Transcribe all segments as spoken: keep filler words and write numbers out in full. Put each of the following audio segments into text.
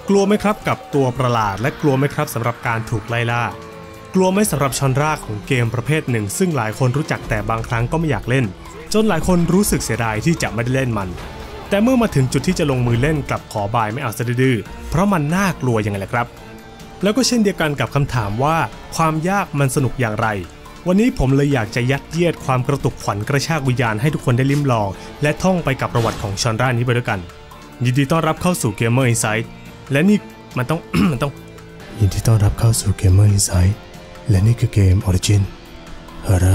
กลัวไหมครับกับตัวประหลาดและกลัวไหมครับสำหรับการถูกไล่ล่ากลัวไหมสำหรับชอนราของเกมประเภทหนึ่งซึ่งหลายคนรู้จักแต่บางครั้งก็ไม่อยากเล่นจนหลายคนรู้สึกเสียดายที่จะไม่ได้เล่นมันแต่เมื่อมาถึงจุดที่จะลงมือเล่นกลับขอบายไม่เอาซะดื้อเพราะมันน่ากลัวยังไงล่ะครับแล้วก็เช่นเดียวกันกับคำถามว่าความยากมันสนุกอย่างไรวันนี้ผมเลยอยากจะยัดเยียดความกระตุกขวัญกระชากวิญญาณให้ทุกคนได้ลิ้มลองและท่องไปกับประวัติของชอนรานี้ไปด้วยกันยินดีต้อนรับเข้าสู่ Gamer Insight และนี่มันต้อง มันต้องยินดีต้อนรับเข้าสู่ Gamer Insight และนี่คือเกม Origin ฮาระ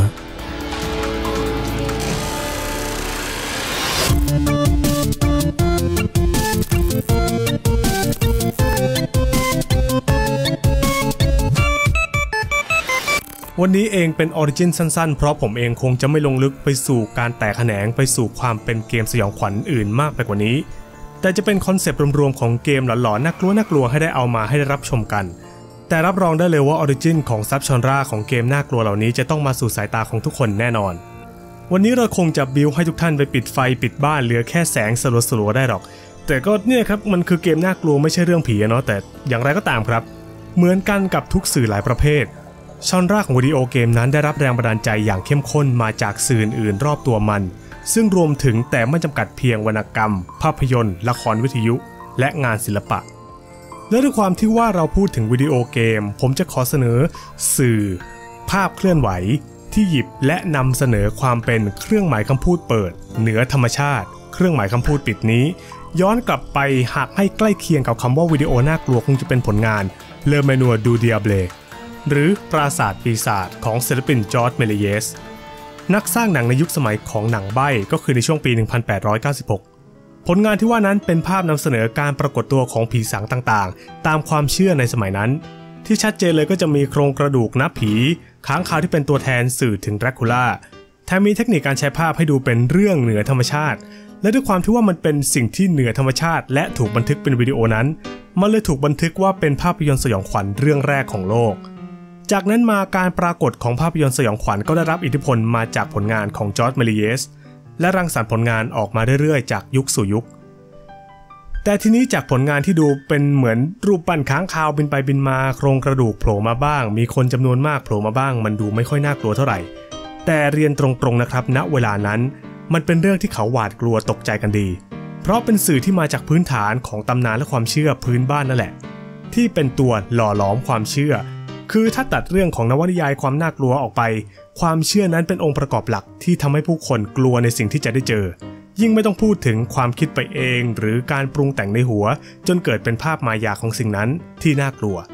วันนี้เองเป็น Origin สั้นๆเพราะผมเองคงจะไม่ลงลึกไปสู่การแตกแขนงไปสู่ความเป็นเกมสยองขวัญอื่นมากไปกว่านี้แต่จะเป็นคอนเซปต์รวมๆของเกมหลอนๆน่ากลัวน่ากลัวให้ได้เอามาให้ได้รับชมกันแต่รับรองได้เลยว่า Origin ของซับชอนราของเกมน่ากลัวเหล่านี้จะต้องมาสู่สายตาของทุกคนแน่นอนวันนี้เราคงจะบิวให้ทุกท่านไปปิดไฟปิดบ้านเหลือแค่แสงสลัวๆได้หรอกแต่ก็เนี่ยครับมันคือเกมน่ากลัวไม่ใช่เรื่องผีเนาะแต่อย่างไรก็ตามครับเหมือนกันกับทุกสื่อหลายประเภทชอนราของวิดีโอเกมนั้นได้รับแรงบันดาลใจอย่างเข้มข้นมาจากสื่ออื่นรอบตัวมันซึ่งรวมถึงแต่ไม่จำกัดเพียงวรรณกรรมภาพยนตร์ละครวิทยุและงานศิลปะและด้วยความที่ว่าเราพูดถึงวิดีโอเกมผมจะขอเสนอสื่อภาพเคลื่อนไหวที่หยิบและนำเสนอความเป็นเครื่องหมายคำพูดเปิดเหนือธรรมชาติเครื่องหมายคำพูดปิดนี้ย้อนกลับไปหากให้ใกล้เคียงกับคำว่าวิดีโอน่ากลัวคงจะเป็นผลงานเลอเมนัวดูเดียเบลหรือปราสาทปีศาจของศิลปินจอร์จเมเลเยสนักสร้างหนังในยุคสมัยของหนังใบ้ก็คือในช่วงปี หนึ่งพันแปดร้อยเก้าสิบหก ผลงานที่ว่านั้นเป็นภาพนำเสนอการปรากฏตัวของผีสางต่างๆตามความเชื่อในสมัยนั้นที่ชัดเจนเลยก็จะมีโครงกระดูกนับผีค้างคาวที่เป็นตัวแทนสื่อถึงแดร็กูล่าแถมมีเทคนิคการใช้ภาพให้ดูเป็นเรื่องเหนือธรรมชาติและด้วยความที่ว่ามันเป็นสิ่งที่เหนือธรรมชาติและถูกบันทึกเป็นวิดีโอนั้นมันเลยถูกบันทึกว่าเป็นภาพยนตร์สยองขวัญเรื่องแรกของโลกจากนั้นมาการปรากฏของภาพยนตร์สยองขวัญก็ได้รับอิทธิพลมาจากผลงานของจอร์จเมลิเยสและรังสรรค์ผลงานออกมาเรื่อยๆจากยุคสู่ยุคแต่ทีนี้จากผลงานที่ดูเป็นเหมือนรูปปั้นค้างคาวบินไปบินมาโครงกระดูกโผล่มาบ้างมีคนจำนวนมากโผล่มาบ้างมันดูไม่ค่อยน่ากลัวเท่าไหร่แต่เรียนตรงๆนะครับณเวลานั้นมันเป็นเรื่องที่เขาหวาดกลัวตกใจกันดีเพราะเป็นสื่อที่มาจากพื้นฐานของตำนานและความเชื่อพื้นบ้านนั่นแหละที่เป็นตัวหล่อหลอมความเชื่อคือถ้าตัดเรื่องของนวนิยายความน่ากลัวออกไปความเชื่อนั้นเป็นองค์ประกอบหลักที่ทำให้ผู้คนกลัวในสิ่งที่จะได้เจอยิ่งไม่ต้องพูดถึงความคิดไปเองหรือการปรุงแต่งในหัวจนเกิดเป็นภาพมายาของสิ่งนั้นที่น่ากลัว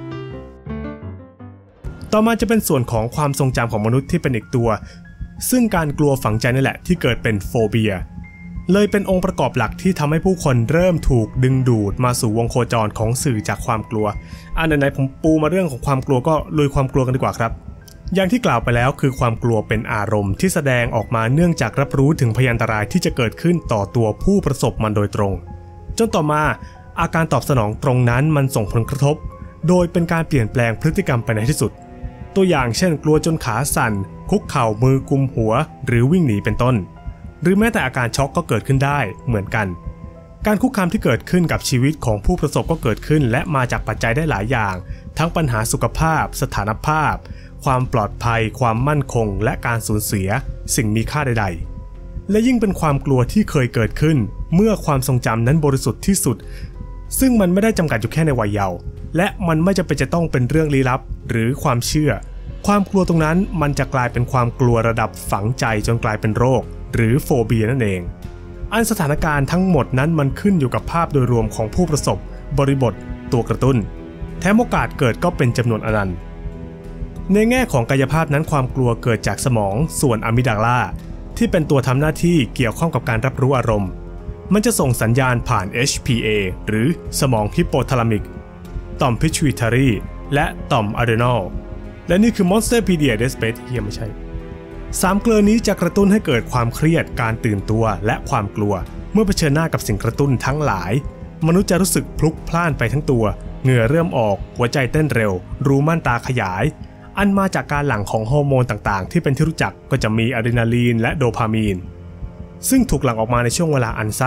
ต่อมาจะเป็นส่วนของความทรงจำของมนุษย์ที่เป็นอีกตัวซึ่งการกลัวฝังใจนี่แหละที่เกิดเป็นโฟเบียเลยเป็นองค์ประกอบหลักที่ทำให้ผู้คนเริ่มถูกดึงดูดมาสู่วงโคจรของสื่อจากความกลัวอันไหนๆผมปูมาเรื่องของความกลัวก็ลุยความกลัวกันดีกว่าครับอย่างที่กล่าวไปแล้วคือความกลัวเป็นอารมณ์ที่แสดงออกมาเนื่องจากรับรู้ถึงพยันตรายที่จะเกิดขึ้นต่อตัวผู้ประสบมันโดยตรงจนต่อมาอาการตอบสนองตรงนั้นมันส่งผลกระทบโดยเป็นการเปลี่ยนแปลงพฤติกรรมไปในที่สุดตัวอย่างเช่นกลัวจนขาสั่นคุกเข่ามือกุมหัวหรือวิ่งหนีเป็นต้นหรือแม้แต่อาการช็อกก็เกิดขึ้นได้เหมือนกันการคุกคามที่เกิดขึ้นกับชีวิตของผู้ประสบก็เกิดขึ้นและมาจากปัจจัยได้หลายอย่างทั้งปัญหาสุขภาพสถานภาพความปลอดภัยความมั่นคงและการสูญเสียสิ่งมีค่าใดๆและยิ่งเป็นความกลัวที่เคยเกิดขึ้นเมื่อความทรงจำนั้นบริสุทธิ์ที่สุดซึ่งมันไม่ได้จำกัดอยู่แค่ในวัยเยาว์และมันไม่จำเป็นจะต้องเป็นเรื่องลี้ลับหรือความเชื่อความกลัวตรงนั้นมันจะกลายเป็นความกลัวระดับฝังใจจนกลายเป็นโรคหรือโฟเบียนั่นเองอันสถานการณ์ทั้งหมดนั้นมันขึ้นอยู่กับภาพโดยรวมของผู้ประสบบริบทตัวกระตุ้นแถมโอกาสเกิดก็เป็นจำนวนอนันต์ในแง่ของกายภาพนั้นความกลัวเกิดจากสมองส่วนอะมิกดาลาที่เป็นตัวทำหน้าที่เกี่ยวข้องกับการรับรู้อารมณ์มันจะส่งสัญญาณผ่าน เอช พี เอ หรือสมองฮิปโปทาลามิกต่อมพิทวิทารีและต่อมอะดรีนัลและนี่คือ Monsterpedia Despace เฮียไม่ใช่สามเกลือนี้จะกระตุ้นให้เกิดความเครียดการตื่นตัวและความกลัวเมื่อเผชิญหน้ากับสิ่งกระตุ้นทั้งหลายมนุษย์จะรู้สึกพลุกพล่านไปทั้งตัวเหงื่อเริ่มออกหัวใจเต้นเร็วรูม่านตาขยายอันมาจากการหลั่งของฮอร์โมนต่างๆที่เป็นที่รู้จักก็จะมีอะดรีนาลีนและโดพามีนซึ่งถูกหลั่งออกมาในช่วงเวลาอันสั้น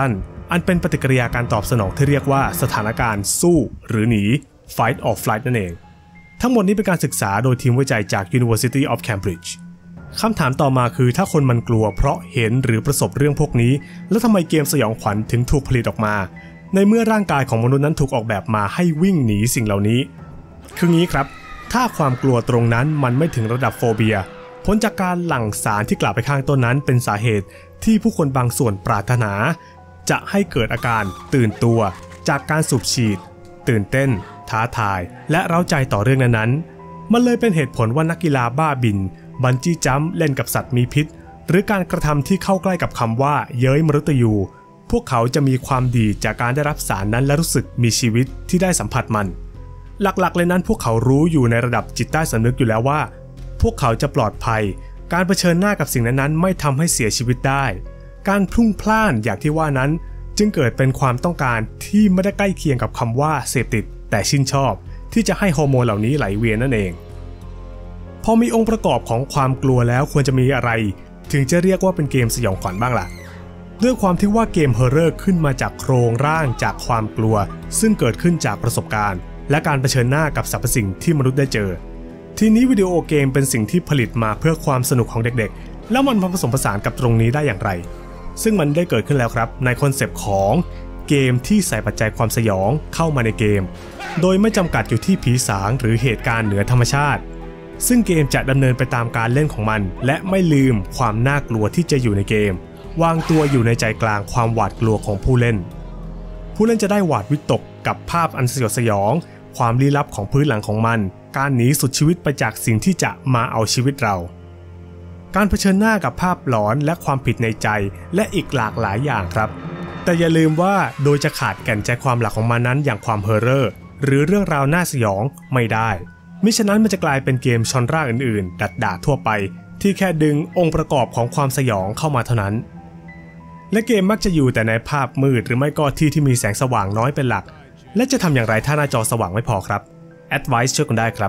อันเป็นปฏิกิริยาการตอบสนองที่เรียกว่าสถานการณ์สู้หรือหนี fight or flight นั่นเองทั้งหมดนี้เป็นการศึกษาโดยทีมวิจัยจาก University of Cambridge คำถามต่อมาคือถ้าคนมันกลัวเพราะเห็นหรือประสบเรื่องพวกนี้แล้วทำไมเกมสยองขวัญถึงถูกผลิตออกมาในเมื่อร่างกายของมนุษย์นั้นถูกออกแบบมาให้วิ่งหนีสิ่งเหล่านี้คืองี้ครับถ้าความกลัวตรงนั้นมันไม่ถึงระดับโฟเบียผลจากการหลั่งสารที่กล่าวไปข้างต้นนั้นเป็นสาเหตุที่ผู้คนบางส่วนปรารถนาจะให้เกิดอาการตื่นตัวจากการสูบฉีดตื่นเต้นท้าทายและเร้าใจต่อเรื่องนั้นๆมันเลยเป็นเหตุผลว่านักกีฬาบ้าบินบันจี้จัมป์เล่นกับสัตว์มีพิษหรือการกระทำที่เข้าใกล้กับคำว่าเย้ยมฤตยูพวกเขาจะมีความดีจากการได้รับสารนั้นและรู้สึกมีชีวิตที่ได้สัมผัสมันหลักๆเลยนั้นพวกเขารู้อยู่ในระดับจิตใต้สำนึกอยู่แล้วว่าพวกเขาจะปลอดภัยการเผชิญหน้ากับสิ่งนั้นๆไม่ทำให้เสียชีวิตได้การพลุ่งพล่านอย่างที่ว่านั้นจึงเกิดเป็นความต้องการที่ไม่ได้ใกล้เคียงกับคำว่าเสพติดแต่ชื่นชอบที่จะให้ฮอร์โมนเหล่านี้ไหลเวียนนั่นเองพอมีองค์ประกอบของความกลัวแล้วควรจะมีอะไรถึงจะเรียกว่าเป็นเกมสยองขวัญบ้างล่ะด้วยความที่ว่าเกมฮอร์เรอร์ขึ้นมาจากโครงร่างจากความกลัวซึ่งเกิดขึ้นจากประสบการณ์และการเผชิญหน้ากับสรรพสิ่งที่มนุษย์ได้เจอทีนี้วิดีโอเกมเป็นสิ่งที่ผลิตมาเพื่อความสนุกของเด็กๆแล้วมันมาผสมผสานกับตรงนี้ได้อย่างไรซึ่งมันได้เกิดขึ้นแล้วครับในคอนเซปต์ของเกมที่ใส่ปัจจัยความสยองเข้ามาในเกมโดยไม่จำกัดอยู่ที่ผีสางหรือเหตุการณ์เหนือธรรมชาติซึ่งเกมจะดำเนินไปตามการเล่นของมันและไม่ลืมความน่ากลัวที่จะอยู่ในเกมวางตัวอยู่ในใจกลางความหวาดกลัวของผู้เล่นผู้เล่นจะได้หวาดวิตกกับภาพอันสยดสยองความลี้ลับของพื้นหลังของมันการหนีสุดชีวิตไปจากสิ่งที่จะมาเอาชีวิตเราการเผชิญหน้ากับภาพหลอนและความผิดในใจและอีกหลากหลายอย่างครับแต่อย่าลืมว่าโดยจะขาดแก่นใจความหลักของมันนั้นอย่างความเฮอร์เรอร์หรือเรื่องราวน่าสยองไม่ได้มิฉะนั้นมันจะกลายเป็นเกมชอนร่าอื่นๆดัดดาทั่วไปที่แค่ดึงองค์ประกอบของความสยองเข้ามาเท่านั้นและเกมมักจะอยู่แต่ในภาพมืดหรือไม่ก็ที่ที่มีแสงสว่างน้อยเป็นหลักและจะทำอย่างไรถ้าหน้าจอสว่างไม่พอครับ Advice ช่วยกันได้ครับ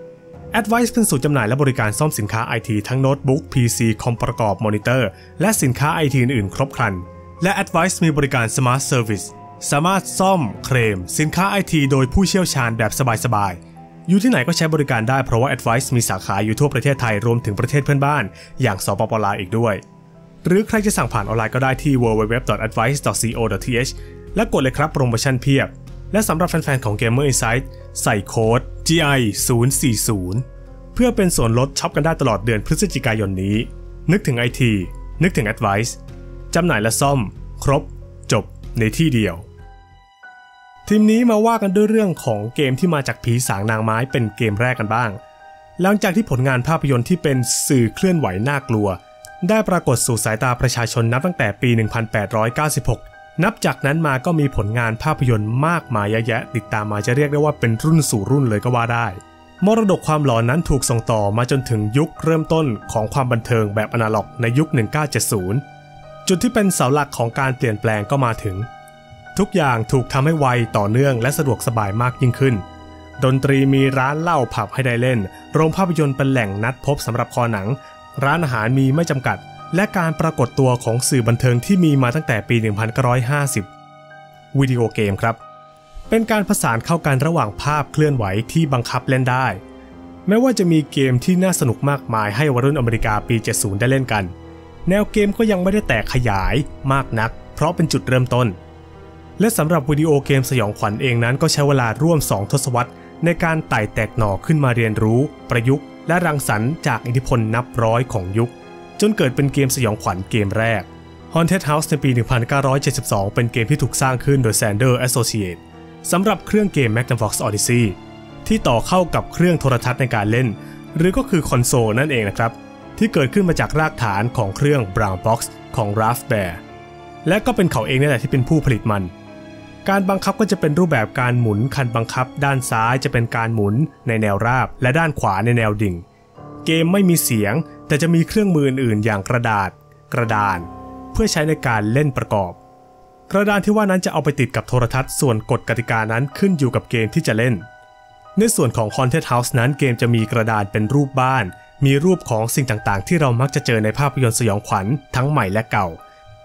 Advice เป็นศูนย์จำหน่ายและบริการซ่อมสินค้า ไอ ที ทั้งโน้ตบุ๊ก พี ซี คอมประกอบมอนิเตอร์และสินค้า ไอ ที อื่นๆครบครันและ Advice มีบริการ Smart Service สามารถซ่อมเคลมสินค้า ไอ ที โดยผู้เชี่ยวชาญแบบสบายๆอยู่ที่ไหนก็ใช้บริการได้เพราะว่า Advice มีสาขาอยู่ทั่วประเทศไทยรวมถึงประเทศเพื่อนบ้านอย่างสปป.ลาวอีกด้วยหรือใครจะสั่งผ่านออนไลน์ก็ได้ที่ ดับเบิลยู ดับเบิลยู ดับเบิลยู ดอท แอดไวซ์ ดอท ซี โอ ดอท ที เอช และกดเลยครับโปรโมชั่นเพียบและสำหรับแฟนๆของ Gamer Insight ใส่โค้ด จี ไอ ศูนย์ สี่ศูนย์ เพื่อเป็นส่วนลดช็อปกันได้ตลอดเดือนพฤศจิกายนนี้นึกถึง ไอ ที นึกถึง Advice จำหน่ายและซ่อมครบจบในที่เดียวทีมนี้มาว่ากันด้วยเรื่องของเกมที่มาจากผีสางนางไม้เป็นเกมแรกกันบ้างหลังจากที่ผลงานภาพยนตร์ที่เป็นสื่อเคลื่อนไหวน่ากลัวได้ปรากฏสู่สายตาประชาชนนับตั้งแต่ปี หนึ่งพันแปดร้อยเก้าสิบหก นับจากนั้นมาก็มีผลงานภาพยนตร์มากมายเยอะแยะติดตามมาจะเรียกได้ว่าเป็นรุ่นสู่รุ่นเลยก็ว่าได้มรดกความหลอนนั้นถูกส่งต่อมาจนถึงยุคเริ่มต้นของความบันเทิงแบบอนาล็อกในยุค หนึ่งพันเก้าร้อยเจ็ดสิบ จุดที่เป็นเสาหลักของการเปลี่ยนแปลงก็มาถึงทุกอย่างถูกทำให้ไวต่อเนื่องและสะดวกสบายมากยิ่งขึ้นดนตรีมีร้านเหล้าผับให้ได้เล่นโรงภาพยนตร์เป็นแหล่งนัดพบสำหรับคอหนังร้านอาหารมีไม่จำกัดและการปรากฏตัวของสื่อบันเทิงที่มีมาตั้งแต่ปี หนึ่งพันเก้าร้อยห้าสิบ วิดีโอเกมครับเป็นการผสานเข้ากันระหว่างภาพเคลื่อนไหวที่บังคับเล่นได้แม้ว่าจะมีเกมที่น่าสนุกมากมายให้วัยรุ่นอเมริกาปี เจ็ดสิบ ได้เล่นกันแนวเกมก็ยังไม่ได้แตกขยายมากนักเพราะเป็นจุดเริ่มต้นและสำหรับวิดีโอเกมสยองขวัญเองนั้นก็ใช้เวลาร่วมสองทศวรรษในการไต่แตกหน่อขึ้นมาเรียนรู้ประยุกต์และรังสรรค์จากอิทธิพลนับร้อยของยุคจนเกิดเป็นเกมสยองขวัญเกมแรก Haunted House ในปี หนึ่งพันเก้าร้อยเจ็ดสิบสอง เป็นเกมที่ถูกสร้างขึ้นโดย Sander Associates สำหรับเครื่องเกม Magnavox Odyssey ที่ต่อเข้ากับเครื่องโทรทัศน์ในการเล่นหรือก็คือคอนโซลนั่นเองนะครับที่เกิดขึ้นมาจากรากฐานของเครื่อง Brown Box ของ Ralph Baer และก็เป็นเขาเองนี่แหละที่เป็นผู้ผลิตมันการบังคับก็จะเป็นรูปแบบการหมุนคันบังคับด้านซ้ายจะเป็นการหมุนในแนวราบและด้านขวาในแนวดิ่งเกมไม่มีเสียงแต่จะมีเครื่องมืออื่นๆอย่างกระดาษกระดานเพื่อใช้ในการเล่นประกอบกระดานที่ว่านั้นจะเอาไปติดกับโทรทัศน์ส่วนกฎกติกานั้นขึ้นอยู่กับเกมที่จะเล่นในส่วนของ Haunted House นั้นเกมจะมีกระดานเป็นรูปบ้านมีรูปของสิ่งต่างๆที่เรามักจะเจอในภาพยนตร์สยองขวัญทั้งใหม่และเก่า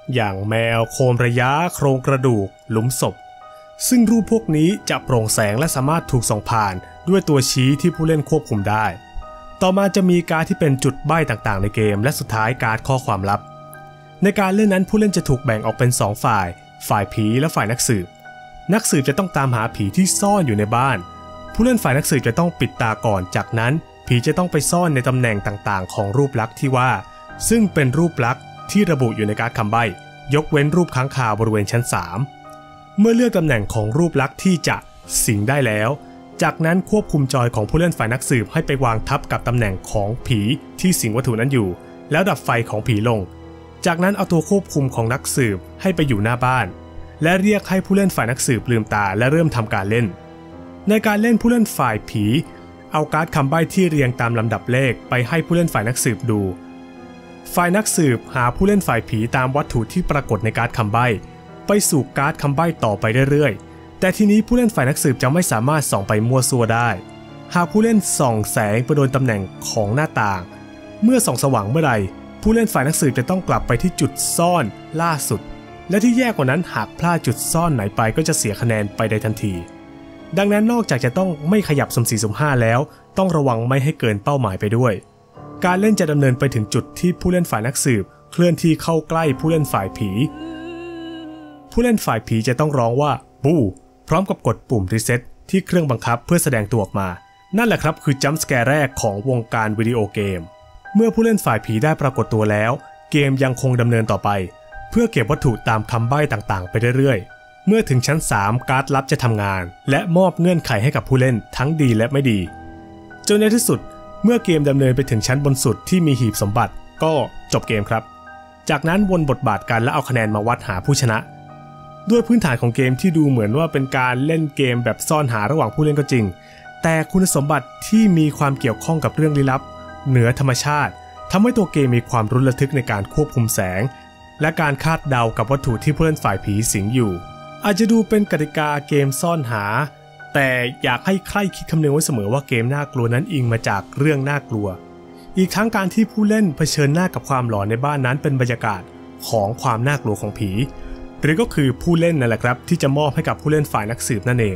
อย่างแมวโคมระยะโครงกระดูกหลุมศพซึ่งรูปพวกนี้จะโปร่งแสงและสามารถถูกส่องผ่านด้วยตัวชี้ที่ผู้เล่นควบคุมได้ต่อมาจะมีการ์ดที่เป็นจุดใบ้ต่างๆในเกมและสุดท้ายการ์ดข้อความลับในการเล่นนั้นผู้เล่นจะถูกแบ่งออกเป็นสองฝ่ายฝ่ายผีและฝ่ายนักสืบนักสืบจะต้องตามหาผีที่ซ่อนอยู่ในบ้านผู้เล่นฝ่ายนักสืบจะต้องปิดตาก่อนจากนั้นผีจะต้องไปซ่อนในตำแหน่งต่างๆของรูปลักษณ์ที่ว่าซึ่งเป็นรูปลักษณ์ที่ระบุอยู่ในการ์ดคำใบ้ยกเว้นรูปค้างคาวบริเวณชั้นสามเมื่อเลือกตำแหน่งของรูปลักษณ์ที่จะสิงได้แล้วจากนั้นควบคุมจอยของผู้เล่นฝ่ายนักสืบให้ไปวางทับกับตำแหน่งของผีที่สิงวัตถุนั้นอยู่แล้วดับไฟของผีลงจากนั้นเอาตัวควบคุมของนักสืบให้ไปอยู่หน้าบ้านและเรียกให้ผู้เล่นฝ่ายนักสืบลืมตาและเริ่มทำการเล่นในการเล่นผู้เล่นฝ่ายผีเอาการ์ดคำใบ้ที่เรียงตามลำดับเลขไปให้ผู้เล่นฝ่ายนักสืบดูฝ่ายนักสืบหาผู้เล่นฝ่ายผีตามวัตถุที่ปรากฏในการ์ดคำใบ้ไปสู่การ์ดคำใบ้ต่อไปเรื่อยๆแต่ทีนี้ผู้เล่นฝ่ายนักสืบจะไม่สามารถส่องไปมั่วซั่วได้หากผู้เล่นส่องแสงไปโดนตำแหน่งของหน้าต่างเมื่อส่องสว่างเมื่อใดผู้เล่นฝ่ายนักสืบจะต้องกลับไปที่จุดซ่อนล่าสุดและที่แย่กว่านั้นหากพลาดจุดซ่อนไหนไปก็จะเสียคะแนนไปได้ทันทีดังนั้นนอกจากจะต้องไม่ขยับสุ่มสี่สุ่มห้าแล้วต้องระวังไม่ให้เกินเป้าหมายไปด้วยการเล่นจะดำเนินไปถึงจุดที่ผู้เล่นฝ่ายนักสืบเคลื่อนที่เข้าใกล้ผู้เล่นฝ่ายผีผู้เล่นฝ่ายผีจะต้องร้องว่าบูพร้อมกับกดปุ่มรีเซ็ตที่เครื่องบังคับเพื่อแสดงตัวออกมานั่นแหละครับคือจัมป์สแกร์แรกของวงการวิดีโอเกมเมื่อผู้เล่นฝ่ายผีได้ปรากฏตัวแล้วเกมยังคงดำเนินต่อไปเพื่อเก็บวัตถุตามคำใบ้ต่างๆไปเรื่อยๆเมื่อถึงชั้นสามการ์ดลับจะทำงานและมอบเงื่อนไขให้กับผู้เล่นทั้งดีและไม่ดีจนในที่สุดเมื่อเกมดำเนินไปถึงชั้นบนสุดที่มีหีบสมบัติก็จบเกมครับจากนั้นวนบทบาทกันและเอาคะแนนมาวัดหาผู้ชนะด้วยพื้นฐานของเกมที่ดูเหมือนว่าเป็นการเล่นเกมแบบซ่อนหาระหว่างผู้เล่นก็จริงแต่คุณสมบัติที่มีความเกี่ยวข้องกับเรื่องลี้ลับเหนือธรรมชาติทำให้ตัวเกมมีความรุนระทึกในการควบคุมแสงและการคาดเดากับวัตถุที่ผู้เล่นฝ่ายผีสิงอยู่อาจจะดูเป็นกติกาเกมซ่อนหาแต่อยากให้ใครคิดคำนึงไว้เสมอว่าเกมน่ากลัวนั้นอิงมาจากเรื่องน่ากลัวอีกทั้งการที่ผู้เล่นเผชิญหน้ากับความหลอนในบ้านนั้นเป็นบรรยากาศของความน่ากลัวของผีหรือก็คือผู้เล่นนั่นแหละครับที่จะมอบให้กับผู้เล่นฝ่ายนักสืบนั่นเอง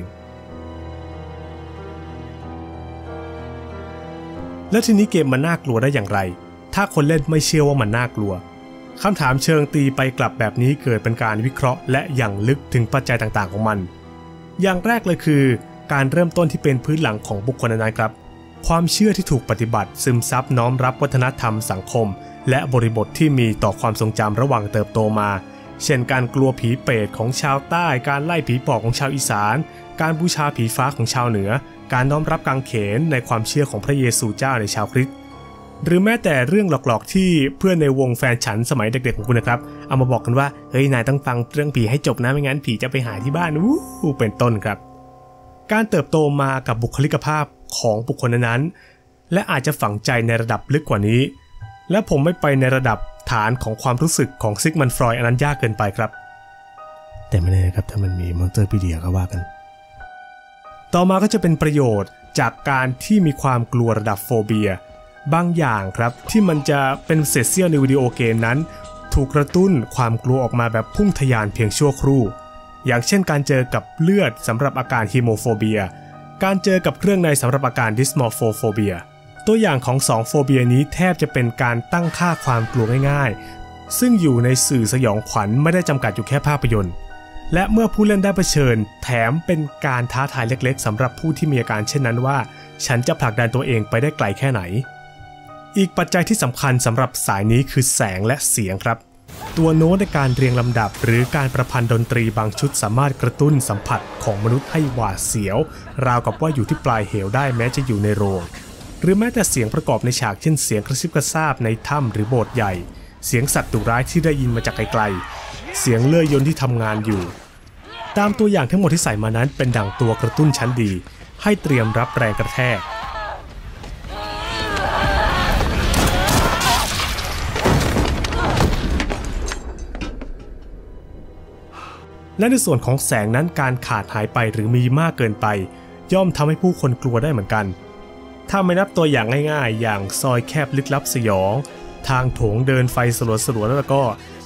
แล้วทีนี้เกมมันน่ากลัวได้อย่างไรถ้าคนเล่นไม่เชื่อว่ามันน่ากลัวคำถามเชิงตีไปกลับแบบนี้เกิดเป็นการวิเคราะห์และอย่างลึกถึงปัจจัยต่างๆของมันอย่างแรกเลยคือการเริ่มต้นที่เป็นพื้นหลังของบุคคลนั้นครับความเชื่อที่ถูกปฏิบัติซึมซับน้อมรับวัฒนธรรมสังคมและบริบทที่มีต่อความทรงจำระหว่างเติบโตมาเช่นการกลัวผีเปรตของชาวใต้การไล่ผีปอบของชาวอีสานการบูชาผีฟ้าของชาวเหนือการน้อมรับกางเขนในความเชื่อของพระเยซูเจ้าในชาวคริสต์หรือแม้แต่เรื่องหลอกๆที่เพื่อนในวงแฟนฉันสมัยเด็กๆของคุณนะครับเอามาบอกกันว่าเฮ้ยนายต้องฟังเรื่องผีให้จบนะไม่งั้นผีจะไปหาที่บ้านอู้เป็นต้นครับการเติบโตมากับบุคลิกภาพของบุคคลนั้นและอาจจะฝังใจในระดับลึกกว่านี้และผมไม่ไปในระดับฐานของความรู้สึกของซิกมันฟรอยด์อันนั้นยากเกินไปครับแต่ไม่แน่ครับถ้ามันมีมอนสเตอร์พีเดียก็ว่ากันต่อมาก็จะเป็นประโยชน์จากการที่มีความกลัวระดับโฟเบียบางอย่างครับที่มันจะเป็นเศษเสี้ยวในวิดีโอเกมนั้นถูกกระตุ้นความกลัวออกมาแบบพุ่งทะยานเพียงชั่วครู่อย่างเช่นการเจอกับเลือดสำหรับอาการฮีโมโฟเบียการเจอกับเครื่องในสำหรับอาการดิสมอร์โฟโฟเบียตัวอย่างของสองโฟเบียนี้แทบจะเป็นการตั้งค่าความกลัวง่ายๆซึ่งอยู่ในสื่อสยองขวัญไม่ได้จำกัดอยู่แค่ภาพยนตร์และเมื่อผู้เล่นได้เผชิญแถมเป็นการท้าทายเล็กๆสำหรับผู้ที่มีอาการเช่นนั้นว่าฉันจะผลักดันตัวเองไปได้ไกลแค่ไหนอีกปัจจัยที่สำคัญสำหรับสายนี้คือแสงและเสียงครับตัวโน้ตในการเรียงลำดับหรือการประพันธ์ดนตรีบางชุดสามารถกระตุ้นสัมผัสของมนุษย์ให้หวาดเสียวราวกับว่าอยู่ที่ปลายเหวได้แม้จะอยู่ในโรงหรือแม้แต่เสียงประกอบในฉากเช่นเสียงกระซิบกระซาบในถ้ำหรือโบสถ์ใหญ่เสียงสัตว์ดุร้ายที่ได้ยินมาจากไกลๆเสียงเลื่อยยนต์ที่ทำงานอยู่ตามตัวอย่างทั้งหมดที่ใส่มานั้นเป็นดั่งตัวกระตุ้นชั้นดีให้เตรียมรับแรงกระแทกและในส่วนของแสงนั้นการขาดหายไปหรือมีมากเกินไปย่อมทำให้ผู้คนกลัวได้เหมือนกันถ้าไม่นับตัวอย่างง่ายๆอย่างซอยแคบลึกลับสยองทางโถงเดินไฟสลัวๆแล้วก็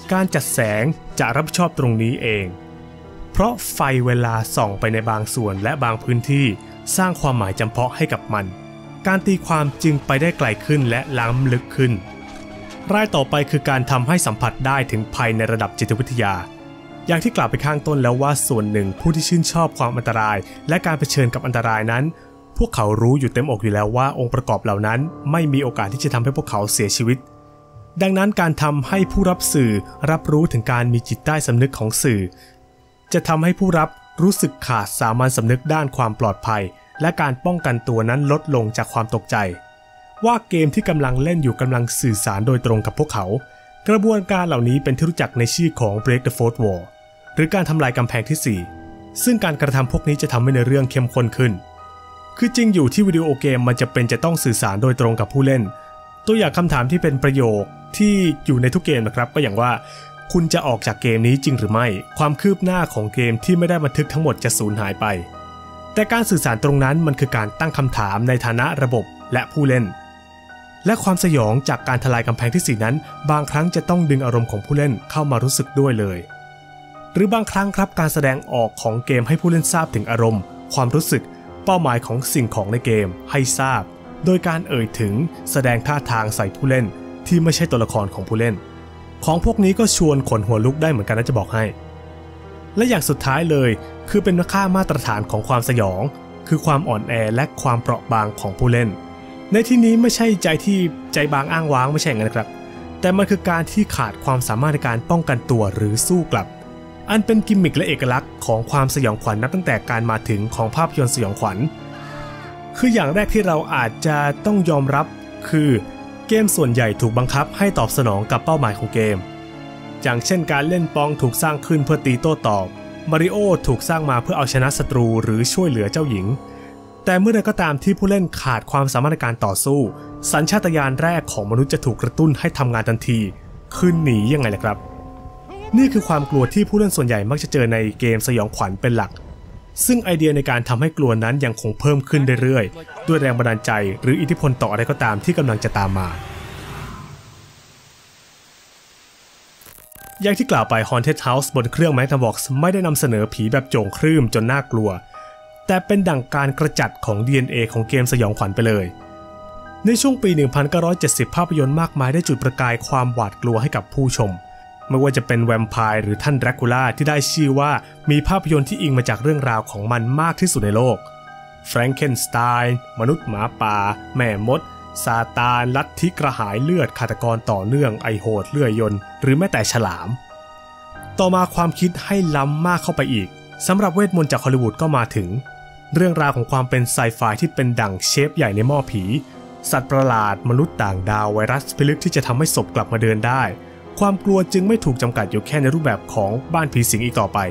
การจัดแสงจะรับผิดชอบตรงนี้เองเพราะไฟเวลาส่องไปในบางส่วนและบางพื้นที่สร้างความหมายจำเพาะให้กับมันการตีความจึงไปได้ไกลขึ้นและล้ำลึกขึ้นรายต่อไปคือการทำให้สัมผัสได้ถึงภัยในระดับจิตวิทยาอย่างที่กล่าวไปข้างต้นแล้วว่าส่วนหนึ่งผู้ที่ชื่นชอบความอันตรายและการเผชิญกับอันตรายนั้นพวกเขารู้อยู่เต็มอกอยู่แล้วว่าองค์ประกอบเหล่านั้นไม่มีโอกาสที่จะทำให้พวกเขาเสียชีวิตดังนั้นการทำให้ผู้รับสื่อรับรู้ถึงการมีจิตใต้สำนึกของสื่อจะทำให้ผู้รับรู้สึกขาดสามัญสำนึกด้านความปลอดภัยและการป้องกันตัวนั้นลดลงจากความตกใจว่าเกมที่กำลังเล่นอยู่กำลังสื่อสารโดยตรงกับพวกเขากระบวนการเหล่านี้เป็นที่รู้จักในชื่อของ Break the Fourth Wall หรือการทำลายกำแพงที่สี่ซึ่งการกระทำพวกนี้จะทำให้ในเรื่องเข้มข้นขึ้นคือจริงอยู่ที่วิดีโอเกมมันจะเป็นจะต้องสื่อสารโดยตรงกับผู้เล่นตัวอย่างคำถามที่เป็นประโยคที่อยู่ในทุกเกมนะครับก็อย่างว่าคุณจะออกจากเกมนี้จริงหรือไม่ความคืบหน้าของเกมที่ไม่ได้บันทึกทั้งหมดจะสูญหายไปแต่การสื่อสารตรงนั้นมันคือการตั้งคำถามในฐานะระบบและผู้เล่นและความสยองจากการทลายกำแพงที่สี่นั้นบางครั้งจะต้องดึงอารมณ์ของผู้เล่นเข้ามารู้สึกด้วยเลยหรือบางครั้งครับการแสดงออกของเกมให้ผู้เล่นทราบถึงอารมณ์ความรู้สึกเป้าหมายของสิ่งของในเกมให้ทราบโดยการเอ่ยถึงแสดงท่าทางใส่ผู้เล่นที่ไม่ใช่ตัวละครของผู้เล่นของพวกนี้ก็ชวนขนหัวลุกได้เหมือนกันนะจะบอกให้และอย่างสุดท้ายเลยคือเป็นค่ามาตรฐานของความสยองคือความอ่อนแอและความเปราะบางของผู้เล่นในที่นี้ไม่ใช่ใจที่ใจบางอ้างว้างไม่ใช่อย่างนั้นครับแต่มันคือการที่ขาดความสามารถในการป้องกันตัวหรือสู้กลับอันเป็นกิมมิคและเอกลักษณ์ของความสยองขวัญนับตั้งแต่การมาถึงของภาพยนตร์สยองขวัญคืออย่างแรกที่เราอาจจะต้องยอมรับคือเกมส่วนใหญ่ถูกบังคับให้ตอบสนองกับเป้าหมายของเกมอย่างเช่นการเล่นปองถูกสร้างขึ้นเพื่อตีโต้ตอบมาริโอถูกสร้างมาเพื่อเอาชนะศัตรูหรือช่วยเหลือเจ้าหญิงแต่เมื่อใดก็ตามที่ผู้เล่นขาดความสามารถในการต่อสู้สัญชาตญาณแรกของมนุษย์จะถูกกระตุ้นให้ทำงานทันทีคือหนียังไงล่ะครับนี่คือความกลัวที่ผู้เล่นส่วนใหญ่มักจะเจอในเกมสยองขวัญเป็นหลักซึ่งไอเดียในการทำให้กลัวนั้นยังคงเพิ่มขึ้นเรื่อยๆด้วยแรงบันดาลใจหรืออิทธิพลต่ออะไรก็ตามที่กำลังจะตามมาอย่างที่กล่าวไป Haunted House บนเครื่อง Magnavox ไม่ได้นำเสนอผีแบบโจ่งคลื่มจนน่ากลัวแต่เป็นดั่งการกระจัดของ ดี เอ็น เอ ของเกมสยองขวัญไปเลยในช่วงปี หนึ่งพันเก้าร้อยเจ็ดสิบ ภาพยนตร์มากมายได้จุดประกายความหวาดกลัวให้กับผู้ชมไม่ว่าจะเป็นแวมไพร์หรือท่านแดร็กคูล่าที่ได้ชื่อว่ามีภาพยนตร์ที่อิงมาจากเรื่องราวของมันมากที่สุดในโลกแฟรงเกนสไตน์มนุษย์หมาป่าแม่มดซาตานลัทธิกระหายเลือดฆาตกรต่อเนื่องไอโหดเลื่อยยนต์หรือแม้แต่ฉลามต่อมาความคิดให้ล้ำมากเข้าไปอีกสำหรับเวทมนต์จากฮอลลีวูดก็มาถึงเรื่องราวของความเป็นไซไฟที่เป็นดั่งเชฟใหญ่ในหม้อผีสัตว์ประหลาดมนุษย์ต่างดาวไวรัสพิลึกที่จะทำให้ศพกลับมาเดินได้ความกลัวจึงไม่ถูกจำกัดอยู่แค่ในรูปแบบของบ้านผีสิงอีกต่อไป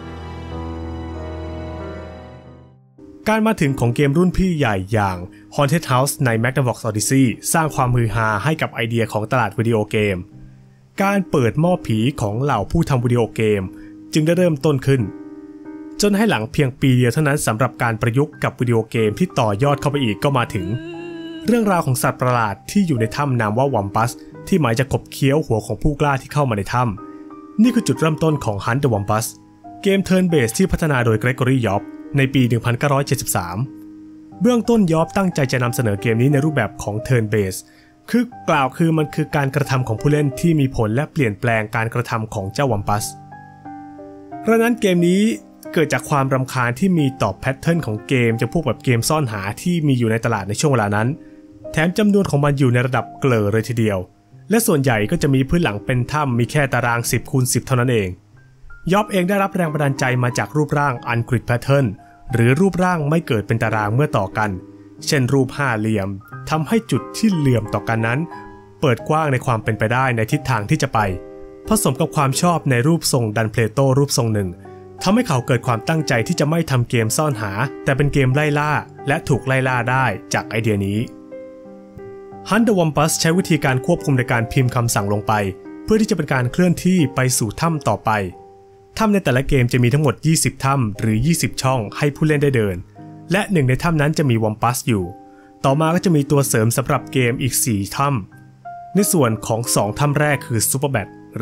การมาถึงของเกมรุ่นพี่ใหญ่อย่าง Haunted House ใน Magnavox Odyssey สร้างความฮือฮาให้กับไอเดียของตลาดวิดีโอเกมการเปิดหม้อผีของเหล่าผู้ทำวิดีโอเกมจึงได้เริ่มต้นขึ้นจนให้หลังเพียงปีเดียวเท่านั้นสำหรับการประยุกต์กับวิดีโอเกมที่ต่อยอดเข้าไปอีกก็มาถึงเรื่องราวของสัตว์ประหลาดที่อยู่ในถ้ำนามว่าวัมปัสที่หมายจะขบเคี้ยวหัวของผู้กล้าที่เข้ามาในถ้ำนี่คือจุดเริ่มต้นของ Hunt the Wumpus เกม Turn Based ที่พัฒนาโดย Gregory Yop ในปี หนึ่งพันเก้าร้อยเจ็ดสิบสาม เบื้องต้นยอบตั้งใจจะนำเสนอเกมนี้ในรูปแบบของ Turn Based คือกล่าวคือมันคือการกระทำของผู้เล่นที่มีผลและเปลี่ยนแปลงการกระทำของเจ้าวัมปัสเพราะนั้นเกมนี้เกิดจากความรำคาญที่มีต่อแพทเทิร์นของเกมจะพวกแบบเกมซ่อนหาที่มีอยู่ในตลาดในช่วงเวลานั้นแถมจำนวนของมันอยู่ในระดับเกลอเลยทีเดียวและส่วนใหญ่ก็จะมีพื้นหลังเป็นถ้ำมีแค่ตาราง สิบคูณสิบ เท่านั้นเองยอบเองได้รับแรงบันดาลใจมาจากรูปร่าง Ungrid Pattern หรือรูปร่างไม่เกิดเป็นตารางเมื่อต่อกันเช่นรูปห้าเหลี่ยมทำให้จุดที่เหลื่อมต่อกันนั้นเปิดกว้างในความเป็นไปได้ในทิศทางที่จะไปผสมกับความชอบในรูปทรงดันเพลโตรูปทรงหนึ่งทำให้เขาเกิดความตั้งใจที่จะไม่ทำเกมซ่อนหาแต่เป็นเกมไล่ล่าและถูกไล่ล่าได้จากไอเดียนี้ Hunt the Wumpus ใช้วิธีการควบคุมในการพิมพ์คำสั่งลงไปเพื่อที่จะเป็นการเคลื่อนที่ไปสู่ถ้ำต่อไปถ้ำในแต่ละเกมจะมีทั้งหมดยี่สิบถ้ำหรือยี่สิบช่องให้ผู้เล่นได้เดินและหนึ่งในถ้ำนั้นจะมี Wumpus อยู่ต่อมาก็จะมีตัวเสริมสำหรับเกมอีกสี่ถ้ำในส่วนของสองถ้ำแรกคือ Super Bat หรือ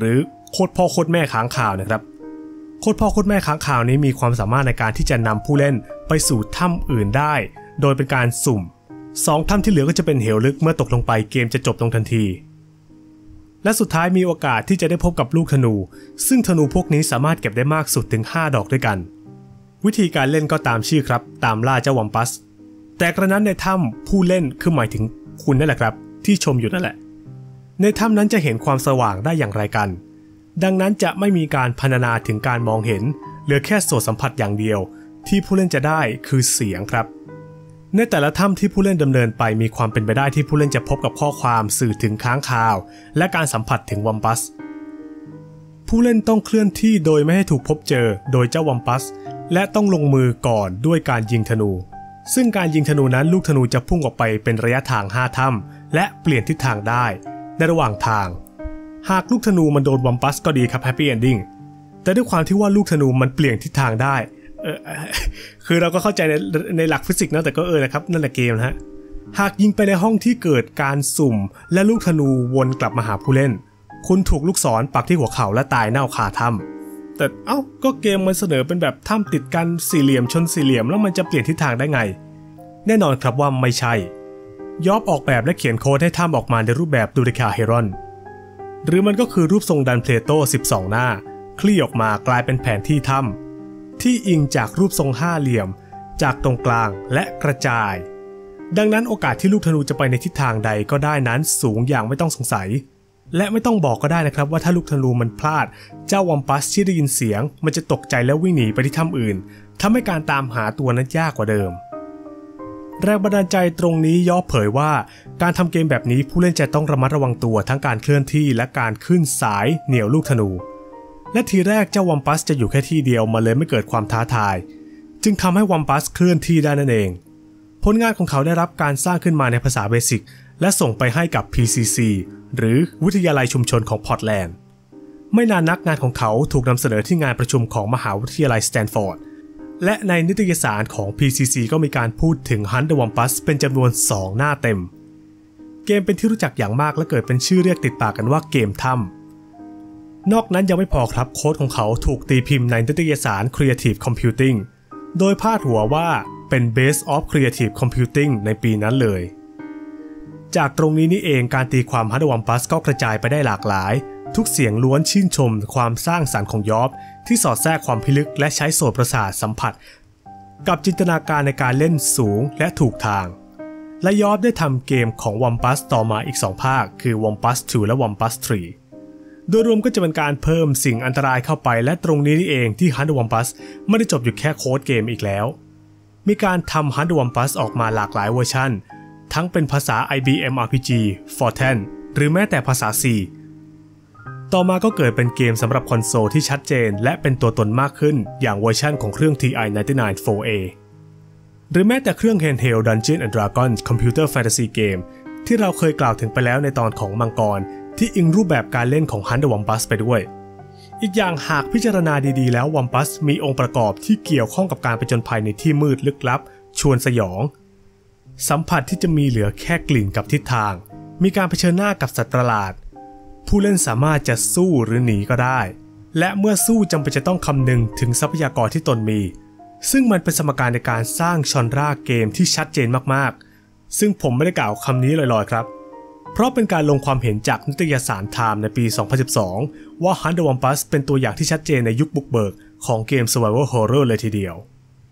โคตรพ่อโคตรแม่ค้างคาวนะครับโคตรพ่อโคตรแม่ค้างคาวนี้มีความสามารถในการที่จะนำผู้เล่นไปสู่ถ้ำอื่นได้โดยเป็นการสุ่มสองถ้ำที่เหลือก็จะเป็นเหวลึกเมื่อตกลงไปเกมจะจบลงทันทีและสุดท้ายมีโอกาสที่จะได้พบกับลูกธนูซึ่งธนูพวกนี้สามารถเก็บได้มากสุดถึงห้าดอกด้วยกันวิธีการเล่นก็ตามชื่อครับตามล่าเจ้าวัมปัสแต่กระนั้นในถ้ำผู้เล่นคือหมายถึงคุณนั่นแหละครับที่ชมอยู่นั่นแหละในถ้ำนั้นจะเห็นความสว่างได้อย่างไรกันดังนั้นจะไม่มีการพรรณนาถึงการมองเห็นเหลือแค่โสตสัมผัสอย่างเดียวที่ผู้เล่นจะได้คือเสียงครับในแต่ละถ้ำที่ผู้เล่นดำเนินไปมีความเป็นไปได้ที่ผู้เล่นจะพบกับข้อความสื่อถึงค้างคาวและการสัมผัสถึงวัมปัสผู้เล่นต้องเคลื่อนที่โดยไม่ให้ถูกพบเจอโดยเจ้าวัมปัสและต้องลงมือก่อนด้วยการยิงธนูซึ่งการยิงธนูนั้นลูกธนูจะพุ่งออกไปเป็นระยะทางห้าถ้ำและเปลี่ยนทิศทางได้ในระหว่างทางหากลูกธนูมันโดนวัมปัสก็ดีครับแฮปปี้เอนดิ้งแต่ด้วยความที่ว่าลูกธนูมันเปลี่ยนทิศทางได้เออคือเราก็เข้าใจในในหลักฟิสิกส์นะแต่ก็เออนะครับนั่นแหละเกมนะฮะหากยิงไปในห้องที่เกิดการสุ่มและลูกธนูวนกลับมาหาผู้เล่นคุณถูกลูกศรปักที่หัวเข่าและตายเน่าคาถ้ำแต่เอ้าก็เกมมันเสนอเป็นแบบถ้ำติดกันสี่เหลี่ยมชนสี่เหลี่ยมแล้วมันจะเปลี่ยนทิศทางได้ไงแน่นอนครับว่าไม่ใช่ยอบออกแบบและเขียนโค้ดให้ถ้ำออกมาในรูปแบบดูริคาเฮรอนหรือมันก็คือรูปทรงดันเพลโตสิบสองหน้าคลี่ออกมากลายเป็นแผนที่ถ้ำที่อิงจากรูปทรงห้าเหลี่ยมจากตรงกลางและกระจายดังนั้นโอกาสที่ลูกธนูจะไปในทิศทางใดก็ได้นั้นสูงอย่างไม่ต้องสงสัยและไม่ต้องบอกก็ได้นะครับว่าถ้าลูกธนูมันพลาดเจ้าวัมปัสที่ได้ยินเสียงมันจะตกใจแล้ววิ่งหนีไปที่ถ้ำอื่นทำให้การตามหาตัวนั้นยากกว่าเดิมแรงบันดาลใจตรงนี้ย่อเผยว่าการทำเกมแบบนี้ผู้เล่นจะต้องระมัดระวังตัวทั้งการเคลื่อนที่และการขึ้นสายเหนี่ยวลูกธนูและทีแรกเจ้าวัมปัสจะอยู่แค่ที่เดียวมาเลยไม่เกิดความท้าทายจึงทำให้วัมปัสเคลื่อนที่ได้นั่นเองผลงานของเขาได้รับการสร้างขึ้นมาในภาษาเบสิกและส่งไปให้กับ พี ซี ซี หรือวิทยาลัยชุมชนของพอร์ตแลนด์ไม่นานนักงานของเขาถูกนำเสนอที่งานประชุมของมหาวิทยาลัยสแตนฟอร์ดและในนิตยสารของ พี ซี ซี ก็มีการพูดถึง Hunt the Wampus เป็นจำนวนสองหน้าเต็มเกมเป็นที่รู้จักอย่างมากและเกิดเป็นชื่อเรียกติดปากกันว่าเกมถ้ำนอกนั้นยังไม่พอครับโค้ดของเขาถูกตีพิมพ์ในนิตยสาร Creative Computing โดยพาดหัวว่าเป็น Best of Creative Computing ในปีนั้นเลยจากตรงนี้นี่เองการตีความ Hunt the Wampus ก็กระจายไปได้หลากหลายทุกเสียงล้วนชื่นชมความสร้างสรรค์ของยอบที่สอดแทรกความพิลึกและใช้โสตประสาทสัมผัสกับจินตนาการในการเล่นสูงและถูกทางและยอบได้ทำเกมของ Wampus ต่อมาอีกสองภาคคือ Wampus ทูและ Wampus ทรี โดยรวมก็จะเป็นการเพิ่มสิ่งอันตรายเข้าไปและตรงนี้นี่เองที่ Hunt the Wampus ไม่ได้จบอยู่แค่โค้ดเกมอีกแล้วมีการทำ Hunt the Wampus ออกมาหลากหลายเวอร์ชันทั้งเป็นภาษา ไอ บี เอ็ม อาร์ พี จี ฟอร์ เทน หรือแม้แต่ภาษา Cต่อมาก็เกิดเป็นเกมสำหรับคอนโซลที่ชัดเจนและเป็นตัวตนมากขึ้นอย่างเวอร์ชันของเครื่อง ที ไอ ไนน์ตี้ไนน์ โฟร์ เอ หรือแม้แต่เครื่อง Handheld Dungeons and Dragons Computer Fantasy Game ที่เราเคยกล่าวถึงไปแล้วในตอนของมังกรที่อิงรูปแบบการเล่นของ Hunt the Wampus ไปด้วยอีกอย่างหากพิจารณาดีๆแล้ว Wampus มีองค์ประกอบที่เกี่ยวข้องกับการผจญภัยในที่มืดลึกลับชวนสยองสัมผัสที่จะมีเหลือแค่กลิ่นกับทิศทางมีการเผชิญหน้ากับสัตว์ประหลาดผู้เล่นสามารถจะสู้หรือหนีก็ได้และเมื่อสู้จำเป็นจะต้องคำนึงถึงทรัพยากรที่ตนมีซึ่งมันเป็นสมการในการสร้างชอนราเกมที่ชัดเจนมากๆซึ่งผมไม่ได้กล่าวคำนี้ลอยๆครับเพราะเป็นการลงความเห็นจากนิตยสาร Time ในปี สองพันสิบสอง ว่า Hunt the Wampus เป็นตัวอย่างที่ชัดเจนในยุคบุกเบิกของเกม Survival Horror เลยทีเดียว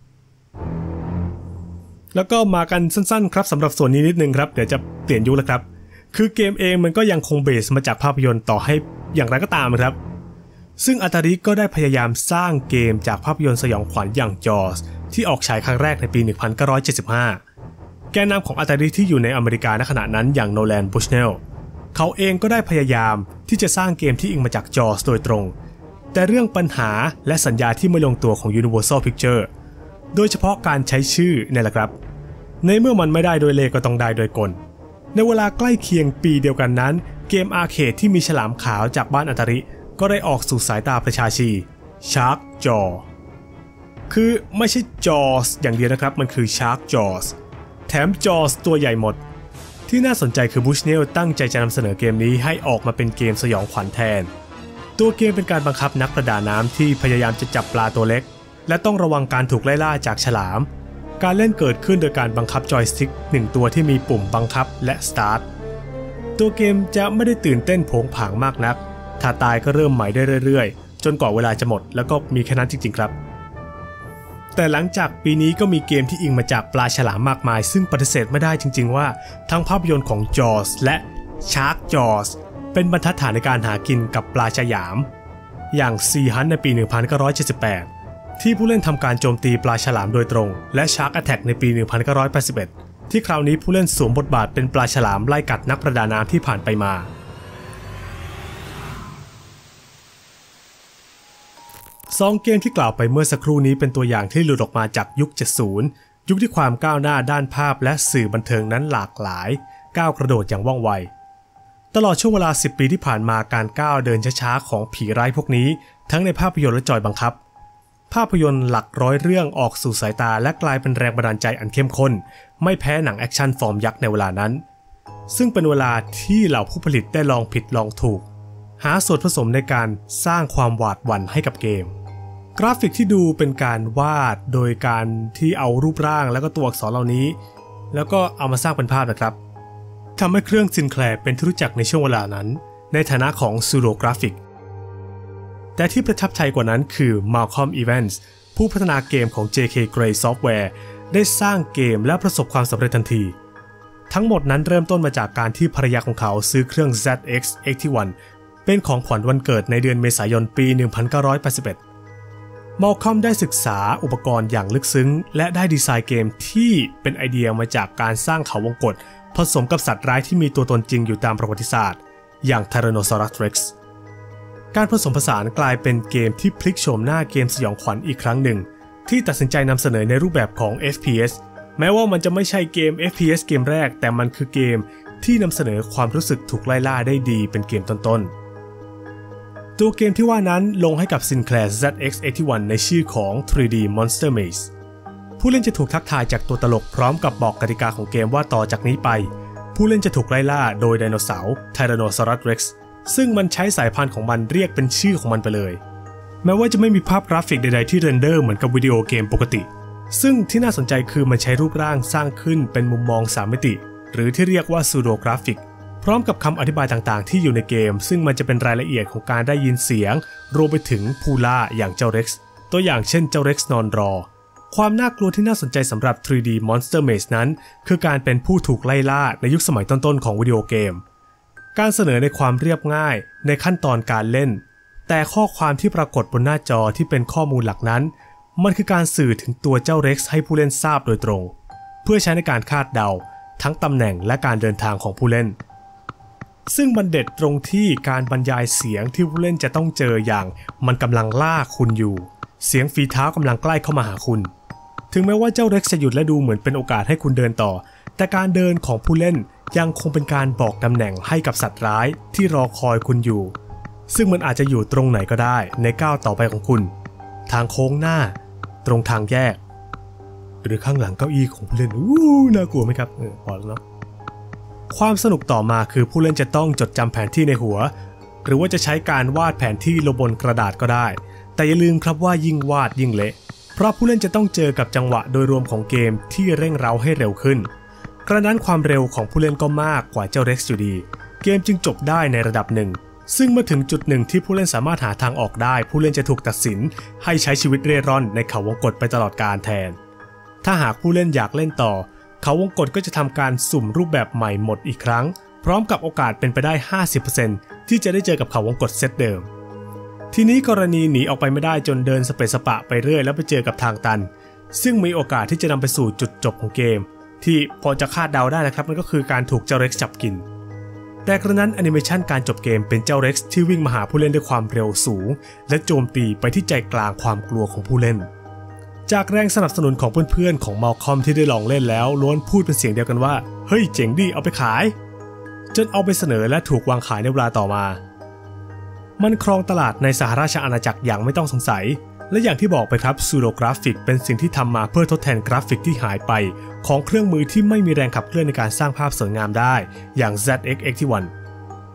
แล้วก็มากันสั้นๆครับสำหรับส่วนนี้นิดนึงครับเดี๋ยวจะเปลี่ยนยุคแล้วครับคือเกมเองมันก็ยังคงเบสมาจากภาพยนตร์ต่อให้อย่างไรก็ตามครับซึ่งอาตาริก็ได้พยายามสร้างเกมจากภาพยนตร์สยองขวัญอย่าง Jaws ที่ออกฉายครั้งแรกในปี หนึ่งพันเก้าร้อยเจ็ดสิบห้า แกนนำของอาตาริที่อยู่ในอเมริกาณขณะนั้นอย่างโนแลน บุชเนลเขาเองก็ได้พยายามที่จะสร้างเกมที่อิงมาจาก Jaws โดยตรงแต่เรื่องปัญหาและสัญญาที่ไม่ลงตัวของ Universal Pictures โดยเฉพาะการใช้ชื่อนี่แหละครับในเมื่อมันไม่ได้โดยเลขก็ต้องได้โดยกลในเวลาใกล้เคียงปีเดียวกันนั้นเกมอาร์เคดที่มีฉลามขาวจากบ้านอาตาริก็ได้ออกสู่สายตาประชาชน Shark Jaw คือไม่ใช่ Jaws อย่างเดียวนะครับมันคือ Shark Jaws แถม Jaws ตัวใหญ่หมดที่น่าสนใจคือบูชเนลตั้งใจจะนำเสนอเกมนี้ให้ออกมาเป็นเกมสยองขวัญแทนตัวเกมเป็นการบังคับนักประดาน้ำที่พยายามจะจับปลาตัวเล็กและต้องระวังการถูกไล่ล่าจากฉลามการเล่นเกิดขึ้นโดยการบังคับจอยสติ๊กหนึ่งตัวที่มีปุ่มบังคับและสตาร์ทตัวเกมจะไม่ได้ตื่นเต้นโผงผางมากนักถ้าตายก็เริ่มใหม่ได้เรื่อยๆจนกว่าเวลาจะหมดแล้วก็มีแค่นั้นจริงๆครับแต่หลังจากปีนี้ก็มีเกมที่อิงมาจากปลาฉลามมากมายซึ่งปฏิเสธไม่ได้จริงๆว่าทั้งภาพยนตร์ของ Jaws และ Shark Jaws เป็นบรรทัดฐานในการหากินกับปลาฉลามอย่าง Sea Hunt ในปี หนึ่งพันเก้าร้อยเจ็ดสิบแปด ที่ผู้เล่นทำการโจมตีปลาฉลามโดยตรงและ Shark Attack ในปี หนึ่งพันเก้าร้อยแปดสิบเอ็ด ที่คราวนี้ผู้เล่นสวมบทบาทเป็นปลาฉลามไล่กัดนักประดาน้ำที่ผ่านไปมาสองเกมที่กล่าวไปเมื่อสักครู่นี้เป็นตัวอย่างที่หลุดออกมาจากยุค เจ็ดสิบ ยุคที่ความก้าวหน้าด้านภาพและสื่อบันเทิงนั้นหลากหลายก้าวกระโดดอย่างว่องไวตลอดช่วงเวลาสิบปีที่ผ่านมาการก้าวเดินช้าๆของผีร้ายพวกนี้ทั้งในภาพยนตร์และจอยบังคับภาพยนตร์หลักร้อยเรื่องออกสู่สายตาและกลายเป็นแรงบันดาลใจอันเข้มข้นไม่แพ้หนังแอคชั่นฟอร์มยักษ์ในเวลานั้นซึ่งเป็นเวลาที่เหล่าผู้ผลิตได้ลองผิดลองถูกหาส่วนผสมในการสร้างความหวาดหวั่นให้กับเกมกราฟิกที่ดูเป็นการวาดโดยการที่เอารูปร่างและก็ตัวอักษรเหล่านี้แล้วก็เอามาสร้างเป็นภาพนะครับทำให้เครื่องซินแคลร์เป็นที่รู้จักในช่วงเวลานั้นในฐานะของซูโดกราฟิกแต่ที่ประทับใจกว่านั้นคือ Malcolm Evans ผู้พัฒนาเกมของ เจ เค Gray Software ได้สร้างเกมและประสบความสำเร็จทันทีทั้งหมดนั้นเริ่มต้นมาจากการที่ภรรยาของเขาซื้อเครื่อง แซด เอ็กซ์ เอ็กซ์ ที วัน เป็นของขวัญวันเกิดในเดือนเมษายนปี หนึ่งพันเก้าร้อยแปดสิบเอ็ดมอลคอมได้ศึกษาอุปกรณ์อย่างลึกซึ้งและได้ดีไซน์เกมที่เป็นไอเดียมาจากการสร้างเขาวงกตผสมกับสัตว์ร้ายที่มีตัวตนจริงอยู่ตามประวัติศาสตร์อย่าง Tyrannosaurus Rex การผสมผสานกลายเป็นเกมที่พลิกโฉมหน้าเกมสยองขวัญอีกครั้งหนึ่งที่ตัดสินใจนำเสนอในรูปแบบของ เอฟ พี เอส แม้ว่ามันจะไม่ใช่เกม เอฟ พี เอส เกมแรกแต่มันคือเกมที่นำเสนอความรู้สึกถูกไล่ล่าได้ดีเป็นเกมต้นๆตัวเกมที่ว่านั้นลงให้กับ Sinclair แซด เอ็กซ์ เอ็กซ์ ที วัน ในชื่อของ ทรี ดี Monster Maze ผู้เล่นจะถูกทักทายจากตัวตลกพร้อมกับบอกกติกาของเกมว่าต่อจากนี้ไปผู้เล่นจะถูกไล่ล่าโดยไดโนเสาร์ Tyrannosaurus Rex ซึ่งมันใช้สายพันธุ์ของมันเรียกเป็นชื่อของมันไปเลยแม้ว่าจะไม่มีภาพกราฟิกใดๆที่เรนเดอร์เหมือนกับวิดีโอเกมปกติซึ่งที่น่าสนใจคือมันใช้รูปร่างสร้างขึ้นเป็นมุมมองสามมิติหรือที่เรียกว่าซูโดกราฟิกพร้อมกับคำอธิบายต่างๆที่อยู่ในเกมซึ่งมันจะเป็นรายละเอียดของการได้ยินเสียงรวมไปถึงผู้ล่าอย่างเจ้า Rex ตัวอย่างเช่นเจ้า Rex นอนรอความน่ากลัวที่น่าสนใจสำหรับ ทรี ดี Monster Maze นั้นคือการเป็นผู้ถูกไล่ล่าในยุคสมัยต้นๆของวิดีโอเกมการเสนอในความเรียบง่ายในขั้นตอนการเล่นแต่ข้อความที่ปรากฏบนหน้าจอที่เป็นข้อมูลหลักนั้นมันคือการสื่อถึงตัวเจ้า Rex ให้ผู้เล่นทราบโดยตรงเพื่อใช้ในการคาดเดาทั้งตำแหน่งและการเดินทางของผู้เล่นซึ่งมันเด็ดตรงที่การบรรยายเสียงที่ผู้เล่นจะต้องเจออย่างมันกำลังล่าคุณอยู่เสียงฝีเท้ากำลังใกล้เข้ามาหาคุณถึงแม้ว่าเจ้า Rex จะหยุดและดูเหมือนเป็นโอกาสให้คุณเดินต่อแต่การเดินของผู้เล่นยังคงเป็นการบอกตำแหน่งให้กับสัตว์ร้ายที่รอคอยคุณอยู่ซึ่งมันอาจจะอยู่ตรงไหนก็ได้ในก้าวต่อไปของคุณทางโค้งหน้าตรงทางแยกหรือข้างหลังเก้าอี้ของผู้เล่นอู้น่ากลัวไหมครับเออพอแล้วเนาะความสนุกต่อมาคือผู้เล่นจะต้องจดจำแผนที่ในหัวหรือว่าจะใช้การวาดแผนที่ลงบนกระดาษก็ได้แต่อย่าลืมครับว่ายิ่งวาดยิ่งเละเพราะผู้เล่นจะต้องเจอกับจังหวะโดยรวมของเกมที่เร่งเร้าให้เร็วขึ้นกระนั้นความเร็วของผู้เล่นก็มากกว่าเจ้า Rex อยู่ดีเกมจึงจบได้ในระดับหนึ่งซึ่งเมื่อถึงจุดหนึ่งที่ผู้เล่นสามารถหาทางออกได้ผู้เล่นจะถูกตัดสินให้ใช้ชีวิตเร่ร่อนในเขาวงกตไปตลอดกาลแทนถ้าหากผู้เล่นอยากเล่นต่อเขาวงกตก็จะทำการสุ่มรูปแบบใหม่หมดอีกครั้งพร้อมกับโอกาสเป็นไปได้ ห้าสิบเปอร์เซ็นต์ ที่จะได้เจอกับเขาวงกตเซตเดิมทีนี้กรณีหนีออกไปไม่ได้จนเดินสเปซสปะไปเรื่อยแล้วไปเจอกับทางตันซึ่งมีโอกาสที่จะนำไปสู่จุดจบของเกมที่พอจะคาดเดาได้นะครับนั่นก็คือการถูกเจ้า Rex จับกินแต่กระนั้นแอนิเมชันการจบเกมเป็นเจ้า Rex ที่วิ่งมาหาผู้เล่นด้วยความเร็วสูงและโจมตีไปที่ใจกลางความกลัวของผู้เล่นจากแรงสนับสนุนของเพื่อนๆของมัลคอมที่ได้ลองเล่นแล้วล้วนพูดเป็นเสียงเดียวกันว่าเฮ้ยเจ๋งดิเอาไปขายจนเอาไปเสนอและถูกวางขายในเวลาต่อมามันครองตลาดในสหราชอาณาจักรอย่างไม่ต้องสงสัยและอย่างที่บอกไปครับซูโดกราฟิกเป็นสิ่งที่ทำมาเพื่อทดแทนกราฟิกที่หายไปของเครื่องมือที่ไม่มีแรงขับเคลื่อนในการสร้างภาพสวยงามได้อย่าง แซด เอ็กซ์ เอ็กซ์ ที วัน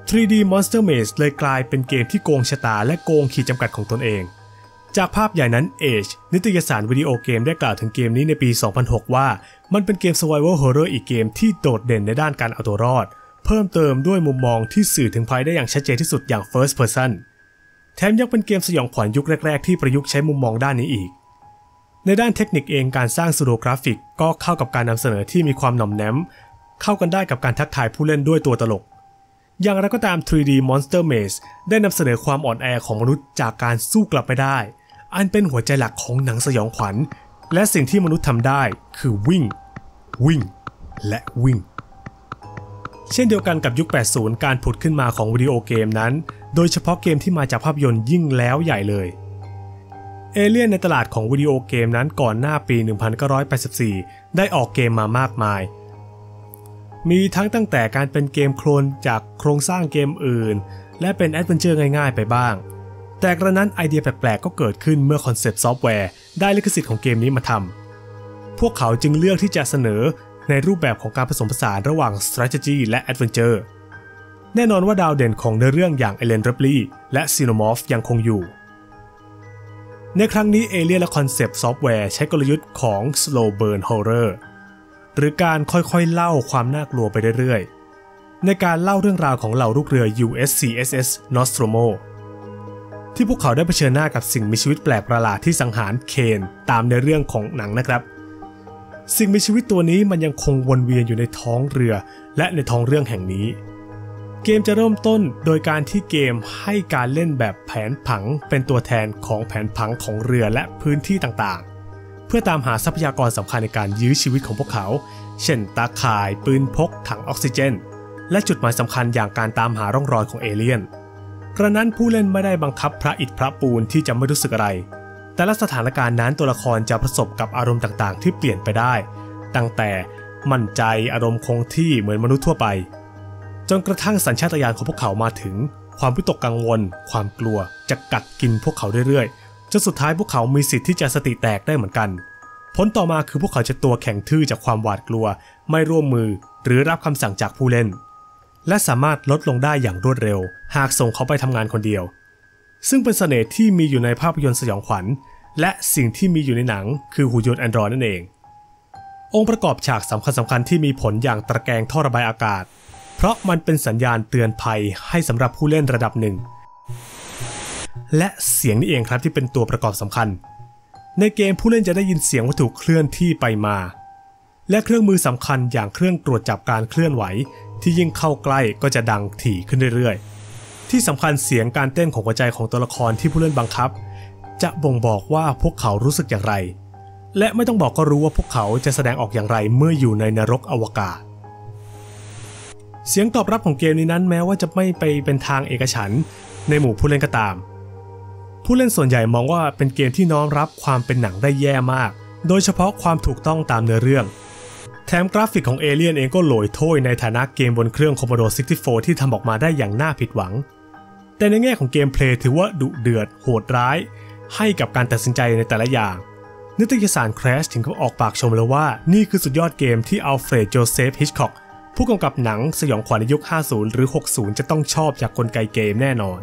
ทรี ดี Monster Maze เลยกลายเป็นเกมที่โกงชะตาและโกงขีดจำกัดของตนเองจากภาพใหญ่นั้น Age นิตยสารวิดีโอเกมได้กล่าวถึงเกมนี้ในปี สองพันหก ว่ามันเป็นเกม Survival Horror อีกเกมที่โดดเด่นในด้านการเอาตัวรอดเพิ่มเติมด้วยมุมมองที่สื่อถึงภัยได้อย่างชัดเจนที่สุดอย่าง First Person แถมยังเป็นเกมสยองขวัญยุคแรกๆที่ประยุกต์ใช้มุมมองด้านนี้อีกในด้านเทคนิคเองการสร้างซูโดกราฟิกก็เข้ากับการนำเสนอที่มีความหน่อมแนมเข้ากันได้กับการทักทายผู้เล่นด้วยตัวตลกอย่างไรก็ตาม ทรี ดี Monster Maze ได้นำเสนอความอ่อนแอของมนุษย์จากการสู้กลับไม่ได้อันเป็นหัวใจหลักของหนังสยองขวัญและสิ่งที่มนุษย์ทำได้คือวิ่งวิ่งและวิ่งเช่นเดียวกันกับยุค แปดสิบ การผุดขึ้นมาของวิดีโอเกมนั้นโดยเฉพาะเกมที่มาจากภาพยนตร์ยิ่งแล้วใหญ่เลยเอเลี่ยนในตลาดของวิดีโอเกมนั้นก่อนหน้าปี หนึ่งพันเก้าร้อยแปดสิบสี่ ได้ออกเกมมามากมายมีทั้งตั้งแต่การเป็นเกมโคลนจากโครงสร้างเกมอื่นและเป็นแอดเวนเจอร์ง่ายๆไปบ้างแต่กระนั้นไอเดียแปลกๆก็เกิดขึ้นเมื่อคอนเซปต์ซอฟต์แวร์ได้ลิขสิทธิ์ของเกมนี้มาทำพวกเขาจึงเลือกที่จะเสนอในรูปแบบของการผสมผสานระหว่าง strategy และ adventure แน่นอนว่าดาวเด่นของเนื้อเรื่องอย่าง Ellen Ripley และ Xenomorph ยังคงอยู่ในครั้งนี้เอเลียนและคอนเซปต์ซอฟต์แวร์ใช้กลยุทธ์ของ slow burn horror หรือการค่อยๆเล่าความน่ากลัวไปเรื่อยๆในการเล่าเรื่องราวของเหล่าลูกเรือ ยู เอส ซี เอส เอส Nostromo ที่พวกเขาได้เผชิญหน้ากับสิ่งมีชีวิตแปลกประหลาดที่สังหารเคนตามในเรื่องของหนังนะครับสิ่งมีชีวิตตัวนี้มันยังคงวนเวียนอยู่ในท้องเรือและในท้องเรื่องแห่งนี้เกมจะเริ่มต้นโดยการที่เกมให้การเล่นแบบแผนผังเป็นตัวแทนของแผนผังของเรือและพื้นที่ต่างๆเพื่อตามหาทรัพยากรสำคัญในการยื้อชีวิตของพวกเขาเช่นตาข่ายปืนพกถังออกซิเจนและจุดหมายสำคัญอย่างการตามหาร่องรอยของเอเลี่ยนกระนั้นผู้เล่นไม่ได้บังคับพระอิฐพระปูนที่จะไม่รู้สึกอะไรแต่ละสถานการณ์นั้นตัวละครจะประสบกับอารมณ์ต่างๆที่เปลี่ยนไปได้ตั้งแต่มั่นใจอารมณ์คงที่เหมือนมนุษย์ทั่วไปจนกระทั่งสัญชาตญาณของพวกเขามาถึงความวิตกกังวลความกลัวจะกัดกินพวกเขาเรื่อยๆจนสุดท้ายพวกเขามีสิทธิ์ที่จะสติแตกได้เหมือนกันผลต่อมาคือพวกเขาจะตัวแข็งทื่อจากความหวาดกลัวไม่ร่วมมือหรือรับคำสั่งจากผู้เล่นและสามารถลดลงได้อย่างรวดเร็วหากส่งเขาไปทำงานคนเดียวซึ่งเป็นเสน่ห์ที่มีอยู่ในภาพยนตร์สยองขวัญและสิ่งที่มีอยู่ในหนังคือหุ่นยนต์ Android นั่นเององค์ประกอบฉากสำคัญสำคัญที่มีผลอย่างตะแกรงท่อระบายอากาศเพราะมันเป็นสัญญาณเตือนภัยให้สำหรับผู้เล่นระดับหนึ่งและเสียงนี่เองครับที่เป็นตัวประกอบสำคัญในเกมผู้เล่นจะได้ยินเสียงวัตถุเคลื่อนที่ไปมาและเครื่องมือสำคัญอย่างเครื่องตรวจจับการเคลื่อนไหวที่ยิ่งเข้าใกล้ก็จะดังถี่ขึ้นเรื่อยๆที่สำคัญเสียงการเต้นของหัวใจของตัวละครที่ผู้เล่นบังคับจะบ่งบอกว่าพวกเขารู้สึกอย่างไรและไม่ต้องบอกก็รู้ว่าพวกเขาจะแสดงออกอย่างไรเมื่ออยู่ในนรกอวกาศเสียงตอบรับของเกมนี้นั้นแม้ว่าจะไม่ไปเป็นทางเอกฉันท์ในหมู่ผู้เล่นก็ตามผู้เล่นส่วนใหญ่มองว่าเป็นเกมที่น้อมรับความเป็นหนังได้แย่มากโดยเฉพาะความถูกต้องตามเนื้อเรื่องแถมกราฟิกของเอเลี่ยนเองก็โหลอยโถ้ยในฐานะเกมบนเครื่อง Commodore ซิกซ์ตี้โฟร์ ที่ทำออกมาได้อย่างน่าผิดหวังแต่ในแง่ของเกมเพลย์ถือว่าดุเดือดโหดร้ายให้กับการตัดสินใจในแต่ละอย่างนิตยสาร Crash ถึงกับออกปากชมเลยว่านี่คือสุดยอดเกมที่อัลเฟรด โจเซฟ ฮิชค็อกผู้กำกับหนังสยองขวัญในยุค ห้าสิบ หรือ หกสิบ จะต้องชอบจากกลไกเกมแน่นอน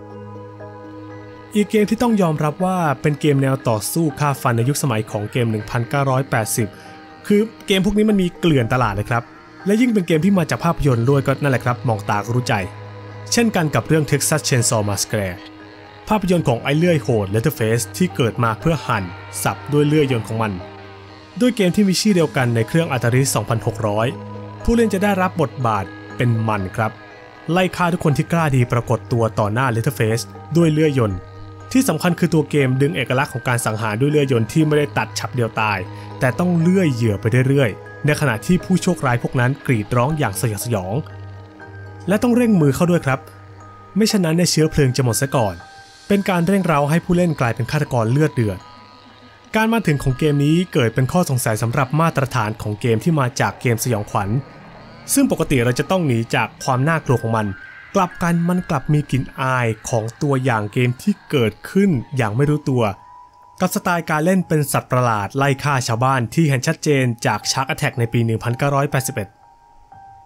อีกเกมที่ต้องยอมรับว่าเป็นเกมแนวต่อสู้ฆ่าฟันในยุคสมัยของเกม หนึ่งพันเก้าร้อยแปดสิบ คือเกมพวกนี้มันมีเกลื่อนตลาดเลยครับและยิ่งเป็นเกมที่มาจากภาพยนตร์ด้วยก็นั่นแหละครับมองตาก็รู้ใจเช่นกันกับเรื่อง Texas Chainsaw Massacre ภาพยนตร์ของไอ้เลื่อยโหด Leatherface ที่เกิดมาเพื่อหั่นสับด้วยเลื่อยยนต์ของมันด้วยเกมที่มีชื่อเดียวกันในเครื่อง Atari สองพันหกร้อยผู้เล่นจะได้รับบทบาทเป็นมันครับไล่ฆ่าทุกคนที่กล้าดีปรากฏตัวต่อหน้า Leatherface ด้วยเลื่อยยนต์ที่สำคัญคือตัวเกมดึงเอกลักษณ์ของการสังหารด้วยเลื่อยยนต์ที่ไม่ได้ตัดฉับเดียวตายแต่ต้องเลื่อยเหยื่อไปเรื่อยๆในขณะที่ผู้โชคร้ายพวกนั้นกรีดร้องอย่างสยดสยองและต้องเร่งมือเข้าด้วยครับไม่ฉะนั้นในเชื้อเพลิงจะหมดซะก่อนเป็นการเร่งเร้าให้ผู้เล่นกลายเป็นฆาตกรเลือดเดือดการมาถึงของเกมนี้เกิดเป็นข้อสงสัยสำหรับมาตรฐานของเกมที่มาจากเกมสยองขวัญซึ่งปกติเราจะต้องหนีจากความน่ากลัวของมันกลับกันมันกลับมีกลิ่นอายของตัวอย่างเกมที่เกิดขึ้นอย่างไม่รู้ตัวกับสไตล์การเล่นเป็นสัตว์ประหลาดไล่ฆ่าชาวบ้านที่เห็นชัดเจนจาก Shark Attack ในปี หนึ่งพันเก้าร้อยแปดสิบเอ็ด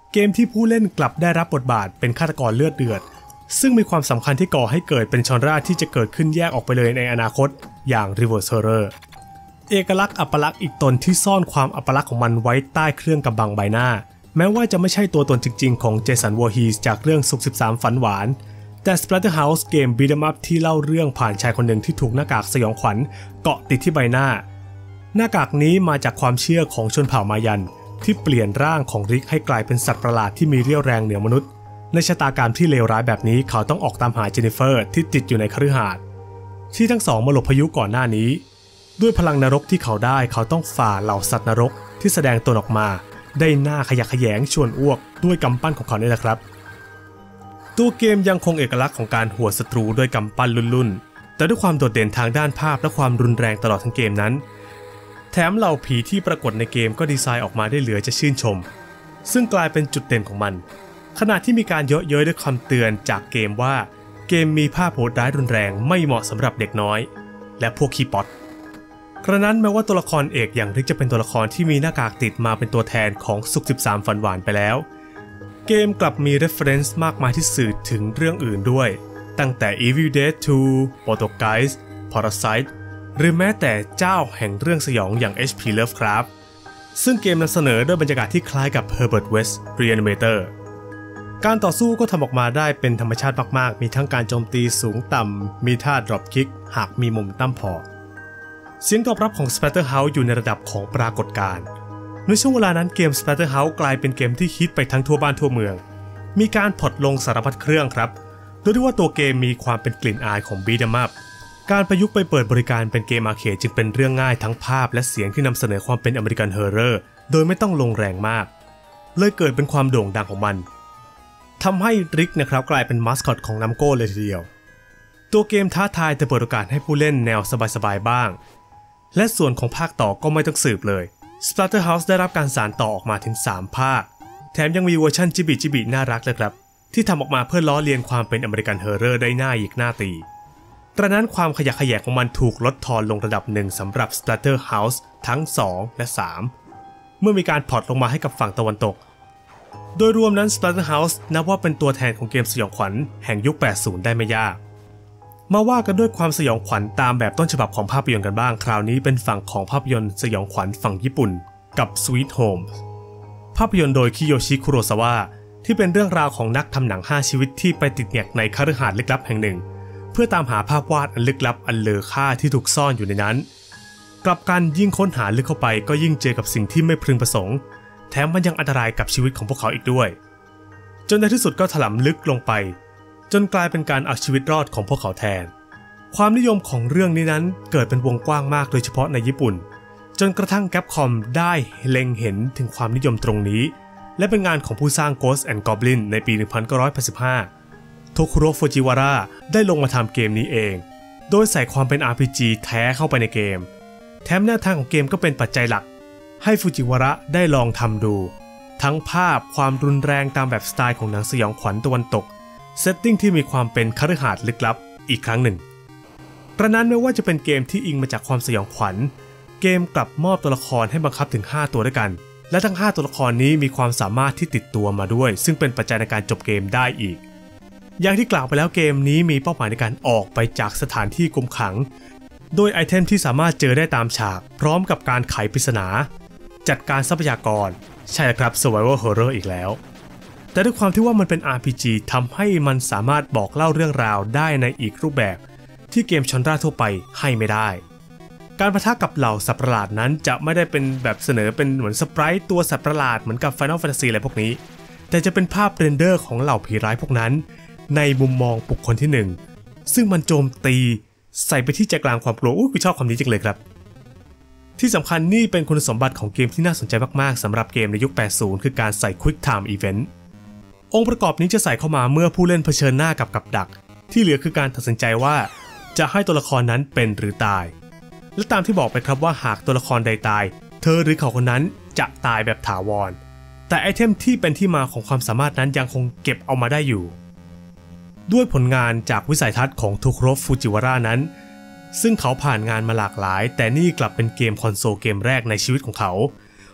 เกมที่ผู้เล่นกลับได้รับบทบาทเป็นฆาตกรเลือดเดือดซึ่งมีความสำคัญที่ก่อให้เกิดเป็นชอนราที่จะเกิดขึ้นแยกออกไปเลยในอนาคตอย่าง Reverse Horror เอกลักษณ์อัปลักษณ์อีกตนที่ซ่อนความอัปลักษณ์ของมันไว้ใต้เครื่องกำบังใบหน้าแม้ว่าจะไม่ใช่ตัวตนจริงๆของเจสัน วอร์ฮีสจากเรื่องศุกร์สิบสามฝันหวานแต่ Splatterhouse เกม Beat 'em Up ที่เล่าเรื่องผ่านชายคนหนึ่งที่ถูกหน้ากากสยองขวัญเกาะติดที่ใบหน้าหน้ากากนี้มาจากความเชื่อของชนเผ่ามายันที่เปลี่ยนร่างของริกให้กลายเป็นสัตว์ประหลาดที่มีเรี่ยวแรงเหนือมนุษย์ในชะตากรรมที่เลวร้ายแบบนี้เขาต้องออกตามหาเจนนิเฟอร์ที่ติดอยู่ในคฤหาสน์ที่ทั้งสองมาหลบพายุก่อนหน้านี้ด้วยพลังนรกที่เขาได้เขาต้องฝ่าเหล่าสัตว์นรกที่แสดงตนออกมาได้หน้าขยะแขยงชวนอ้วกด้วยกำปั้นของเขานี่แหละครับตัวเกมยังคงเอกลักษณ์ของการหัวศัตรูด้วยกำปั้นลุ่นๆแต่ด้วยความโดดเด่นทางด้านภาพและความรุนแรงตลอดทั้งเกมนั้นแถมเหล่าผีที่ปรากฏในเกมก็ดีไซน์ออกมาได้เหลือจะชื่นชมซึ่งกลายเป็นจุดเด่นของมันขณะที่มีการเยาะเย้ยด้วยคำเตือนจากเกมว่าเกมมีภาพโหดร้ายรุนแรงไม่เหมาะสำหรับเด็กน้อยและพวกขี้ป๊อตกระนั้นแม้ว่าตัวละครเอกอย่างริกจะเป็นตัวละครที่มีหน้ากากติดมาเป็นตัวแทนของศุกร์สิบสามฝันหวานไปแล้วเกมกลับมี reference มากมายที่สื่อถึงเรื่องอื่นด้วยตั้งแต่ Evil Dead ทู Poltergeist Parasite หรือแม้แต่เจ้าแห่งเรื่องสยองอย่าง เอช พี Lovecraft ซึ่งเกมนำเสนอด้วยบรรยากาศที่คล้ายกับ Herbert West Reanimator การต่อสู้ก็ทำออกมาได้เป็นธรรมชาติมากๆมีทั้งการโจมตีสูงต่ำมีท่า drop kick หากมีมุมตั้มพอเสียงตอบรับของ Splatterhouse อยู่ในระดับของปรากฏการณ์ในช่วงเวลานั้นเกม Splatterhouse กลายเป็นเกมที่ฮิตไปทั้งทั่วบ้านทั่วเมืองมีการพอร์ตลงสารพัดเครื่องครับโดยที่ว่าตัวเกมมีความเป็นกลิ่นอายของ Beat 'em Up การประยุกต์ไปเปิดบริการเป็นเกมอาร์เคดจึงเป็นเรื่องง่ายทั้งภาพและเสียงที่นำเสนอความเป็นอเมริกันฮอร์เรอร์โดยไม่ต้องลงแรงมากเลยเกิดเป็นความโด่งดังของมันทำให้ริกนะครับกลายเป็นมาสคอตของนัมโก้เลยทีเดียวตัวเกมท้าทายแต่เปิดโอกาสให้ผู้เล่นแนวสบายๆบ้างและส่วนของภาคต่อก็ไม่ต้องสืบเลย Splatterhouse ได้รับการสานต่อออกมาถึงสามภาคแถมยังมีเวอร์ชันจิบิจิบิน่ารักเลยครับที่ทำออกมาเพื่อล้อเลียนความเป็นอเมริกันฮอร์เรอร์ได้หน้าหยิกหน้าตีกระนั้นความขยะแขยงของมันถูกลดทอนลงระดับหนึ่งสำหรับ Splatterhouse ทั้งสองและสามเมื่อมีการพอร์ตลงมาให้กับฝั่งตะวันตกโดยรวมนั้น Splatterhouse นับว่าเป็นตัวแทนของเกมสยองขวัญแห่งยุคแปดสิบได้ไม่ยากมาว่ากันด้วยความสยองขวัญตามแบบต้นฉบับของภาพยนตร์กันบ้างคราวนี้เป็นฝั่งของภาพยนตร์สยองขวัญฝั่งญี่ปุ่นกับ Sweet Home ภาพยนตร์โดยคิโยชิคุโรซาวะที่เป็นเรื่องราวของนักทำหนังห้าชีวิตที่ไปติดแงกในคฤหาสน์ลึกลับแห่งหนึ่งเพื่อตามหาภาพวาดอันลึกลับอันเลอค่าที่ถูกซ่อนอยู่ในนั้นกลับกันยิ่งค้นหาลึกเข้าไปก็ยิ่งเจอกับสิ่งที่ไม่พึงประสงค์แถมมันยังอันตรายกับชีวิตของพวกเขาอีกด้วยจนในที่สุดก็ถลำลึกลงไปจนกลายเป็นการเอาชีวิตรอดของพวกเขาแทนความนิยมของเรื่องนี้นั้นเกิดเป็นวงกว้างมากโดยเฉพาะในญี่ปุ่นจนกระทั่ง Capcom ได้เล็งเห็นถึงความนิยมตรงนี้และเป็นงานของผู้สร้าง Ghosts and Goblins ในปี หนึ่งพันเก้าร้อยแปดสิบห้า โทคุโร่ ฟูจิวาระได้ลงมาทำเกมนี้เองโดยใส่ความเป็น อาร์ พี จี แท้เข้าไปในเกมแถมแนวทางของเกมก็เป็นปัจจัยหลักให้ฟูจิวาระได้ลองทำดูทั้งภาพความรุนแรงตามแบบสไตล์ของหนังสยองขวัญตะวันตกเซตติ้งที่มีความเป็นคฤหาสน์ลึกลับอีกครั้งหนึ่งกระนั้นไม่ว่าจะเป็นเกมที่อิงมาจากความสยองขวัญเกมกลับมอบตัวละครให้บังคับถึงห้าตัวด้วยกันและทั้งห้าตัวละครนี้มีความสามารถที่ติดตัวมาด้วยซึ่งเป็นปัจจัยในการจบเกมได้อีกอย่างที่กล่าวไปแล้วเกมนี้มีเป้าหมายในการออกไปจากสถานที่กุมขังโดยไอเทมที่สามารถเจอได้ตามฉากพร้อมกับการไขปริศนาจัดการทรัพยากรใช่ครับ Survival Horror อีกแล้วแต่ด้วยความที่ว่ามันเป็น อาร์ พี จี ทำให้มันสามารถบอกเล่าเรื่องราวได้ในอีกรูปแบบที่เกมชอนราทั่วไปให้ไม่ได้การปะทะกับเหล่าสัตว์ประหลาดนั้นจะไม่ได้เป็นแบบเสนอเป็นเหมือนสไปรท์ตัวสัตว์ประหลาดเหมือนกับ Final Fantasy อะไรพวกนี้แต่จะเป็นภาพเรนเดอร์ของเหล่าผีร้ายพวกนั้นในมุมมองบุคคลที่หนึ่งซึ่งมันโจมตีใส่ไปที่ใจกลางความกลัวอุ้ยกูชอบคำนี้จังเลยครับที่สำคัญนี่เป็นคุณสมบัติของเกมที่น่าสนใจมากๆสำหรับเกมในยุคแปดสิบคือการใส่ Quick Time Event องค์ประกอบนี้จะใส่เข้ามาเมื่อผู้เล่นเผชิญหน้ากับกับดักที่เหลือคือการตัดสินใจว่าจะให้ตัวละครนั้นเป็นหรือตายและตามที่บอกไปครับว่าหากตัวละครใดตายเธอหรือเขาคนนั้นจะตายแบบถาวรแต่ไอเทมที่เป็นที่มาของความสามารถนั้นยังคงเก็บเอามาได้อยู่ด้วยผลงานจากวิสัยทัศน์ของโทคุโร่ ฟูจิวาระนั้นซึ่งเขาผ่านงานมาหลากหลายแต่นี่กลับเป็นเกมคอนโซลเกมแรกในชีวิตของเขา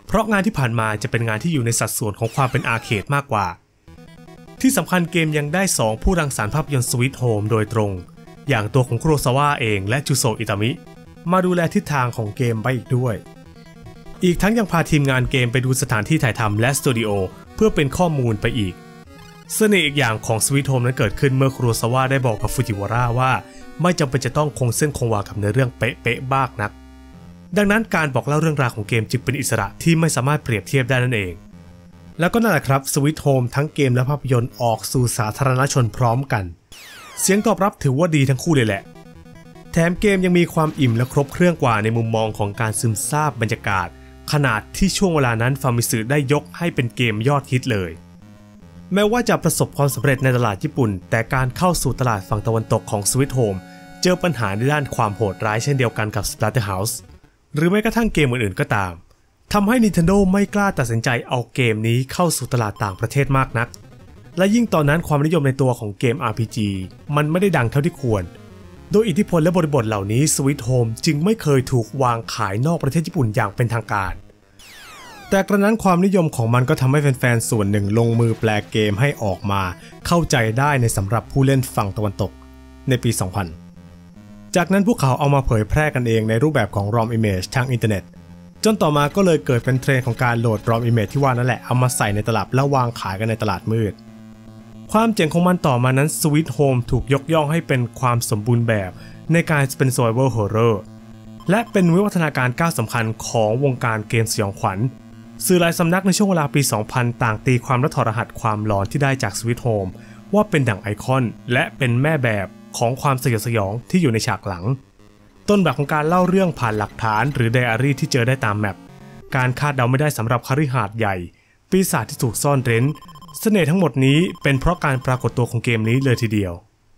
เพราะงานที่ผ่านมาจะเป็นงานที่อยู่ในสัดส่วนของความเป็นอาร์เคดมากกว่าที่สำคัญเกมยังได้สองผู้รังสรรค์ภาพยนตร์ Sweet Home โดยตรงอย่างตัวของคุโรซาวะเองและจูโซอิตามิมาดูแลทิศทางของเกมไปอีกด้วยอีกทั้งยังพาทีมงานเกมไปดูสถานที่ถ่ายทำและสตูดิโอเพื่อเป็นข้อมูลไปอีกเสน่ห์อีกอย่างของ Sweet Home นั้นเกิดขึ้นเมื่อคุโรซาวะได้บอกกับฟูจิวาระว่าไม่จำเป็นจะต้องคงเส้นคงวากับเนื้อเรื่องเป๊ะๆบ้างนักดังนั้นการบอกเล่าเรื่องราวของเกมจึงเป็นอิสระที่ไม่สามารถเปรียบเทียบได้นั่นเองแล้วก็นั่นแหละครับ Sweet Home ทั้งเกมและภาพยนตร์ออกสู่สาธารณชนพร้อมกันเสียงตอบรับถือว่าดีทั้งคู่เลยแหละแถมเกมยังมีความอิ่มและครบเครื่องกว่าในมุมมองของการซึมซาบบรรยากาศขนาดที่ช่วงเวลานั้นฟามิสึได้ยกให้เป็นเกมยอดฮิตเลยแม้ว่าจะประสบความสำเร็จในตลาดญี่ปุ่นแต่การเข้าสู่ตลาดฝั่งตะวันตกของ Sweet Home เจอปัญหาในด้านความโหดร้ายเช่นเดียวกันกับ Splatterhouse หรือแม้กระทั่งเกมอื่นๆก็ตามทำให้ Nintendo ไม่กล้าตัดสินใจเอาเกมนี้เข้าสู่ตลาดต่างประเทศมากนักและยิ่งตอนนั้นความนิยมในตัวของเกม อาร์ พี จี มันไม่ได้ดังเท่าที่ควรโดยอิทธิพลและบริบทเหล่านี้ Sweet Home จึงไม่เคยถูกวางขายนอกประเทศญี่ปุ่นอย่างเป็นทางการแต่กระนั้นความนิยมของมันก็ทำให้แฟนๆส่วนหนึ่งลงมือแปลเกมให้ออกมาเข้าใจได้ในสำหรับผู้เล่นฝั่งตะวันตกในปี สองพัน จากนั้นพวกเขาเอามาเผยแพร่กันเองในรูปแบบของ รอม Image ทางอินเทอร์เน็ตจนต่อมาก็เลยเกิดเป็นเทรนด์ของการโหลด รอม Image ที่ว่านั่นแหละเอามาใส่ในตลับแล้ววางขายกันในตลาดมืดความเจ๋งของมันต่อมานั้น Sweet Home ถูกยกย่องให้เป็นความสมบูรณ์แบบในการเป็น Survival Horror และเป็นวิวัฒนาการก้าวสำคัญของวงการเกมสยองขวัญสื่อหลายสำนักในช่วงเวลาปี สองพัน ต่างตีความและถอดรหัสความหลอนที่ได้จาก Sweet Home ว่าเป็นดั่งไอคอนและเป็นแม่แบบของความสยดสยองที่อยู่ในฉากหลังต้นแบบของการเล่าเรื่องผ่านหลักฐานหรือไดอารี่ที่เจอได้ตามแมปการคาดเดาไม่ได้สำหรับคฤหาสน์ใหญ่ปีศาจที่ถูกซ่อนเร้นเสน่ห์ทั้งหมดนี้เป็นเพราะการปรากฏตัวของเกมนี้เลยทีเดียว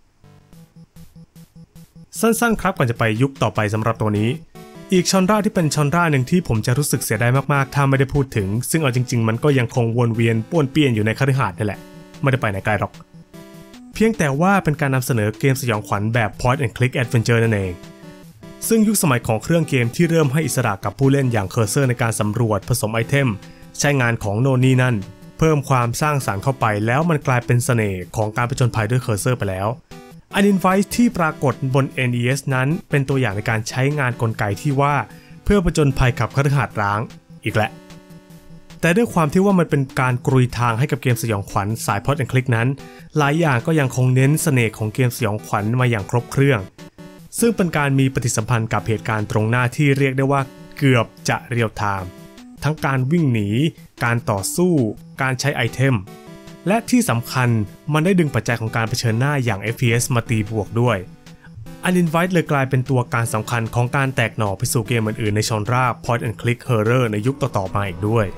สั้นๆครับก่อนจะไปยุคต่อไปสำหรับตัวนี้อีกชอนราที่เป็นชอนราหนึ่งที่ผมจะรู้สึกเสียดายมากๆถ้าไม่ได้พูดถึงซึ่งเอาจริงๆมันก็ยังคงวนเวียนป้วนเปี้ยนอยู่ในคฤหาสน์นี่แหละไม่ได้ไปไหนไกลหรอกเพียงแต่ว่าเป็นการนำเสนอเกมสยองขวัญแบบ Point and Click Adventure นั่นเองซึ่งยุคสมัยของเครื่องเกมที่เริ่มให้อิสระกับผู้เล่นอย่างเคอร์เซอร์ในการสำรวจผสมไอเทมใช้งานของโน่นนี่นั่นเพิ่มความสร้างสรรค์เข้าไปแล้วมันกลายเป็นเสน่ห์ของการผจญภัยด้วยเคอร์เซอร์ไปแล้ว Uninvited ที่ปรากฏบน เอ็น อี เอส นั้นเป็นตัวอย่างในการใช้งานกลไกที่ว่าเพื่อผจญภัยกับคฤหาสน์ร้างอีกแหละแต่ด้วยความที่ว่ามันเป็นการกรุยทางให้กับเกมสยองขวัญสาย Point and Click นั้นหลายอย่างก็ยังคงเน้นเสน่ห์ของเกมสยองขวัญมาอย่างครบเครื่องซึ่งเป็นการมีปฏิสัมพันธ์กับเหตุการณ์ตรงหน้าที่เรียกได้ว่าเกือบจะเรียลไทม์ทั้งการวิ่งหนีการต่อสู้การใช้ไอเทมและที่สำคัญมันได้ดึงปัจจัยของการเผชิญหน้าอย่าง เอฟ พี เอส มาตีบวกด้วย Uninvited เลยกลายเป็นตัวการสำคัญของการแตกหน่อไปสู่เกมอื่นๆในชอนรา Point and Click Horror ในยุคต่อๆมาอีกด้วย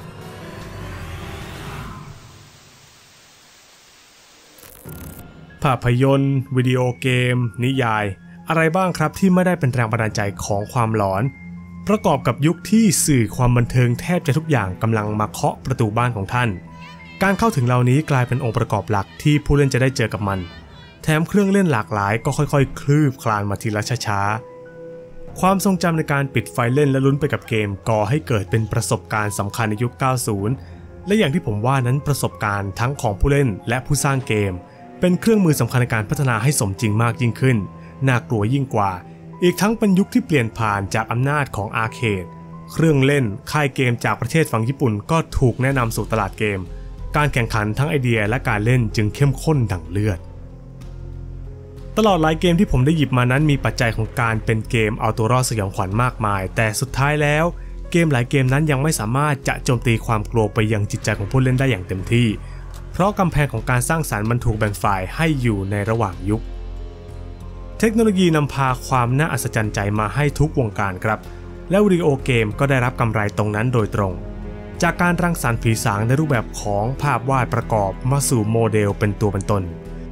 ภาพยนตร์วิดีโอเกมนิยายอะไรบ้างครับที่ไม่ได้เป็นแรงบันดาลใจของความหลอนประกอบกับยุคที่สื่อความบันเทิงแทบจะทุกอย่างกำลังมาเคาะประตูบ้านของท่านการเข้าถึงเหล่านี้กลายเป็นองค์ประกอบหลักที่ผู้เล่นจะได้เจอกับมันแถมเครื่องเล่นหลากหลายก็ค่อยๆคลืบคลานมาทีละช้าๆความทรงจำในการปิดไฟเล่นและลุ้นไปกับเกมก่อให้เกิดเป็นประสบการณ์สำคัญในยุค เก้าสิบ และอย่างที่ผมว่านั้นประสบการณ์ทั้งของผู้เล่นและผู้สร้างเกมเป็นเครื่องมือสำคัญในการพัฒนาให้สมจริงมากยิ่งขึ้นน่ากลัวยิ่งกว่าอีกทั้งเป็นยุคที่เปลี่ยนผ่านจากอำนาจของอาร์เคดเครื่องเล่นค่ายเกมจากประเทศฝั่งญี่ปุ่นก็ถูกแนะนำสู่ตลาดเกมการแข่งขันทั้งไอเดียและการเล่นจึงเข้มข้นดั่งเลือดตลอดหลายเกมที่ผมได้หยิบมานั้นมีปัจจัยของการเป็นเกมเอาตัวรอดสยองขวัญมากมายแต่สุดท้ายแล้วเกมหลายเกมนั้นยังไม่สามารถจะโจมตีความกลัวไปยังจิตใจของผู้เล่นได้อย่างเต็มที่เพราะกำแพงของการสร้างสรรค์มันถูกแบ่งฝ่ายให้อยู่ในระหว่างยุคเทคโนโลยีนำพาความน่าอัศจรรย์ใจมาให้ทุกวงการครับและวิดีโอเกมก็ได้รับกำไรตรงนั้นโดยตรงจากการรังสรรค์ผีสางในรูปแบบของภาพวาดประกอบมาสู่โมเดลเป็นตัวเป็นตน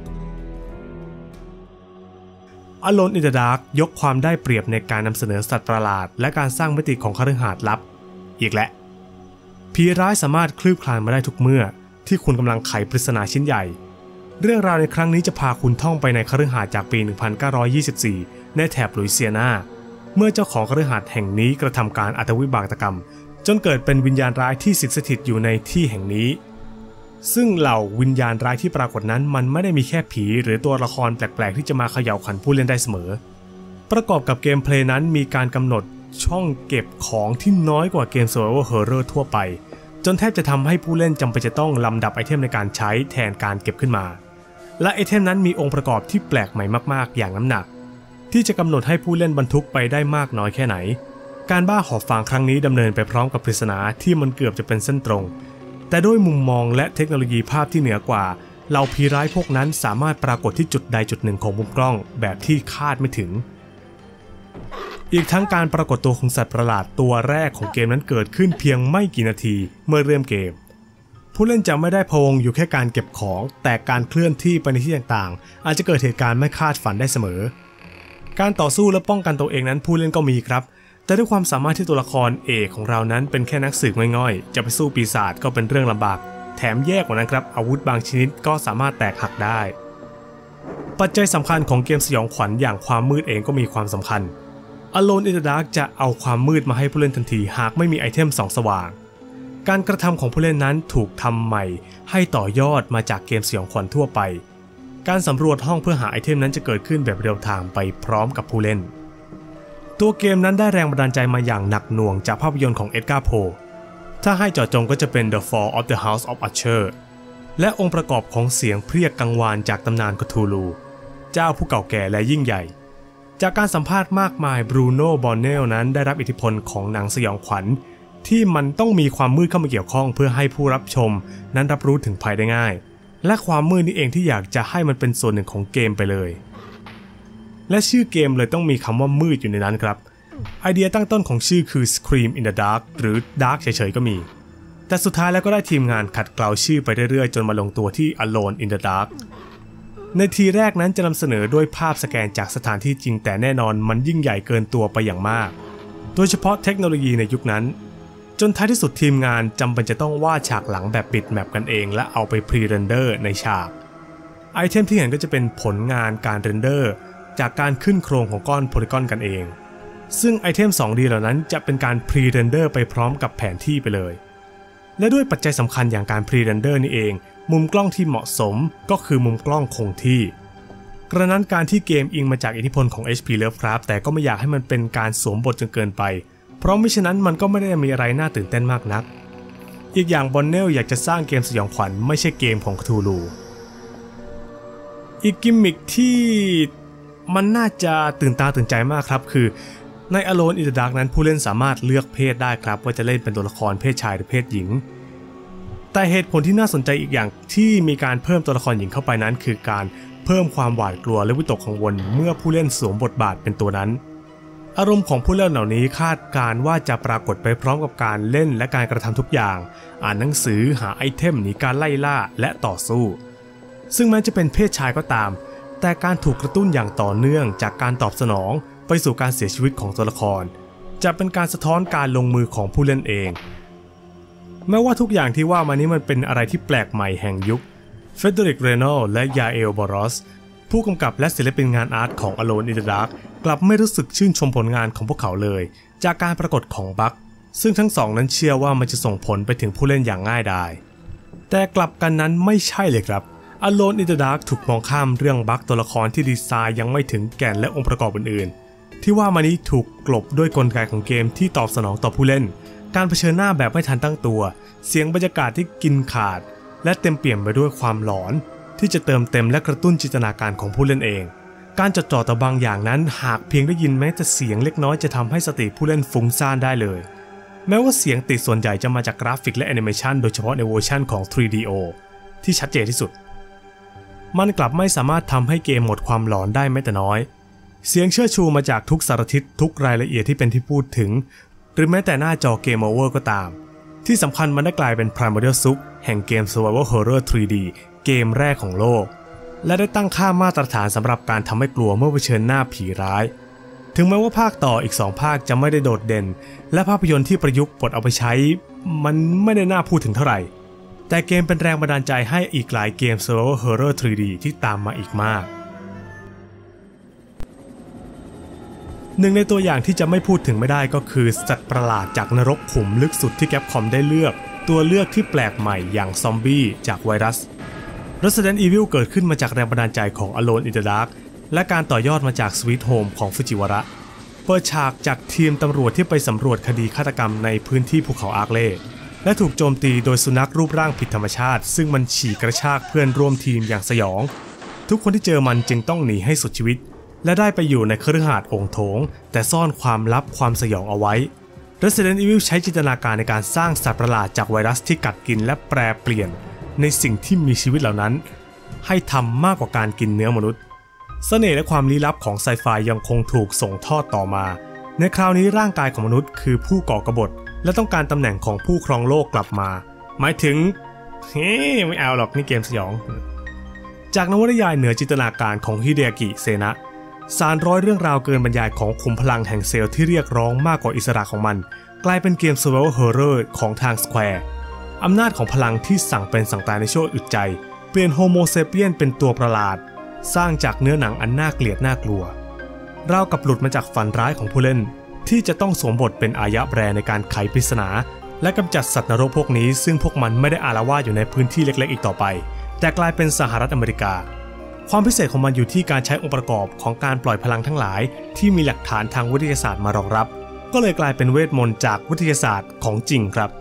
Alone in the Dark ยกความได้เปรียบในการนำเสนอสัตว์ประหลาดและการสร้างมิติของคฤหาสน์ลับอีกและผีร้ายสามารถคลืบคลานมาได้ทุกเมื่อที่คุณกำลังไขปริศนาชิ้นใหญ่เรื่องราวในครั้งนี้จะพาคุณท่องไปในคฤหาสน์จากปี หนึ่งพันเก้าร้อยยี่สิบสี่ ในแถบลุยเซียนาเมื่อเจ้าของคฤหาสน์แห่งนี้กระทำการอัตวิบากตกรรมจนเกิดเป็นวิญญาณร้ายที่สิงสถิตอยู่ในที่แห่งนี้ซึ่งเหล่าวิญญาณร้ายที่ปรากฏนั้นมันไม่ได้มีแค่ผีหรือตัวละครแปลกๆที่จะมาเขย่าขวัญผู้เล่นได้เสมอประกอบกับเกมเพลย์นั้นมีการกำหนดช่องเก็บของที่น้อยกว่าเกม Survival Horror ทั่วไปจนแทบจะทำให้ผู้เล่นจำเป็นจะต้องลำดับไอเทมในการใช้แทนการเก็บขึ้นมาและไอเทมนั้นมีองค์ประกอบที่แปลกใหม่มากๆอย่างน้ำหนักที่จะกำหนดให้ผู้เล่นบรรทุกไปได้มากน้อยแค่ไหนการบ้าหอบฟางครั้งนี้ดำเนินไปพร้อมกับปริศนาที่มันเกือบจะเป็นเส้นตรงแต่ด้วยมุมมองและเทคโนโลยีภาพที่เหนือกว่าเหล่าผีร้ายพวกนั้นสามารถปรากฏที่จุดใดจุดหนึ่งของมุมกล้องแบบที่คาดไม่ถึงอีกทั้งการปรากฏตัวของสัตว์ประหลาดตัวแรกของเกมนั้นเกิดขึ้นเพียงไม่กี่นาทีเมื่อเริ่มเกมผู้เล่นจะไม่ได้พะวงอยู่แค่การเก็บของแต่การเคลื่อนที่ไปในที่ต่างๆอาจจะเกิดเหตุการณ์ไม่คาดฝันได้เสมอการต่อสู้และป้องกันตัวเองนั้นผู้เล่นก็มีครับแต่ด้วยความสามารถที่ตัวละครเอกของเรานั้นเป็นแค่นักสืบง่อยๆจะไปสู้ปีศาจก็เป็นเรื่องลำบากแถมแย่กว่านั้นครับอาวุธบางชนิดก็สามารถแตกหักได้ปัจจัยสำคัญของเกมสยองขวัญอย่างความมืดเองก็มีความสำคัญ Alone in the Dark จะเอาความมืดมาให้ผู้เล่นทันทีหากไม่มีไอเทมส่องสว่างการกระทำของผู้เล่นนั้นถูกทำใหม่ให้ต่อยอดมาจากเกมสยองขวัญทั่วไปการสำรวจห้องเพื่อหาไอเทมนั้นจะเกิดขึ้นแบบเรียลไทม์ไปพร้อมกับผู้เล่นตัวเกมนั้นได้แรงบันดาลใจมาอย่างหนักหน่วงจากภาพยนตร์ของเอ็ดการ์ โพ ถ้าให้เจาะจงก็จะเป็น The Fall of the House of Usher และองค์ประกอบของเสียงเพรียกกังวานจากตำนานคทูลูเจ้าผู้เก่าแก่และยิ่งใหญ่จากการสัมภาษณ์มากมายบรูโน่ บอนเนลนั้นได้รับอิทธิพลของหนังสยองขวัญที่มันต้องมีความมืดเข้ามาเกี่ยวข้องเพื่อให้ผู้รับชมนั้นรับรู้ถึงภัยได้ง่ายและความมืดนี่เองที่อยากจะให้มันเป็นส่วนหนึ่งของเกมไปเลยและชื่อเกมเลยต้องมีคำว่ามืดอยู่ในนั้นครับไอเดียตั้งต้นของชื่อคือ Scream in the Dark หรือ Dark เฉยๆก็มีแต่สุดท้ายแล้วก็ได้ทีมงานขัดเกลาชื่อไปเรื่อยๆจนมาลงตัวที่ Alone in the Dark ในทีแรกนั้นจะนำเสนอด้วยภาพสแกนจากสถานที่จริงแต่แน่นอนมันยิ่งใหญ่เกินตัวไปอย่างมากโดยเฉพาะเทคโนโลยีในยุคนั้นจนท้ายที่สุดทีมงานจำเป็นจะต้องวาดฉากหลังแบบปิดแมปกันเองและเอาไปพรีเรนเดอร์ในฉากไอเทมที่เห็นก็จะเป็นผลงานการเรนเดอร์จากการขึ้นโครงของก้อนโพลีกอนกันเองซึ่งไอเทม สองดี เหล่านั้นจะเป็นการพรีเรนเดอร์ไปพร้อมกับแผนที่ไปเลยและด้วยปัจจัยสำคัญอย่างการพรีเรนเดอร์นี่เองมุมกล้องที่เหมาะสมก็คือมุมกล้องคงที่กระนั้นการที่เกมอิงมาจากอิทธิพลของ เอช พี Lovecraft แต่ก็ไม่อยากให้มันเป็นการสวมบทจนเกินไปเพราะมิฉะนั้นมันก็ไม่ได้มีอะไรน่าตื่นเต้นมากนักอีกอย่างบอนเนลอยากจะสร้างเกมสยองขวัญไม่ใช่เกมของคทูลูอีกกิมมิคที่มันน่าจะตื่นตาตื่นใจมากครับคือใน Alone in the Dark นั้นผู้เล่นสามารถเลือกเพศได้ครับว่าจะเล่นเป็นตัวละครเพศชายหรือเพศหญิงแต่เหตุผลที่น่าสนใจอีกอย่างที่มีการเพิ่มตัวละครหญิงเข้าไปนั้นคือการเพิ่มความหวาดกลัวและวิตกกังวลเมื่อผู้เล่นสวมบทบาทเป็นตัวนั้นอารมณ์ของผู้เล่นเหล่านี้คาดการว่าจะปรากฏไปพร้อมกับการเล่นและการกระทำทุกอย่างอ่านหนังสือหาไอเทมหนีการไล่ล่าและต่อสู้ซึ่งแม้จะเป็นเพศชายก็ตามแต่การถูกกระตุ้นอย่างต่อเนื่องจากการตอบสนองไปสู่การเสียชีวิตของตัวละครจะเป็นการสะท้อนการลงมือของผู้เล่นเองแม้ว่าทุกอย่างที่ว่ามานี้มันเป็นอะไรที่แปลกใหม่แห่งยุคเฟเดริก เรโนลและยาเอล บอรอสผู้กำกับและศิลปินงานอาร์ตของ Alone in the Dark กลับไม่รู้สึกชื่นชมผลงานของพวกเขาเลยจากการปรากฏของบั๊กซึ่งทั้งสองนั้นเชื่อว่ามันจะส่งผลไปถึงผู้เล่นอย่างง่ายดายแต่กลับกันนั้นไม่ใช่เลยครับ Alone in the Dark ถูกมองข้ามเรื่องบั๊กตัวละครที่ดีไซน์ยังไม่ถึงแก่นและองค์ประกอบอื่นๆที่ว่ามานี้ถูกกลบด้วยกลไกของเกมที่ตอบสนองต่อผู้เล่นการเผชิญหน้าแบบไม่ทันตั้งตัวเสียงบรรยากาศที่กินขาดและเต็มเปี่ยมไปด้วยความหลอนที่จะเติมเต็มและกระตุ้นจินตนาการของผู้เล่นเองการจดจ่อต่อบางอย่างนั้นหากเพียงได้ยินแม้แต่เสียงเล็กน้อยจะทำให้สติผู้เล่นฟุ้งซ่านได้เลยแม้ว่าเสียงติดส่วนใหญ่จะมาจากกราฟิกและแอนิเมชันโดยเฉพาะในเวอร์ชันของ ทรี ดี โอ ที่ชัดเจนที่สุดมันกลับไม่สามารถทำให้เกมหมดความหลอนได้แม้แต่น้อยเสียงเชิดชูมาจากทุกสารทิศทุกรายละเอียดที่เป็นที่พูดถึงหรือแม้แต่หน้าจอเกมโอเวอร์ก็ตามที่สำคัญมันได้กลายเป็น Primordial Soup แห่งเกม Survival Horror ทรี ดี เกมแรกของโลกและได้ตั้งค่ามาตรฐานสำหรับการทำให้กลัวเมื่อเผชิญหน้าผีร้ายถึงแม้ว่าภาคต่ออีกสองภาคจะไม่ได้โดดเด่นและภาพยนตร์ที่ประยุกต์บทเอาไปใช้มันไม่ได้น่าพูดถึงเท่าไหร่แต่เกมเป็นแรงบันดาลใจให้อีกหลายเกม Survival Horror ทรี ดี ที่ตามมาอีกมากหนึ่งในตัวอย่างที่จะไม่พูดถึงไม่ได้ก็คือสัตว์ประหลาดจากนรกขุมลึกสุดที่แคปคอมได้เลือกตัวเลือกที่แปลกใหม่อย่างซอมบี้จากไวรัส Resident Evil เกิดขึ้นมาจากแรงบันดาลใจของ Alone in the Dark และการต่อยอดมาจาก Sweet Home ของฟูจิวาระเปิดฉากจากทีมตำรวจที่ไปสำรวจคดีฆาตกรรมในพื้นที่ภูเขาอาร์เล่และถูกโจมตีโดยสุนัขรูปร่างผิดธรรมชาติซึ่งมันฉีกกระชากเพื่อนร่วมทีมอย่างสยองทุกคนที่เจอมันจึงต้องหนีให้สุดชีวิตและได้ไปอยู่ในคฤหาสน์โอ่งโถงแต่ซ่อนความลับความสยองเอาไว้ Resident Evil ใช้จินตนาการในการสร้างสัตว์ประหลาดจากไวรัสที่กัดกินและแปรเปลี่ยนในสิ่งที่มีชีวิตเหล่านั้นให้ทำมากกว่าการกินเนื้อมนุษย์เสน่ห์และความลี้ลับของไซไฟยังคงถูกส่งทอดต่อมาในคราวนี้ร่างกายของมนุษย์คือผู้ก่อกบฏและต้องการตำแหน่งของผู้ครองโลกกลับมาหมายถึงเฮ้ไม่เอาหรอกนี่เกมสยองจากนวนิยายเหนือจินตนาการของฮิเดอากิเซนะสารร้อยเรื่องราวเกินบรรยายของขุมพลังแห่งเซลล์ที่เรียกร้องมากกว่าอิสระของมันกลายเป็นเกม Survival Horror ของทาง Square อำนาจของพลังที่สั่งเป็นสั่งตายในชั่วอึดใจเปลี่ยนโฮโมเซเปียนเป็นตัวประหลาดสร้างจากเนื้อหนังอันน่าเกลียดน่ากลัวราวกับหลุดมาจากฝันร้ายของผู้เล่นที่จะต้องสวมบทเป็นอายะแบรในการไขปริศนาและกำจัดสัตว์นรกพวกนี้ซึ่งพวกมันไม่ได้อาละวาดอยู่ในพื้นที่เล็กๆอีกต่อไปแต่กลายเป็นสหรัฐอเมริกาความพิเศษของมันอยู่ที่การใช้องค์ประกอบของการปล่อยพลังทั้งหลายที่มีหลักฐานทางวิทยาศาสตร์มารองรับก็เลยกลายเป็นเวทมนต์จากวิทยาศาสตร์ของจริงครับ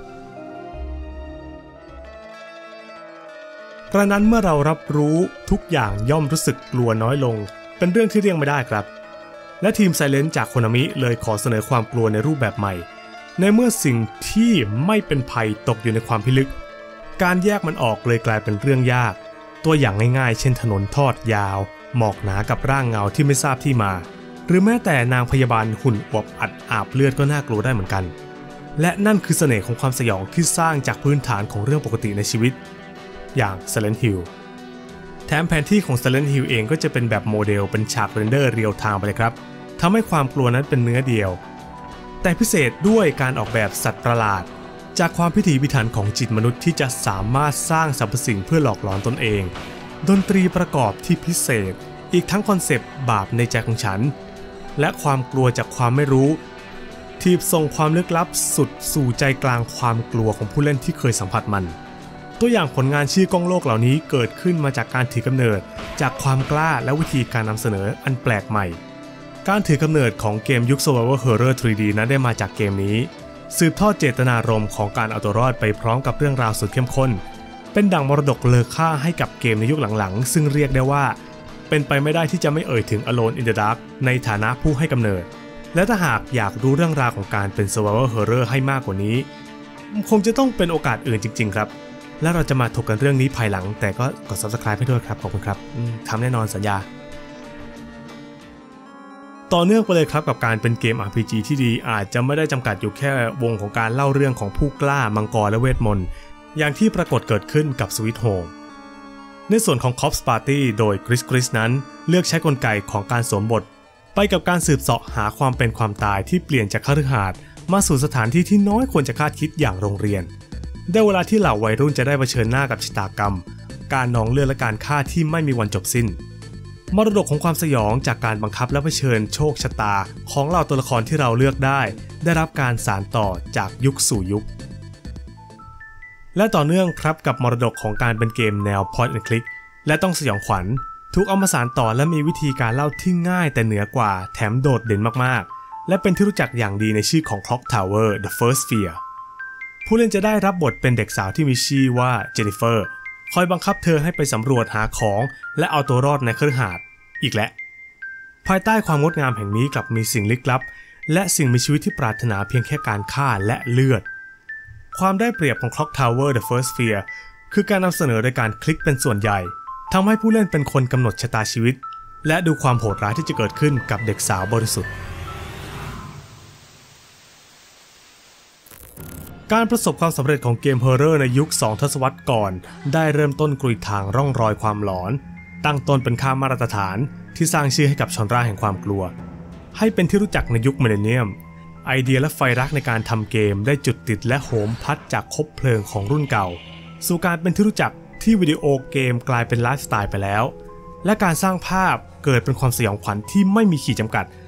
กระนั้นเมื่อเรารับรู้ทุกอย่างย่อมรู้สึกกลัวน้อยลงเป็นเรื่องที่เลี่ยงไม่ได้ครับและทีม Silent จากโคนามิเลยขอเสนอความกลัวในรูปแบบใหม่ในเมื่อสิ่งที่ไม่เป็นภัยตกอยู่ในความพิลึกการแยกมันออกเลยกลายเป็นเรื่องยากตัวอย่างง่ายๆเช่นถนนทอดยาวหมอกหนากับร่างเงาที่ไม่ทราบที่มาหรือแม้แต่นางพยาบาลหุ่นอวบอัดอาบเลือดก็น่ากลัวได้เหมือนกันและนั่นคือเสน่ห์ของความสยองที่สร้างจากพื้นฐานของเรื่องปกติในชีวิตอย่าง Silent Hill แถมแผนที่ของ Silent Hill เองก็จะเป็นแบบโมเดลเป็นฉากเรนเดอร์เรียลไทม์ไปเลยครับทำให้ความกลัวนั้นเป็นเนื้อเดียวแต่พิเศษด้วยการออกแบบสัตว์ประหลาดจากความพิถีพิถันของจิตมนุษย์ที่จะสามารถสร้างสรรพสิ่งเพื่อหลอกหลอนตนเองดนตรีประกอบที่พิเศษอีกทั้งคอนเซปต์บาปในใจของฉันและความกลัวจากความไม่รู้ทีบส่งความลึกลับสุดสู่ใจกลางความกลัวของผู้เล่นที่เคยสัมผัสมันตัวอย่างผลงานชื่อกล้องโลกเหล่านี้เกิดขึ้นมาจากการถือกำเนิดจากความกล้าและวิธีการนำเสนออันแปลกใหม่การถือกำเนิดของเกมยุค Survival Horror ทรี ดี นั้นได้มาจากเกมนี้สืบทอดเจตนารมณ์ของการเอาตัวรอดไปพร้อมกับเรื่องราวสุดเข้มข้นเป็นดั่งมรดกเลอค่าให้กับเกมในยุคหลังๆซึ่งเรียกได้ว่าเป็นไปไม่ได้ที่จะไม่เอ่ยถึง Alone in the Dark ในฐานะผู้ให้กำเนิดและถ้าหากอยากรู้เรื่องราวของการเป็น Survival Horror ให้มากกว่านี้คงจะต้องเป็นโอกาสอื่นจริงๆครับและเราจะมาถกกันเรื่องนี้ภายหลังแต่ก็กด Subscribe ให้ด้วยครับขอบคุณครับทำแน่นอนสัญญาต่อเนื่องไปเลยครับกับการเป็นเกม อาร์ พี จี ที่ดีอาจจะไม่ได้จำกัดอยู่แค่วงของการเล่าเรื่องของผู้กล้ามังกรและเวทมนต์อย่างที่ปรากฏเกิดขึ้นกับ Sweet Home ในส่วนของ Corpse Party โดย Chris Chris นั้นเลือกใช้กลไกของการสวมบทไปกับการสืบเสาะหาความเป็นความตายที่เปลี่ยนจากคฤหาสน์มาสู่สถานที่ที่น้อยควรจะคาดคิดอย่างโรงเรียนได้เวลาที่เหล่าวัยรุ่นจะได้เผชิญหน้ากับชะตากรรมการนองเลือดและการฆ่าที่ไม่มีวันจบสิ้นมรดกของความสยองจากการบังคับและเผชิญโชคชะตาของเหล่าตัวละครที่เราเลือกได้ได้รับการสานต่อจากยุคสู่ยุคและต่อเนื่องครับกับมรดกของการเป็นเกมแนว Point and Click และต้องสยองขวัญถูกเอามาสานต่อและมีวิธีการเล่าที่ง่ายแต่เหนือกว่าแถมโดดเด่นมากๆและเป็นที่รู้จักอย่างดีในชื่อของ Clock Tower The First Fear ผู้เล่นจะได้รับบทเป็นเด็กสาวที่มีชื่อว่าเจนนิเฟอร์คอยบังคับเธอให้ไปสำรวจหาของและเอาตัวรอดในคฤหาสน์อีกแล้วภายใต้ความงดงามแห่งนี้กลับมีสิ่งลึกลับและสิ่งมีชีวิตที่ปรารถนาเพียงแค่การฆ่าและเลือดความได้เปรียบของ Clock Tower The First Fear คือการนำเสนอโดยการคลิกเป็นส่วนใหญ่ทำให้ผู้เล่นเป็นคนกำหนดชะตาชีวิตและดูความโหดร้ายที่จะเกิดขึ้นกับเด็กสาวบริสุทธิ์การประสบความสำเร็จของเกมฮอร์เรอร์ในยุคสองทศวรรษก่อนได้เริ่มต้นกรีดทางร่องรอยความหลอนตั้งต้นเป็นค่ามาตรฐานที่สร้างชื่อให้กับชอนราแห่งความกลัวให้เป็นที่รู้จักในยุคมิลเลนเนียมไอเดียและไฟรักในการทำเกมได้จุดติดและโหมพัดจากคบเพลิงของรุ่นเก่าสู่การเป็นที่รู้จักที่วิดีโอเกมกลายเป็นไลฟ์สไตล์ไปแล้วและการสร้างภาพเกิดเป็นความสยองขวัญที่ไม่มีขีดจำกัด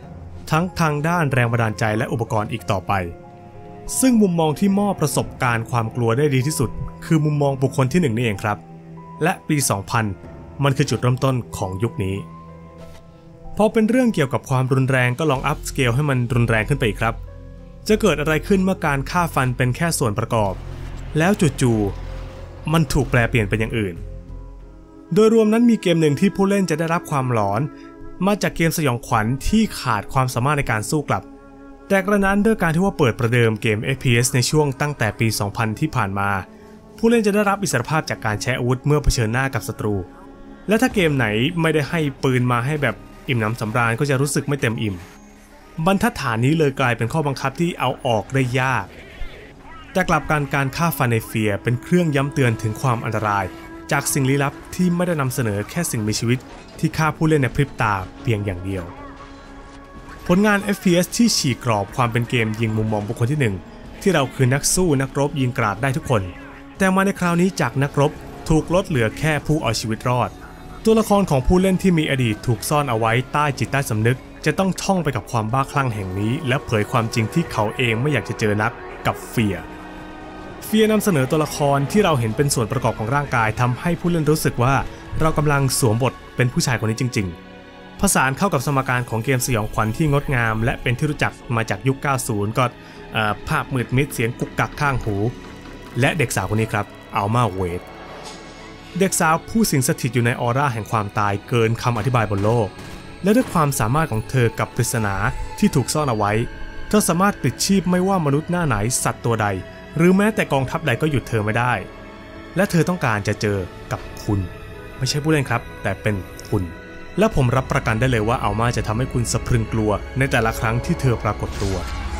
ทั้งทางด้านแรงบันดาลใจและอุปกรณ์อีกต่อไปซึ่งมุมมองที่มอบประสบการณ์ความกลัวได้ดีที่สุดคือมุมมองบุคคลที่หนึ่งนี่เองครับและปี สองพัน มันคือจุดเริ่มต้นของยุคนี้พอเป็นเรื่องเกี่ยวกับความรุนแรงก็ลองอัพสเกลให้มันรุนแรงขึ้นไปอีกครับจะเกิดอะไรขึ้นเมื่อการฆ่าฟันเป็นแค่ส่วนประกอบแล้วจู่ๆมันถูกแปลเปลี่ยนเป็นอย่างอื่นโดยรวมนั้นมีเกมหนึ่งที่ผู้เล่นจะได้รับความหลอนมาจากเกมสยองขวัญที่ขาดความสามารถในการสู้กลับแต่กระนั้นด้วยการที่ว่าเปิดประเดิมเกม เอฟ พี เอส ในช่วงตั้งแต่ปี สองพัน ที่ผ่านมาผู้เล่นจะได้รับอิสรภาพจากการใช้อาวุธเมื่อเผชิญหน้ากับศัตรูและถ้าเกมไหนไม่ได้ให้ปืนมาให้แบบอิ่มหนำสำราญก็จะรู้สึกไม่เต็มอิ่มบรรทัดฐานนี้เลยกลายเป็นข้อบังคับที่เอาออกได้ยากแต่กลับกันการฆ่าฟันในเฟียเป็นเครื่องย้ำเตือนถึงความอันตรายจากสิ่งลี้ลับที่ไม่ได้นำเสนอแค่สิ่งมีชีวิตที่ฆ่าผู้เล่นในพริบตาเพียงอย่างเดียวผลงาน เอฟ พี เอส ที่ฉีกกรอบความเป็นเกมยิงมุมมองบุคคลที่หนึ่งที่เราคือนักสู้นักรบยิงกราดได้ทุกคนแต่มาในคราวนี้จากนักรบถูกลดเหลือแค่ผู้เอาชีวิตรอดตัวละครของผู้เล่นที่มีอดีตถูกซ่อนเอาไว้ใต้จิตใต้สำนึกจะต้องท่องไปกับความบ้าคลั่งแห่งนี้และเผยความจริงที่เขาเองไม่อยากจะเจอนักกับเฟียเฟียนำเสนอตัวละครที่เราเห็นเป็นส่วนประกอบของร่างกายทำให้ผู้เล่นรู้สึกว่าเรากำลังสวมบทเป็นผู้ชายคนนี้จริงๆผสานเข้ากับสมการของเกมสยองขวัญที่งดงามและเป็นที่รู้จักมาจากยุค เก้าสิบ ก็ภาพมืดมิดเสียงกุกกักข้างหูและเด็กสาวคนนี้ครับอัลมาเวดเด็กสาวผู้สิงสถิตอยู่ในออร่าแห่งความตายเกินคำอธิบายบนโลกและด้วยความสามารถของเธอกับปริศนาที่ถูกซ่อนเอาไว้เธอสามารถปลิดชีพไม่ว่ามนุษย์หน้าไหนสัตว์ตัวใดหรือแม้แต่กองทัพใดก็หยุดเธอไม่ได้และเธอต้องการจะเจอกับคุณไม่ใช่ผู้เล่นครับแต่เป็นคุณและผมรับประกันได้เลยว่าอัลมาจะทำให้คุณสะพรึงกลัวในแต่ละครั้งที่เธอปรากฏตัว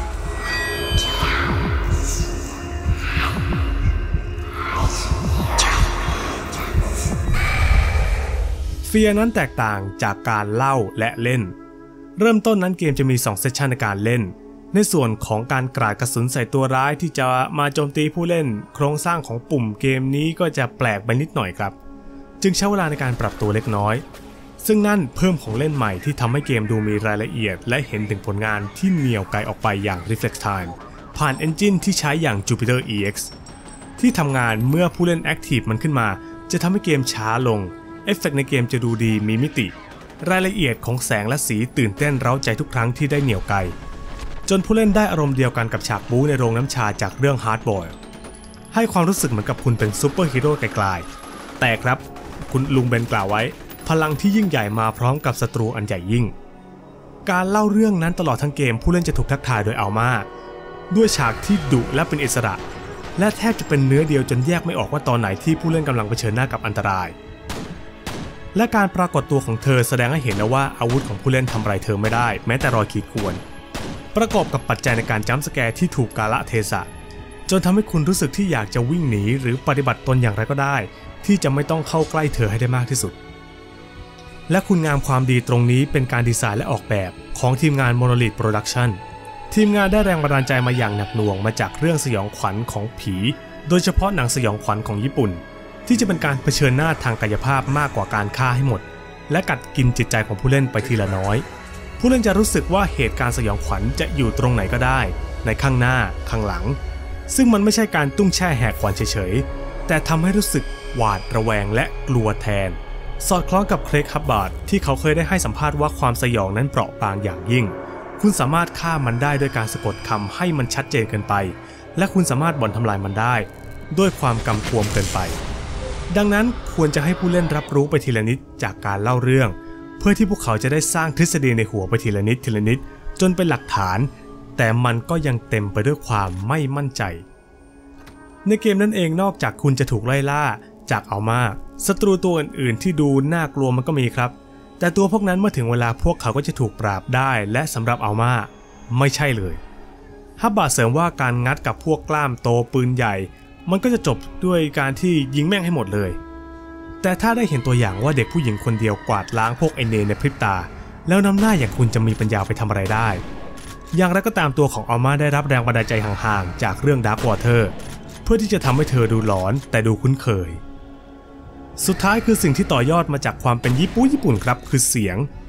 เฟียนั้นแตกต่างจากการเล่าและเล่นเริ่มต้นนั้นเกมจะมีสองเซสชันในการเล่นในส่วนของการกราดกระสุนใส่ตัวร้ายที่จะมาโจมตีผู้เล่นโครงสร้างของปุ่มเกมนี้ก็จะแปลกไปนิดหน่อยครับจึงใช้เวลาในการปรับตัวเล็กน้อยซึ่งนั่นเพิ่มของเล่นใหม่ที่ทำให้เกมดูมีรายละเอียดและเห็นถึงผลงานที่เหนี่ยวไกลออกไปอย่าง Reflex Time ผ่านเอนจินที่ใช้อย่าง Jupiter อี เอ็กซ์ ที่ทำงานเมื่อผู้เล่น Active มันขึ้นมาจะทำให้เกมช้าลงเอฟเฟกต์ในเกมจะดูดีมีมิติรายละเอียดของแสงและสีตื่นเต้นเร้าใจทุกครั้งที่ได้เหนี่ยวไกลจนผู้เล่นได้อารมณ์เดียวกันกับฉากบู๊ในโรงน้ำชาจากเรื่อง Hard Boiled ให้ความรู้สึกเหมือนกับคุณเป็นซูเปอร์ฮีโร่ไกลๆแต่ครับคุณลุงเบนกล่าวไว้พลังที่ยิ่งใหญ่มาพร้อมกับศัตรูอันใหญ่ยิ่งการเล่าเรื่องนั้นตลอดทั้งเกมผู้เล่นจะถูกทักทายโดยอัลมาด้วยฉากที่ดุและเป็นอิสระและแทบจะเป็นเนื้อเดียวจนแยกไม่ออกว่าตอนไหนที่ผู้เล่นกำลังเผชิญหน้ากับอันตรายและการปรากฏตัวของเธอแสดงให้เห็นแล้วว่าอาวุธของผู้เล่นทำอะไรเธอไม่ได้แม้แต่รอยขีดข่วนประกอบกับปัจจัยในการจัมป์สแกร์ที่ถูกกาลเทศะจนทำให้คุณรู้สึกที่อยากจะวิ่งหนีหรือปฏิบัติตนอย่างไรก็ได้ที่จะไม่ต้องเข้าใกล้เธอให้ได้มากที่สุดและคุณงามความดีตรงนี้เป็นการดีไซน์และออกแบบของทีมงาน Monolith Production ทีมงานได้แรงบันดาลใจมาอย่างหนักหน่วงมาจากเรื่องสยองขวัญของผีโดยเฉพาะหนังสยองขวัญของญี่ปุ่นที่จะเป็นการเผชิญหน้าทางกายภาพมากกว่าการฆ่าให้หมดและกัดกินจิตใจของผู้เล่นไปทีละน้อยผู้เล่นจะรู้สึกว่าเหตุการณ์สยองขวัญจะอยู่ตรงไหนก็ได้ในข้างหน้าข้างหลังซึ่งมันไม่ใช่การตุ้งแช่แหกขวัญเฉยๆแต่ทำให้รู้สึกหวาดระแวงและกลัวแทนสอดคล้องกับเครก ฮับบาร์ดที่เขาเคยได้ให้สัมภาษณ์ว่าความสยองนั้นเปราะบางอย่างยิ่งคุณสามารถฆ่ามันได้ด้วยการสะกดคำให้มันชัดเจนเกินไปและคุณสามารถบ่อนทำลายมันได้ด้วยความกำกวมเกินไปดังนั้นควรจะให้ผู้เล่นรับรู้ไปทีละนิดจากการเล่าเรื่องเพื่อที่พวกเขาจะได้สร้างทฤษฎีในหัวไปทีละนิดทีละนิดจนเป็นหลักฐานแต่มันก็ยังเต็มไปด้วยความไม่มั่นใจในเกมนั้นเองนอกจากคุณจะถูกไล่ล่าจากอัลมาศัตรูตัวอื่นๆที่ดูน่ากลัวมันก็มีครับแต่ตัวพวกนั้นเมื่อถึงเวลาพวกเขาก็จะถูกปราบได้และสำหรับอัลมาไม่ใช่เลยฮับบาเสริมว่าการงัดกับพวกกล้ามโตปืนใหญ่มันก็จะจบด้วยการที่ยิงแม่งให้หมดเลยแต่ถ้าได้เห็นตัวอย่างว่าเด็กผู้หญิงคนเดียวกวาดล้างพวกไอเนในพริบตาแล้วน้ำหน้าอย่างคุณจะมีปัญญาไปทำอะไรได้อย่างไรก็ตามตัวของอัลมาได้รับแรงบันดาลใจห่างๆจากเรื่อง Dark Water เพื่อที่จะทำให้เธอดูหลอนแต่ดูคุ้นเคยสุดท้ายคือสิ่งที่ต่อยอดมาจากความเป็นญี่ปุ่นญี่ปุ่นครับคือเสียง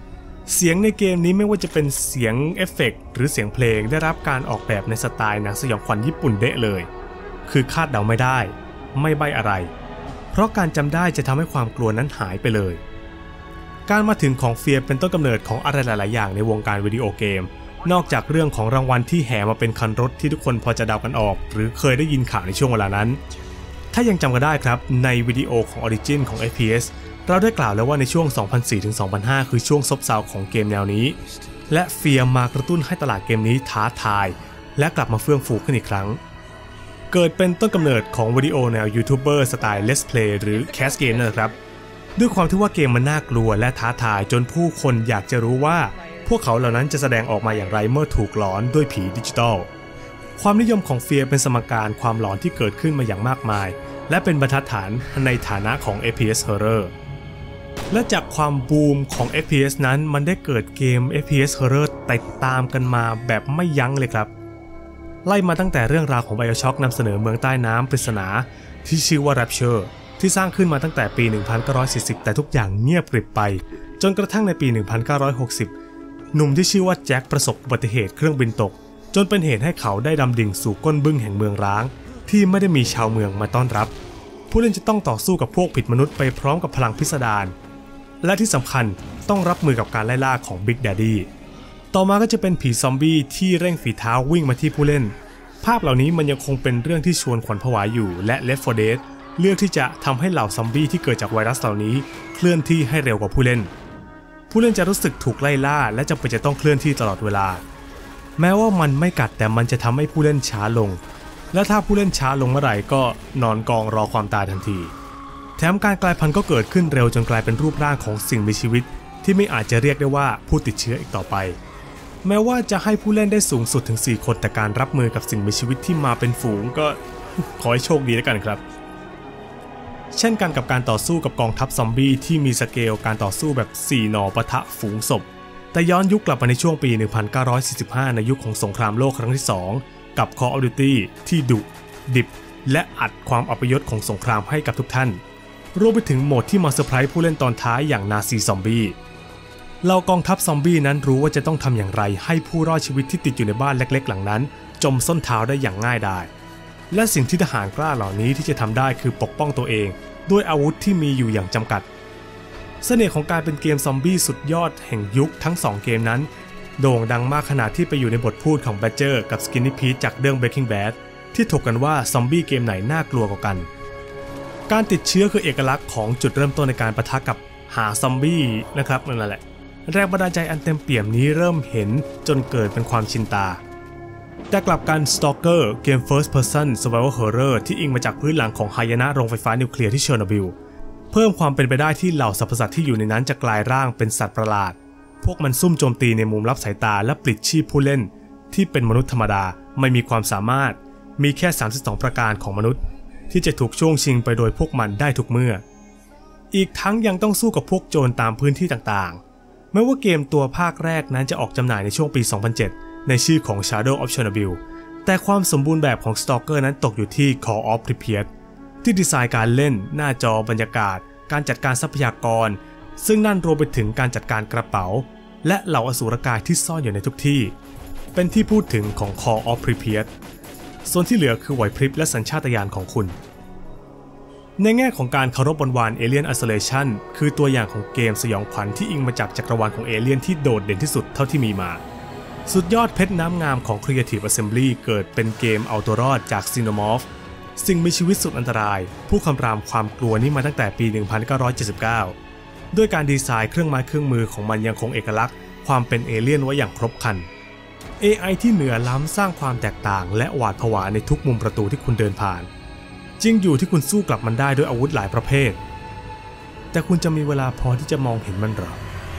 เสียงในเกมนี้ไม่ว่าจะเป็นเสียงเอฟเฟกต์หรือเสียงเพลงได้รับการออกแบบในสไตล์หนังสยองขวัญญี่ปุ่นเดะเลยคือคาดเดาไม่ได้ไม่ใบ้อะไรเพราะการจำได้จะทำให้ความกลัวนั้นหายไปเลยการมาถึงของเฟียร์เป็นต้นกำเนิดของอะไรหลายๆอย่างในวงการวิดีโอเกมนอกจากเรื่องของรางวัลที่แห่มาเป็นคันรถที่ทุกคนพอจะเดากันออกหรือเคยได้ยินข่าวในช่วงเวลานั้นถ้ายังจำกันได้ครับในวิดีโอของ Origin ของ เอฟ พี เอส เราได้กล่าวแล้วว่าในช่วง สองพันสี่ ถึง สองพันห้า คือช่วงซบเซาของเกมแนวนี้และเฟียร์มากระตุ้นให้ตลาดเกมนี้ท้าทายและกลับมาเฟื่องฟูขึ้นอีกครั้งเกิดเป็นต้นกำเนิดของวิดีโอแนวยูทูบเบอร์สไตล์ Let's Play หรือ Cast Game นะครับด้วยความที่ว่าเกมมันน่ากลัวและท้าทายจนผู้คนอยากจะรู้ว่าพวกเขาเหล่านั้นจะแสดงออกมาอย่างไรเมื่อถูกหลอนด้วยผีดิจิทัลความนิยมของเฟียร์เป็นสมการความหลอนที่เกิดขึ้นมาอย่างมากมายและเป็นบรรทัดฐานในฐานะของ เอฟ พี เอส Horror และจากความบูมของ เอฟ พี เอส นั้นมันได้เกิดเกม เอฟ พี เอส Horror ติดตามกันมาแบบไม่ยั้งเลยครับไล่มาตั้งแต่เรื่องราวของ BioShock นำเสนอเมืองใต้น้ำปริศนาที่ชื่อว่า Rapture ที่สร้างขึ้นมาตั้งแต่ปี หนึ่งพันเก้าร้อยสี่สิบ แต่ทุกอย่างเงียบกริบไปจนกระทั่งในปี หนึ่งพันเก้าร้อยหกสิบ หนุ่มที่ชื่อว่าแจ็คประสบอุบัติเหตุเครื่องบินตกจนเป็นเหตุให้เขาได้ดำดิ่งสู่ก้นบึ้งแห่งเมืองร้างที่ไม่ได้มีชาวเมืองมาต้อนรับผู้เล่นจะต้องต่อสู้กับพวกผิดมนุษย์ไปพร้อมกับพลังพิสดารและที่สำคัญต้องรับมือกับการไล่ล่าของ Big Daddy ต่อมาก็จะเป็นผีซอมบี้ที่เร่งฝีเท้าวิ่งมาที่ผู้เล่นภาพเหล่านี้มันยังคงเป็นเรื่องที่ชวนขวัญผวาอยู่และ Left โฟร์ Dead เลือกที่จะทำให้เหล่าซอมบี้ที่เกิดจากไวรัสเหล่านี้เคลื่อนที่ให้เร็วกว่าผู้เล่นผู้เล่นจะรู้สึกถูกไล่ล่าและจำเป็นจะต้องเคลื่อนที่ตลอดเวลาแม้ว่ามันไม่กัดแต่มันจะทำให้ผู้เล่นช้าลงและถ้าผู้เล่นช้าลงเมื่อไหร่ก็นอนกองรอความตายทันทีแถมการกลายพันธุ์ก็เกิดขึ้นเร็วจนกลายเป็นรูปร่างของสิ่งมีชีวิตที่ไม่อาจจะเรียกได้ว่าผู้ติดเชื้ออีกต่อไปแม้ว่าจะให้ผู้เล่นได้สูงสุดถึงสี่คนแต่การรับมือกับสิ่งมีชีวิตที่มาเป็นฝูงก็ขอให้โชคดีแล้วกันครับเช่นกันกับการต่อสู้กับกองทัพซอมบี้ที่มีสเกลการต่อสู้แบบสี่หน่อปะทะฝูงศพแต่ย้อนยุคกลับมาในช่วงปี หนึ่งพันเก้าร้อยสี่สิบห้า ในยุคของสงครามโลกครั้งที่สองกับ Call of Duty ที่ดุดิบและอัดความอัปยศของสงครามให้กับทุกท่านรวมไปถึงโหมดที่มาเซอร์ไพรส์ผู้เล่นตอนท้ายอย่างนาซีซอมบี้เหล่ากองทัพซอมบี้นั้นรู้ว่าจะต้องทำอย่างไรให้ผู้รอดชีวิตที่ติดอยู่ในบ้านเล็กๆหลังนั้นจมส้นเท้าได้อย่างง่ายดายและสิ่งที่ทหารกล้าเหล่านี้ที่จะทำได้คือปกป้องตัวเองด้วยอาวุธที่มีอยู่อย่างจำกัดเสน่ห์ของการเป็นเกมซอมบี้สุดยอดแห่งยุคทั้งสองเกมนั้นโด่งดังมากขนาดที่ไปอยู่ในบทพูดของ Badger กับ Skinny Pete จากเรื่อง Breaking Bad ที่ถกกันว่าซอมบี้เกมไหนน่ากลัวกว่ากันการติดเชื้อคือเอกลักษณ์ของจุดเริ่มต้นในการปะทะกับหาซอมบี้นะครับนั่นแหละแรงบันดาลใจอันเต็มเปี่ยมนี้เริ่มเห็นจนเกิดเป็นความชินตาแต่กลับกัน Stalker เกม First Person Survival Horror ที่อิงมาจากพื้นหลังของหายนะโรงไฟฟ้านิวเคลียร์ที่เชอร์โนบิลเพิ่มความเป็นไปได้ที่เหล่าสรรพสัตว์ที่อยู่ในนั้นจะกลายร่างเป็นสัตว์ประหลาดพวกมันซุ่มโจมตีในมุมลับสายตาและปลิดชีพผู้เล่นที่เป็นมนุษย์ธรรมดาไม่มีความสามารถมีแค่สามสิบสองประการของมนุษย์ที่จะถูกช่วงชิงไปโดยพวกมันได้ทุกเมื่ออีกทั้งยังต้องสู้กับพวกโจรตามพื้นที่ต่างๆแม้ว่าเกมตัวภาคแรกนั้นจะออกจำหน่ายในช่วงปี สองพันเจ็ด ในชื่อของ Shadow of Chernobyl แต่ความสมบูรณ์แบบของ Stalker นั้นตกอยู่ที่ Call of Pripyat ที่ดีไซน์การเล่นหน้าจอบรรยากาศการจัดการทรัพยากรซึ่งนั่นรวมไปถึงการจัดการกระเป๋าและเหล่าอสูรกายที่ซ่อนอยู่ในทุกที่เป็นที่พูดถึงของ Call of Pripyat ส่วนที่เหลือคือไหวพริบและสัญชาตญาณของคุณในแง่ของการเคารพบนวาน Alien Isolation คือตัวอย่างของเกมสยองขวัญที่อิงมาจากจักรวาลของเอเลี่ยนที่โดดเด่นที่สุดเท่าที่มีมาสุดยอดเพชรน้ำงามของ Creative Assembly เกิดเป็นเกมเอาตัวรอดจาก Xenomorph สิ่งมีชีวิตสุดอันตรายผู้คำรามความกลัวนี้มาตั้งแต่ปี หนึ่งพันเก้าร้อยเจ็ดสิบเก้า ด้วยการดีไซน์เครื่องไม้เครื่องมือของมันยังคงเอกลักษณ์ความเป็นเอเลี่ยนไว้อย่างครบครัน เอ ไอ ที่เหนือล้ำสร้างความแตกต่างและหวาดผวาในทุกมุมประตูที่คุณเดินผ่านจริงอยู่ที่คุณสู้กลับมันได้ด้วยอาวุธหลายประเภทแต่คุณจะมีเวลาพอที่จะมองเห็นมันหรอ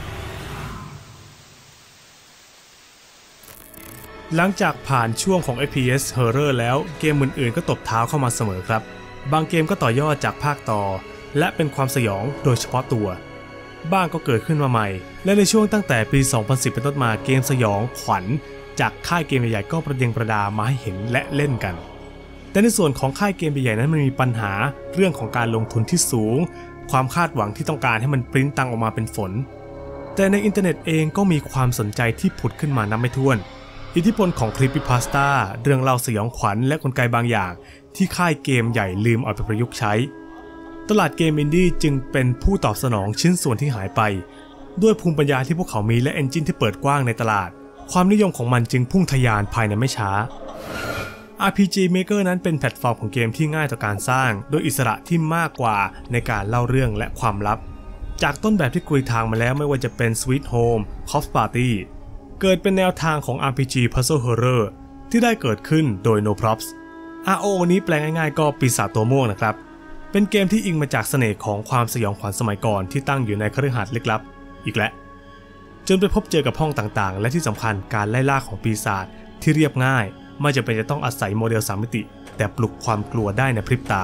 หลังจากผ่านช่วงของ เอฟ พี เอส Horror แล้วเกมอื่นๆก็ตบเท้าเข้ามาเสมอครับบางเกมก็ต่อยอดจากภาคต่อและเป็นความสยองโดยเฉพาะตัวบ้างก็เกิดขึ้นมาใหม่และในช่วงตั้งแต่ปี สองพันสิบ เป็นต้นมาเกมสยองขวัญจากค่ายเกมใหญ่ๆก็ประเดิงประดามาให้เห็นและเล่นกันแต่ในส่วนของค่ายเกมใหญ่ๆนั้นมันมีปัญหาเรื่องของการลงทุนที่สูงความคาดหวังที่ต้องการให้มันปริ้นตังออกมาเป็นฝนแต่ในอินเทอร์เน็ตเองก็มีความสนใจที่ผุดขึ้นมานับไม่ถ้วนอิทธิพลของคลิปพาสต้าเรื่องเล่าสยองขวัญและกลไกบางอย่างที่ค่ายเกมใหญ่ลืมเอาไปประยุกต์ใช้ตลาดเกมอินดี้จึงเป็นผู้ตอบสนองชิ้นส่วนที่หายไปด้วยภูมิปัญญาที่พวกเขามีและเอนจินที่เปิดกว้างในตลาดความนิยมของมันจึงพุ่งทะยานภายในไม่ช้า อาร์ พี จี Maker นั้นเป็นแพลตฟอร์มของเกมที่ง่ายต่อการสร้างโดยอิสระที่มากกว่าในการเล่าเรื่องและความลับจากต้นแบบที่กลุยทางมาแล้วไม่ว่าจะเป็น Sweet Home Cough Party เกิดเป็นแนวทางของ อาร์ พี จี Puzzle Horror ที่ได้เกิดขึ้นโดย No Props อาร์ โอ นี้แปลง่ายๆก็ปีศาจตัวม่วงนะครับเป็นเกมที่อิงมาจากเสน่ห์ของความสยองขวัญสมัยก่อนที่ตั้งอยู่ในคฤหาสน์ลึกลับอีกแล้วจนไปพบเจอกับห้องต่างๆและที่สำคัญการไล่ล่าของปีศาจที่เรียบง่ายไม่จำเป็นจะต้องอาศัยโมเดลสามมิติแต่ปลุกความกลัวได้ในพริบตา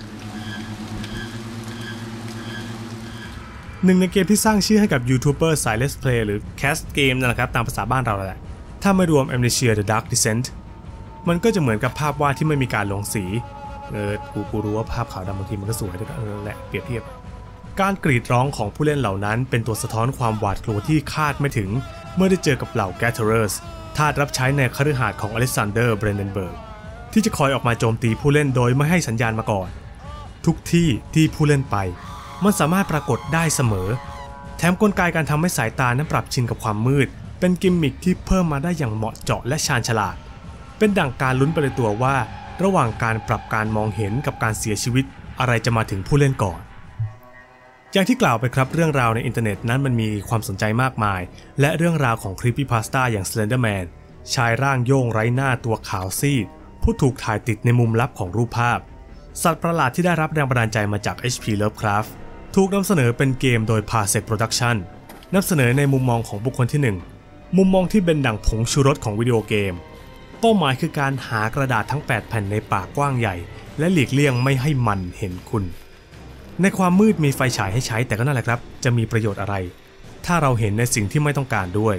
หนึ่งในเกมที่สร้างชื่อให้กับยูทูบเบอร์สาย Let's Play หรือ Cast Game นั่นแหละครับตามภาษาบ้านเราแหละถ้าไม่รวม Amnesia The Dark Descent มันก็จะเหมือนกับภาพวาดที่ไม่มีการลงสีเออกูกูรู้ว่าภาพขาวดำบางทีมันก็สวยด้วยกันเออแหละเปรียบเทียบการกรีดร้องของผู้เล่นเหล่านั้นเป็นตัวสะท้อนความหวาดกลัวที่คาดไม่ถึงเมื่อได้เจอกับเหล่า Gatherers ทาสรับใช้ในคฤหาสน์ของอเล็กซานเดอร์ เบรนเดนเบิร์กที่จะคอยออกมาโจมตีผู้เล่นโดยไม่ให้สัญญาณมาก่อนทุกที่ที่ผู้เล่นไปมันสามารถปรากฏได้เสมอแถมกลไกการทำให้สายตานั้นปรับชินกับความมืดเป็นกิมมิคที่เพิ่มมาได้อย่างเหมาะเจาะและชาญฉลาดเป็นดั่งการลุ้นไปในตัวว่าระหว่างการปรับการมองเห็นกับการเสียชีวิตอะไรจะมาถึงผู้เล่นก่อนอย่างที่กล่าวไปครับเรื่องราวในอินเทอร์เน็ตนั้นมันมีความสนใจมากมายและเรื่องราวของครีปปี้พาสต้าอย่าง Slenderman ชายร่างโย่งไร้หน้าตัวขาวซีดผู้ถูกถ่ายติดในมุมลับของรูปภาพสัตว์ประหลาดที่ได้รับแรงบันดาลใจมาจาก เอช พี Lovecraft ถูกนำเสนอเป็นเกมโดย Parsec Production นำเสนอในมุมมองของบุคคลที่หนึ่งมุมมองที่เป็นดั่งผงชูรสของวิดีโอเกมเป้าหมายคือการหากระดาษทั้งแปดแผ่นในป่ากว้างใหญ่และหลีกเลี่ยงไม่ให้มันเห็นคุณในความมืดมีไฟฉายให้ใช้แต่ก็นั่นแหละครับจะมีประโยชน์อะไรถ้าเราเห็นในสิ่งที่ไม่ต้องการด้วย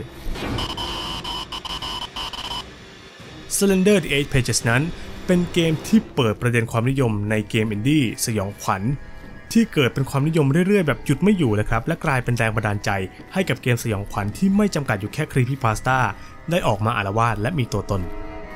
Slender the Eight Pages นั้นเป็นเกมที่เปิดประเด็นความนิยมในเกมอินดี้สยองขวัญที่เกิดเป็นความนิยมเรื่อยๆแบบหยุดไม่อยู่เลยครับและกลายเป็นแรงบันดาลใจให้กับเกมสยองขวัญที่ไม่จำกัดอยู่แค่ครีปปี้พาสต้าได้ออกมาอาละวาดและมีตัวตน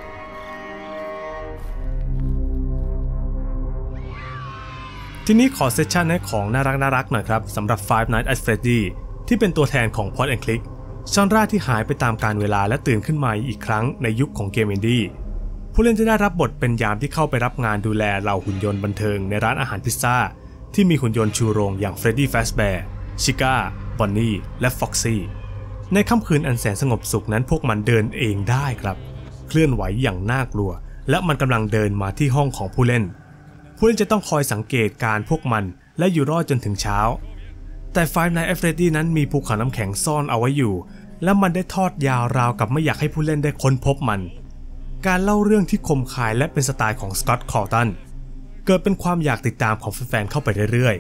ทีนี้ขอเซสชั่นให้ของน่ารักน่ารักหน่อยครับสำหรับ Five Nights at Freddy ที่เป็นตัวแทนของ Point and Click ชอนราที่หายไปตามกาลเวลาและตื่นขึ้นมาอีกครั้งในยุคของเกมอินดี้ผู้เล่นจะได้รับบทเป็นยามที่เข้าไปรับงานดูแลเหล่าหุ่นยนต์บันเทิงในร้านอาหารพิซซ่าที่มีหุ่นยนต์ชูโรงอย่าง Freddy Fazbear ชิก้า บอนนี่และฟ็อกซี่ในค่ำคืนอันแสนสงบสุขนั้นพวกมันเดินเองได้ครับเคลื่อนไหวอย่างน่ากลัวและมันกำลังเดินมาที่ห้องของผู้เล่นผู้เล่นจะต้องคอยสังเกตการพวกมันและอยู่รอดจนถึงเช้าแต่ Five Nights at Freddy นั้นมีภูเขาน้ำแข็งซ่อนเอาไว้อยู่และมันได้ทอดยาวราวกับไม่อยากให้ผู้เล่นได้ค้นพบมันการเล่าเรื่องที่คมคายและเป็นสไตล์ของสก็อตต์ คอลตันเกิดเป็นความอยากติดตามของแฟนๆเข้าไปเรื่อย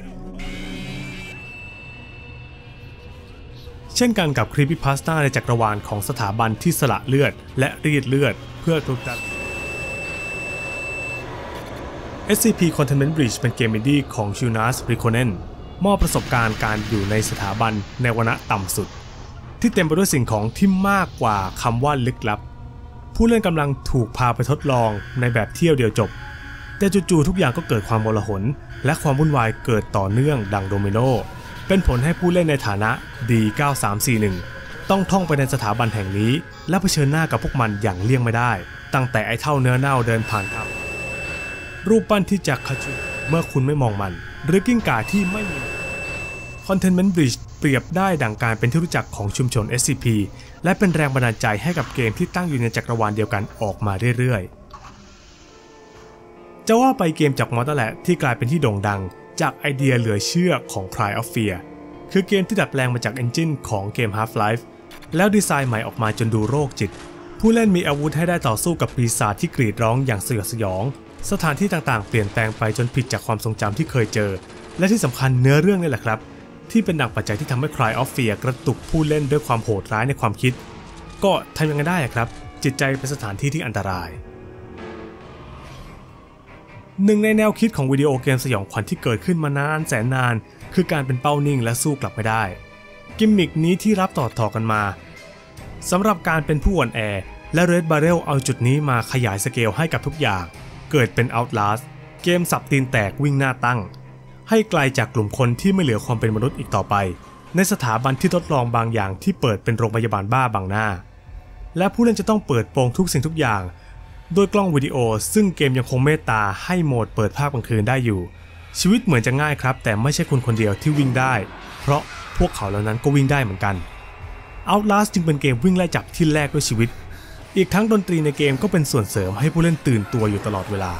ๆเช่นกันกับครีปปี้พาสต้าในจักรวาลของสถาบันที่สละเลือดและรีดเลือดเพื่อทุกทัศ เอส ซี พี Containment Breach เป็นเกมอินดี้ของชิวนัส ริโคเนนมอบประสบการณ์การอยู่ในสถาบันในวรรณะต่ำสุดที่เต็มไปด้วยสิ่งของที่มากกว่าคำว่าลึกลับผู้เล่นกำลังถูกพาไปทดลองในแบบเที่ยวเดียวจบแต่จู่ๆทุกอย่างก็เกิดความโกลาหลและความวุ่นวายเกิดต่อเนื่องดังโดมิโนเป็นผลให้ผู้เล่นในฐานะ ดี เก้าสามสี่หนึ่ง ต้องท่องไปในสถาบันแห่งนี้และเผชิญหน้ากับพวกมันอย่างเลี่ยงไม่ได้ตั้งแต่ไอ้เท่าเนื้อเน่าเดินผ่านครับรูปปั้นที่จะขจุเมื่อคุณไม่มองมันหรือกิ้งก่าที่ไม่มี Containment Breach เปรียบได้ดั่งการเป็นที่รู้จักของชุมชน เอส ซี พี และเป็นแรงบันดาลใจให้กับเกมที่ตั้งอยู่ในจักรวาลเดียวกันออกมาเรื่อยๆจะว่าไปเกมจากมอดนั่นแหละที่กลายเป็นที่โด่งดังจากไอเดียเหลือเชื่อของ Cry of Fear คือเกมที่ดัดแปลงมาจากเอนจินของเกม Half-Life แล้วดีไซน์ใหม่ออกมาจนดูโรคจิตผู้เล่นมีอาวุธให้ได้ต่อสู้กับปีศาจที่กรีดร้องอย่างสยดสยองสถานที่ต่างๆเปลี่ยนแปลงไปจนผิดจากความทรงจำที่เคยเจอและที่สำคัญเนื้อเรื่องนี่แหละครับที่เป็นดั่งปัจจัยที่ทำให้ Cry of Fear กระตุกผู้เล่นด้วยความโหดร้ายในความคิดก็ทำยังไงได้ครับจิตใจเป็นสถานที่ที่อันตรายหนึ่งในแนวคิดของวิดีโอเกมสยองขวัญที่เกิดขึ้นมานานแสนนานคือการเป็นเป้านิ่งและสู้กลับไม่ได้กิมมิกนี้ที่รับต่อๆกันมาสำหรับการเป็นผู้อ่อนแอและ Red Barrel เอาจุดนี้มาขยายสเกลให้กับทุกอย่างเกิดเป็น Outlast เกมสับตีนแตกวิ่งหน้าตั้งให้ไกลจากกลุ่มคนที่ไม่เหลือความเป็นมนุษย์อีกต่อไปในสถาบันที่ทดลองบางอย่างที่เปิดเป็นโรงพยาบาลบ้าบางหน้าและผู้เล่นจะต้องเปิดโปงทุกสิ่งทุกอย่างโดยกล้องวิดีโอซึ่งเกมยังคงเมตตาให้โหมดเปิดภาพกลางคืนได้อยู่ชีวิตเหมือนจะง่ายครับแต่ไม่ใช่คุณคนเดียวที่วิ่งได้เพราะพวกเขาเหล่านั้นก็วิ่งได้เหมือนกัน Outlast จึงเป็นเกมวิ่งไล่จับที่แลกด้วยชีวิตอีกทั้งดนตรีในเกมก็เป็นส่วนเสริมให้ผู้เล่นตื่นตัวอยู่ตลอดเวลา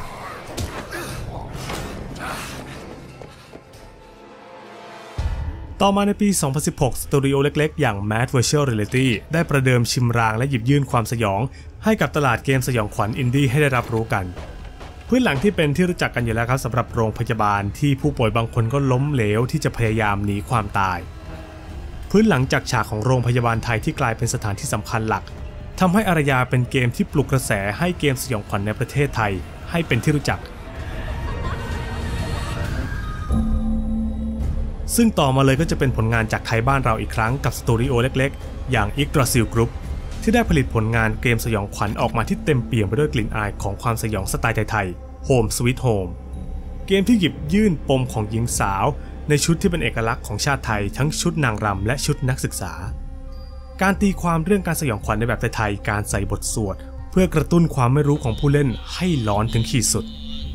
ต่อมาในปี สองพันสิบหก สตูดิโอเล็กๆอย่าง Mad Virtual Reality ได้ประเดิมชิมรางและหยิบยื่นความสยองให้กับตลาดเกมสยองขวัญอินดี้ให้ได้รับรู้กันพื้นหลังที่เป็นที่รู้จักกันอยู่แล้วครับสำหรับโรงพยาบาลที่ผู้ป่วยบางคนก็ล้มเหลวที่จะพยายามหนีความตายพื้นหลังจากฉากของโรงพยาบาลไทยที่กลายเป็นสถานที่สำคัญหลักทำให้อารยาเป็นเกมที่ปลุกกระแสให้เกมสยองขวัญในประเทศไทยให้เป็นที่รู้จักซึ่งต่อมาเลยก็จะเป็นผลงานจากไทยบ้านเราอีกครั้งกับสตูดิโอเล็กๆอย่าง Yggdrasil Group ที่ได้ผลิตผลงานเกมสยองขวัญออกมาที่เต็มเปี่ยมไปด้วยกลิ่นอายของความสยองสไตล์ไทยๆ Home Sweet Home เกมที่หยิบยื่นปมของหญิงสาวในชุดที่เป็นเอกลักษณ์ของชาติไทยทั้งชุดนางรำและชุดนักศึกษาการตีความเรื่องการสยองขวัญในแบบไทยๆการใส่บทสวดเพื่อกระตุ้นความไม่รู้ของผู้เล่นให้หลอนถึงขีดสุด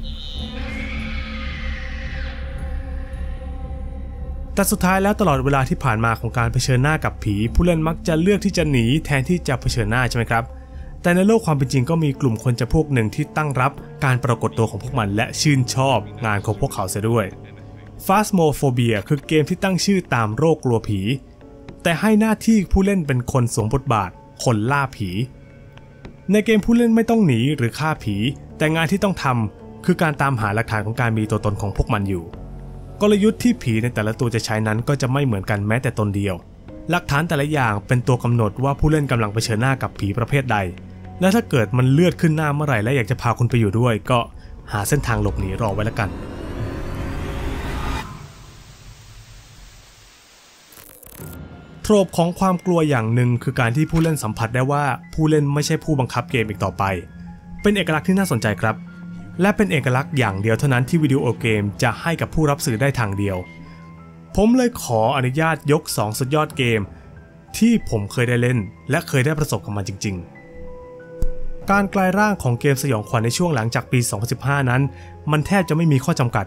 แต่สุดท้ายแล้วตลอดเวลาที่ผ่านมาของการเผชิญหน้ากับผีผู้เล่นมักจะเลือกที่จะหนีแทนที่จะเผชิญหน้าใช่ไหมครับแต่ในโลกความเป็นจริงก็มีกลุ่มคนจำพวกหนึ่งที่ตั้งรับการปรากฏตัวของพวกมันและชื่นชอบงานของพวกเขาเสียด้วย Phasmophobia คือเกมที่ตั้งชื่อตามโรคกลัวผีแต่ให้หน้าที่ผู้เล่นเป็นคนสวมบทบาทคนล่าผีในเกมผู้เล่นไม่ต้องหนีหรือฆ่าผีแต่งานที่ต้องทำคือการตามหาหลักฐานของการมีตัวตนของพวกมันอยู่กลยุทธ์ที่ผีในแต่ละตัวจะใช้นั้นก็จะไม่เหมือนกันแม้แต่ตนเดียวหลักฐานแต่ละอย่างเป็นตัวกำหนดว่าผู้เล่นกำลังเผชิญหน้ากับผีประเภทใดและถ้าเกิดมันเลือดขึ้นหน้าเมื่อไหร่และอยากจะพาคุณไปอยู่ด้วยก็หาเส้นทางหลบหนีรอไว้แล้วกันโทรปของความกลัวอย่างหนึ่งคือการที่ผู้เล่นสัมผัสได้ว่าผู้เล่นไม่ใช่ผู้บังคับเกมอีกต่อไปเป็นเอกลักษณ์ที่น่าสนใจครับและเป็นเอกลักษณ์อย่างเดียวเท่านั้นที่วิดีโอเกมจะให้กับผู้รับสื่อได้ทางเดียวผมเลยขออนุญาตยกสองสุดยอดเกมที่ผมเคยได้เล่นและเคยได้ประสบกับมันจริงๆการกลายร่างของเกมสยองขวัญในช่วงหลังจากปีสองพันสิบห้านั้นมันแทบจะไม่มีข้อจำกัด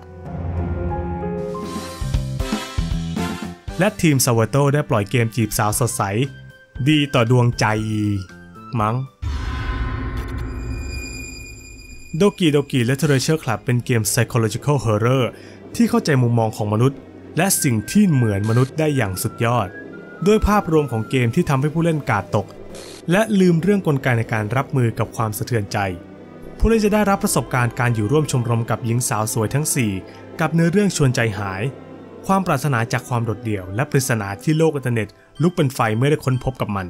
และทีมซาวโตได้ปล่อยเกมจีบสาวสดใสดีต่อดวงใจมั้งโดกิโดกิและ Treasure Club เป็นเกม Psychological Horror ที่เข้าใจมุมมองของมนุษย์และสิ่งที่เหมือนมนุษย์ได้อย่างสุดยอดด้วยภาพรวมของเกมที่ทำให้ผู้เล่นกาดตกและลืมเรื่องกลไกในการรับมือกับความสะเทือนใจผู้เล่นจะได้รับประสบการณ์การอยู่ร่วมชมรมกับหญิงสาวสวยทั้งสี่กับเนื้อเรื่องชวนใจหายความปรารถนาจากความโดดเดี่ยวและปริศนาที่โลกอินเทอร์เน็ตลุกเป็นไฟเมื่อได้ค้นพบกับมัน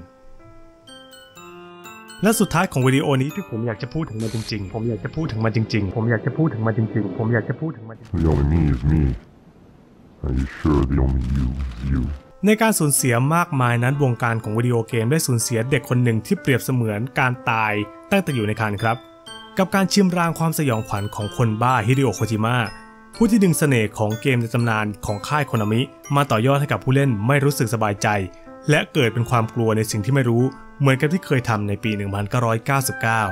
และสุดท้ายของวิดีโอนี้ที่ผมอยากจะพูดถึงมันจริงๆผมอยากจะพูดถึงมันจริงๆผมอยากจะพูดถึงมันจริงๆผมอยากจะพูดถึงมันจริงๆ The only me is me. Are you sure the only you is you? ในการสูญเสียมากมายนั้นวงการของวิดีโอเกมได้สูญเสียเด็กคนหนึ่งที่เปรียบเสมือนการตายตั้งแต่อยู่ในครรภ์ครับกับการชิมรางความสยองขวัญของคนบ้าฮิเดโอะโคจิมะผู้ที่ดึงเสน่ห์ของเกมในตำนานของค่ายโคนามิมาต่อยอดให้กับผู้เล่นไม่รู้สึกสบายใจและเกิดเป็นความกลัวในสิ่งที่ไม่รู้เหมือนกับที่เคยทำในปี หนึ่งพันเก้าร้อยเก้าสิบเก้า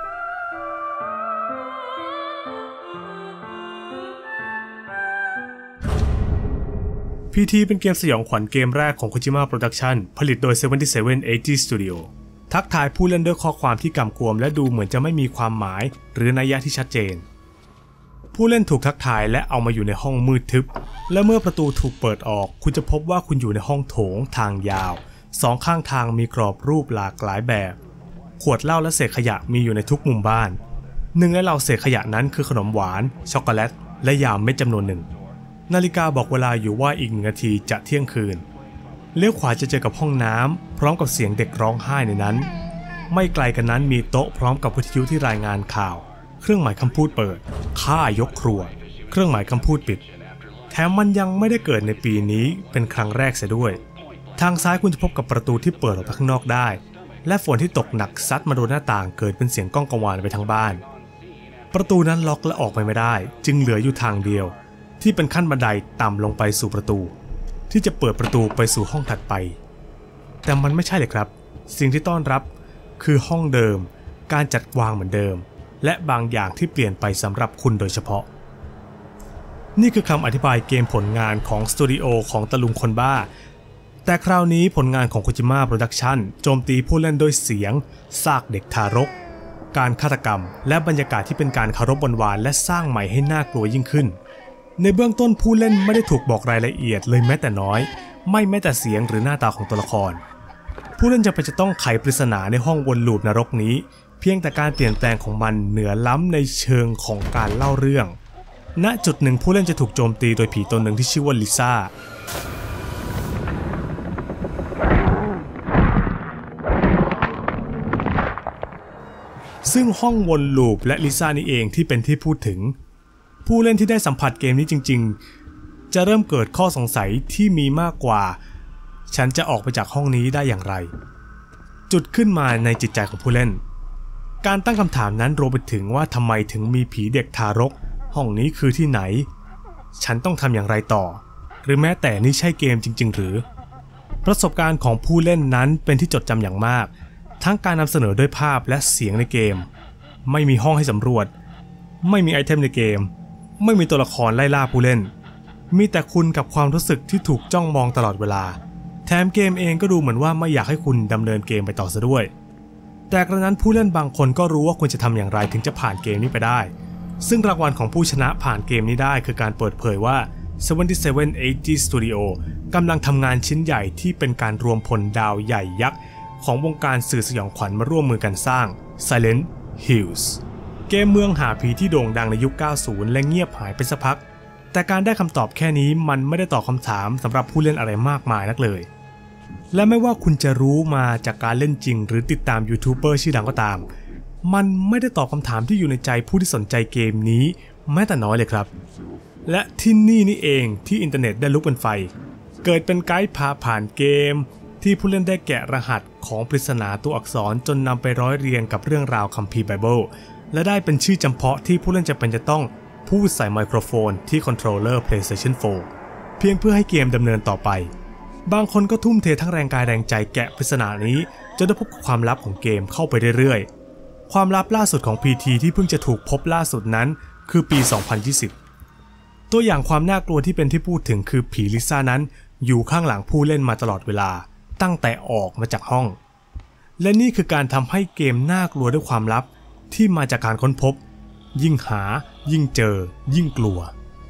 พี ที เป็นเกมสยองขวัญเกมแรกของ Kojima Production ผลิตโดย เซเว่นตี้เซเว่น เอจี Studio ทักทายผู้เล่นด้วยข้อความที่กำกวมและดูเหมือนจะไม่มีความหมายหรือนัยยะที่ชัดเจนผู้เล่นถูกทักทายและเอามาอยู่ในห้องมืดทึบและเมื่อประตูถูกเปิดออกคุณจะพบว่าคุณอยู่ในห้องโถงทางยาวสองข้างทางมีกรอบรูปหลากหลายแบบขวดเหล้าและเศษขยะมีอยู่ในทุกมุมบ้านหนึ่งในเหล่าเศษขยะนั้นคือขนมหวานช็อกโกแลตและยาเม็ดจำนวนหนึ่งนาฬิกาบอกเวลาอยู่ว่าอีกหนึ่งนาทีจะเที่ยงคืนเลี้ยวขวาจะเจอกับห้องน้ำพร้อมกับเสียงเด็กร้องไห้ในนั้นไม่ไกลกันนั้นมีโต๊ะพร้อมกับวิทยุที่รายงานข่าวเครื่องหมายคำพูดเปิดฆ่ายกครัวเครื่องหมายคำพูดปิดแถมมันยังไม่ได้เกิดในปีนี้เป็นครั้งแรกเสียด้วยทางซ้ายคุณจะพบกับประตูที่เปิดออกไปข้างนอกได้และฝนที่ตกหนักซัดมาโดนหน้าต่างเกิดเป็นเสียงก้องกังวานไปทั้งบ้านประตูนั้นล็อกและออกไปไม่ได้จึงเหลืออยู่ทางเดียวที่เป็นขั้นบันไดต่ำลงไปสู่ประตูที่จะเปิดประตูไปสู่ห้องถัดไปแต่มันไม่ใช่เลยครับสิ่งที่ต้อนรับคือห้องเดิมการจัดวางเหมือนเดิมและบางอย่างที่เปลี่ยนไปสำหรับคุณโดยเฉพาะนี่คือคำอธิบายเกมผลงานของสตูดิโอของตะลุงคนบ้าแต่คราวนี้ผลงานของโคจิมะโปรดักชั่นโจมตีผู้เล่นด้วยเสียงซากเด็กทารกการฆาตกรรมและบรรยากาศที่เป็นการเคารพหวานและสร้างใหม่ให้น่ากลัวยิ่งขึ้นในเบื้องต้นผู้เล่นไม่ได้ถูกบอกรายละเอียดเลยแม้แต่น้อยไม่แม้แต่เสียงหรือหน้าตาของตัวละครผู้เล่นจำเป็นจะต้องไขปริศนาในห้องวนลูปนรกนี้เพียงแต่การเปลี่ยนแปลงของมันเหนือล้ำในเชิงของการเล่าเรื่องณจุดหนึ่งผู้เล่นจะถูกโจมตีโดยผีตนหนึ่งที่ชื่อว่าลิซ่าซึ่งห้องวนลูปและลิซ่านี่เองที่เป็นที่พูดถึงผู้เล่นที่ได้สัมผัสเกมนี้จริงๆจะเริ่มเกิดข้อสงสัยที่มีมากกว่าฉันจะออกไปจากห้องนี้ได้อย่างไรจุดขึ้นมาในจิตใจของผู้เล่นการตั้งคำถามนั้นรวมไปถึงว่าทำไมถึงมีผีเด็กทารกห้องนี้คือที่ไหนฉันต้องทำอย่างไรต่อหรือแม้แต่นี่ใช่เกมจริงๆหรือประสบการณ์ของผู้เล่นนั้นเป็นที่จดจำอย่างมากทั้งการนำเสนอด้วยภาพและเสียงในเกมไม่มีห้องให้สำรวจไม่มีไอเทมในเกมไม่มีตัวละครไล่ล่าผู้เล่นมีแต่คุณกับความรู้สึกที่ถูกจ้องมองตลอดเวลาแถมเกมเองก็ดูเหมือนว่าไม่อยากให้คุณดำเนินเกมไปต่อซะด้วยแต่กระนั้นผู้เล่นบางคนก็รู้ว่าควรจะทำอย่างไรถึงจะผ่านเกมนี้ไปได้ซึ่งรางวัลของผู้ชนะผ่านเกมนี้ได้คือการเปิดเผยว่าเซเว่นทีเซเว่น เอจ จี Studio กำลังทำงานชิ้นใหญ่ที่เป็นการรวมพลดาวใหญ่ยักษ์ของวงการสื่อสยองขวัญมาร่วมมือกันสร้าง Silent Hills เกมเมืองหาผีที่โด่งดังในยุค เก้าสิบ และเงียบหายไปสักพักแต่การได้คำตอบแค่นี้มันไม่ได้ตอบคำถามสำหรับผู้เล่นอะไรมากมายนักเลยและไม่ว่าคุณจะรู้มาจากการเล่นจริงหรือติดตามยูทูบเบอร์ชื่อดังก็ตามมันไม่ได้ตอบคำถามที่อยู่ในใจผู้ที่สนใจเกมนี้แม้แต่น้อยเลยครับและที่นี่นี่เองที่อินเทอร์เน็ตได้ลุกเป็นไฟเกิดเป็นไกด์พาผ่านเกมที่ผู้เล่นได้แกะรหัสของปริศนาตัวอักษรจนนำไปร้อยเรียงกับเรื่องราวคัมภีร์ไบเบิลและได้เป็นชื่อจำเพาะที่ผู้เล่นจะเป็นจะต้องพูดใส่ไมโครโฟนที่คอนโทรลเลอร์ PlayStation โฟร์ เพียงเพื่อให้เกมดำเนินต่อไปบางคนก็ทุ่มเททั้งแรงกายแรงใจแกะปริศนานี้จนได้พบกับความลับของเกมเข้าไปเรื่อยๆความลับล่าสุดของ พี ที ที่เพิ่งจะถูกพบล่าสุดนั้นคือปี สองพันยี่สิบ ตัวอย่างความน่ากลัวที่เป็นที่พูดถึงคือผีลิซ่านั้นอยู่ข้างหลังผู้เล่นมาตลอดเวลาตั้งแต่ออกมาจากห้องและนี่คือการทำให้เกมน่ากลัวด้วยความลับที่มาจากการค้นพบยิ่งหายิ่งเจอยิ่งกลัว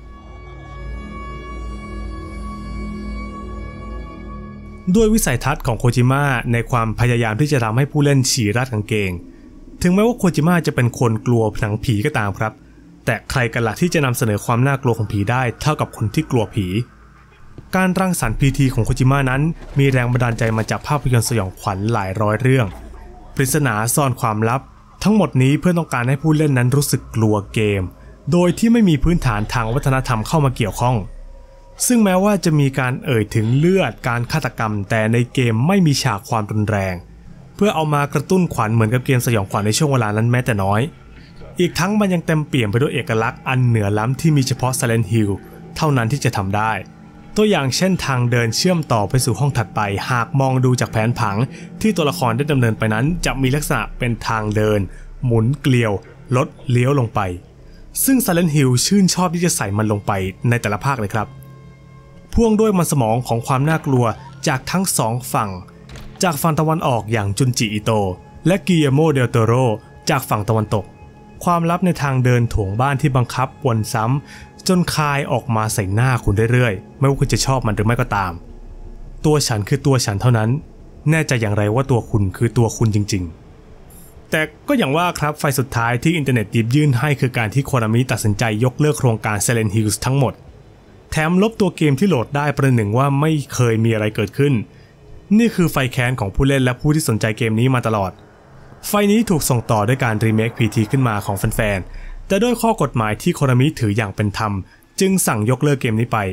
ด้วยวิสัยทัศน์ของโคจิมะในความพยายามที่จะทำให้ผู้เล่นฉี่ราดกางเกงถึงแม้ว่าโคจิมะจะเป็นคนกลัวหนังผีก็ตามครับแต่ใครกันล่ะที่จะนำเสนอความน่ากลัวของผีได้เท่ากับคนที่กลัวผีการรังสรรค์ พี ที ของโคจิมะนั้นมีแรงบันดาลใจมาจากภาพยนตร์สยองขวัญหลายร้อยเรื่องปริศนาซ่อนความลับทั้งหมดนี้เพื่อต้องการให้ผู้เล่นนั้นรู้สึกกลัวเกมโดยที่ไม่มีพื้นฐานทางวัฒนธรรมเข้ามาเกี่ยวข้องซึ่งแม้ว่าจะมีการเอ่ยถึงเลือดการฆาตกรรมแต่ในเกมไม่มีฉากความรุนแรงเพื่อเอามากระตุ้นขวัญเหมือนกับเกมสยองขวัญในช่วงเวลานั้นแม้แต่น้อยอีกทั้งมันยังเต็มเปี่ยมไปด้วยเอกลักษณ์อันเหนือล้ำที่มีเฉพาะ Silent Hill เท่านั้นที่จะทำได้ตัวอย่างเช่นทางเดินเชื่อมต่อไปสู่ห้องถัดไปหากมองดูจากแผนผังที่ตัวละครได้ดำเนินไปนั้นจะมีลักษณะเป็นทางเดินหมุนเกลียวลดเลี้ยวลงไปซึ่ง Silent Hill ชื่นชอบที่จะใส่มันลงไปในแต่ละภาคเลยครับพ่วงด้วยมันสมองของความน่ากลัวจากทั้งสองฝั่งจากฝั่งตะวันออกอย่างจุนจิอิโตะและกิเอโมเดลโตโรจากฝั่งตะวันตกความลับในทางเดินโถงบ้านที่บังคับวนซ้ำจนคายออกมาใส่หน้าคุณเรื่อยๆไม่ว่าคุณจะชอบมันหรือไม่ก็ตามตัวฉันคือตัวฉันเท่านั้นแน่ใจอย่างไรว่าตัวคุณคือตัวคุณจริงๆแต่ก็อย่างว่าครับไฟสุดท้ายที่อินเทอร์เน็ตหยิบยื่นให้คือการที่โคนามิตัดสินใจยกเลิกโครงการ Silent Hills ทั้งหมดแถมลบตัวเกมที่โหลดได้ประหนึ่งว่าไม่เคยมีอะไรเกิดขึ้นนี่คือไฟแค้นของผู้เล่นและผู้ที่สนใจเกมนี้มาตลอดไฟนี้ถูกส่งต่อด้วยการรีเมค พี ที ขึ้นมาของแฟนๆแต่ด้วยข้อกฎหมายที่โคนามิถืออย่างเป็นธรรมจึงสั่งยกเลิกเกมนี้ไป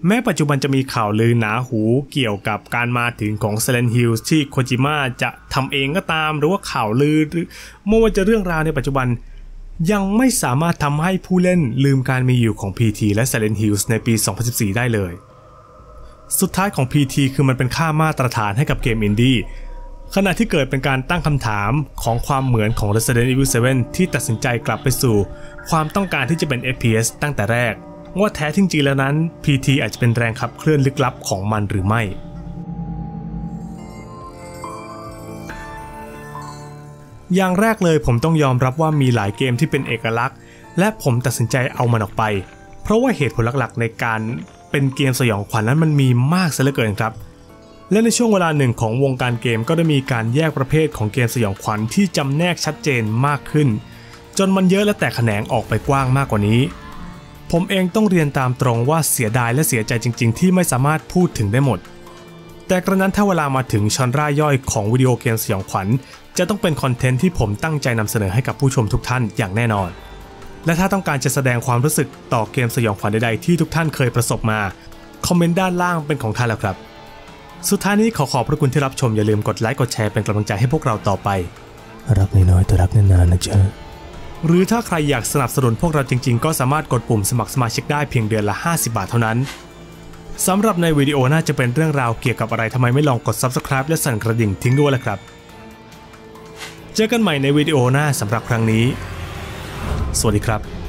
แม้ปัจจุบันจะมีข่าวลือหนาหูเกี่ยวกับการมาถึงของ Silent Hills ที่โคจิมะจะทำเองก็ตามหรือว่าข่าวลือหรือไม่ว่าจะเรื่องราวในปัจจุบันยังไม่สามารถทำให้ผู้เล่นลืมการมีอยู่ของ พี ที และ Silent Hills ในปี สองพันสิบสี่ ได้เลยสุดท้ายของ พี ที คือมันเป็นค่ามาตรฐานให้กับเกมอินดี้ขณะที่เกิดเป็นการตั้งคำถามของความเหมือนของ Resident Evil เซเว่น ที่ตัดสินใจกลับไปสู่ความต้องการที่จะเป็น เอฟ พี เอส ตั้งแต่แรกว่าแท้จริงๆแล้วนั้น พี ที อาจจะเป็นแรงขับเคลื่อนลึกลับของมันหรือไม่อย่างแรกเลยผมต้องยอมรับว่ามีหลายเกมที่เป็นเอกลักษณ์และผมตัดสินใจเอามันออกไปเพราะว่าเหตุผลหลักๆในการเป็นเกมสยองขวัญนั้นมันมีมากซะเหลือเกินครับและในช่วงเวลาหนึ่งของวงการเกมก็ได้มีการแยกประเภทของเกมสยองขวัญที่จำแนกชัดเจนมากขึ้นจนมันเยอะและแตกแขนงออกไปกว้างมากกว่านี้ผมเองต้องเรียนตามตรงว่าเสียดายและเสียใจจริงๆที่ไม่สามารถพูดถึงได้หมดแต่กระนั้นถ้าเวลามาถึงชอนร่าย่อยของวิดีโอเกมสยองขวัญจะต้องเป็นคอนเทนต์ที่ผมตั้งใจนำเสนอให้กับผู้ชมทุกท่านอย่างแน่นอนและถ้าต้องการจะแสดงความรู้สึกต่อเกมสยองขวัญใดๆที่ทุกท่านเคยประสบมาคอมเมนต์ด้านล่างเป็นของท่านแล้วครับสุดท้ายนี้ขอขอบพระคุณที่รับชมอย่าลืมกดไลค์กดแชร์เป็นกำลังใจให้พวกเราต่อไปรักน้อยๆแต่รักนานๆนะจ๊ะหรือถ้าใครอยากสนับสนุนพวกเราจริงๆก็สามารถกดปุ่มสมัครสมาชิกได้เพียงเดือนละห้าสิบบาทเท่านั้นสำหรับในวิดีโอหน้าจะเป็นเรื่องราวเกี่ยวกับอะไรทำไมไม่ลองกด ซับสไครบ์ และสั่นกระดิ่งทิ้งด้วยล่ะครับเจอกันใหม่ในวิดีโอหน้าสำหรับครั้งนี้สวัสดีครับ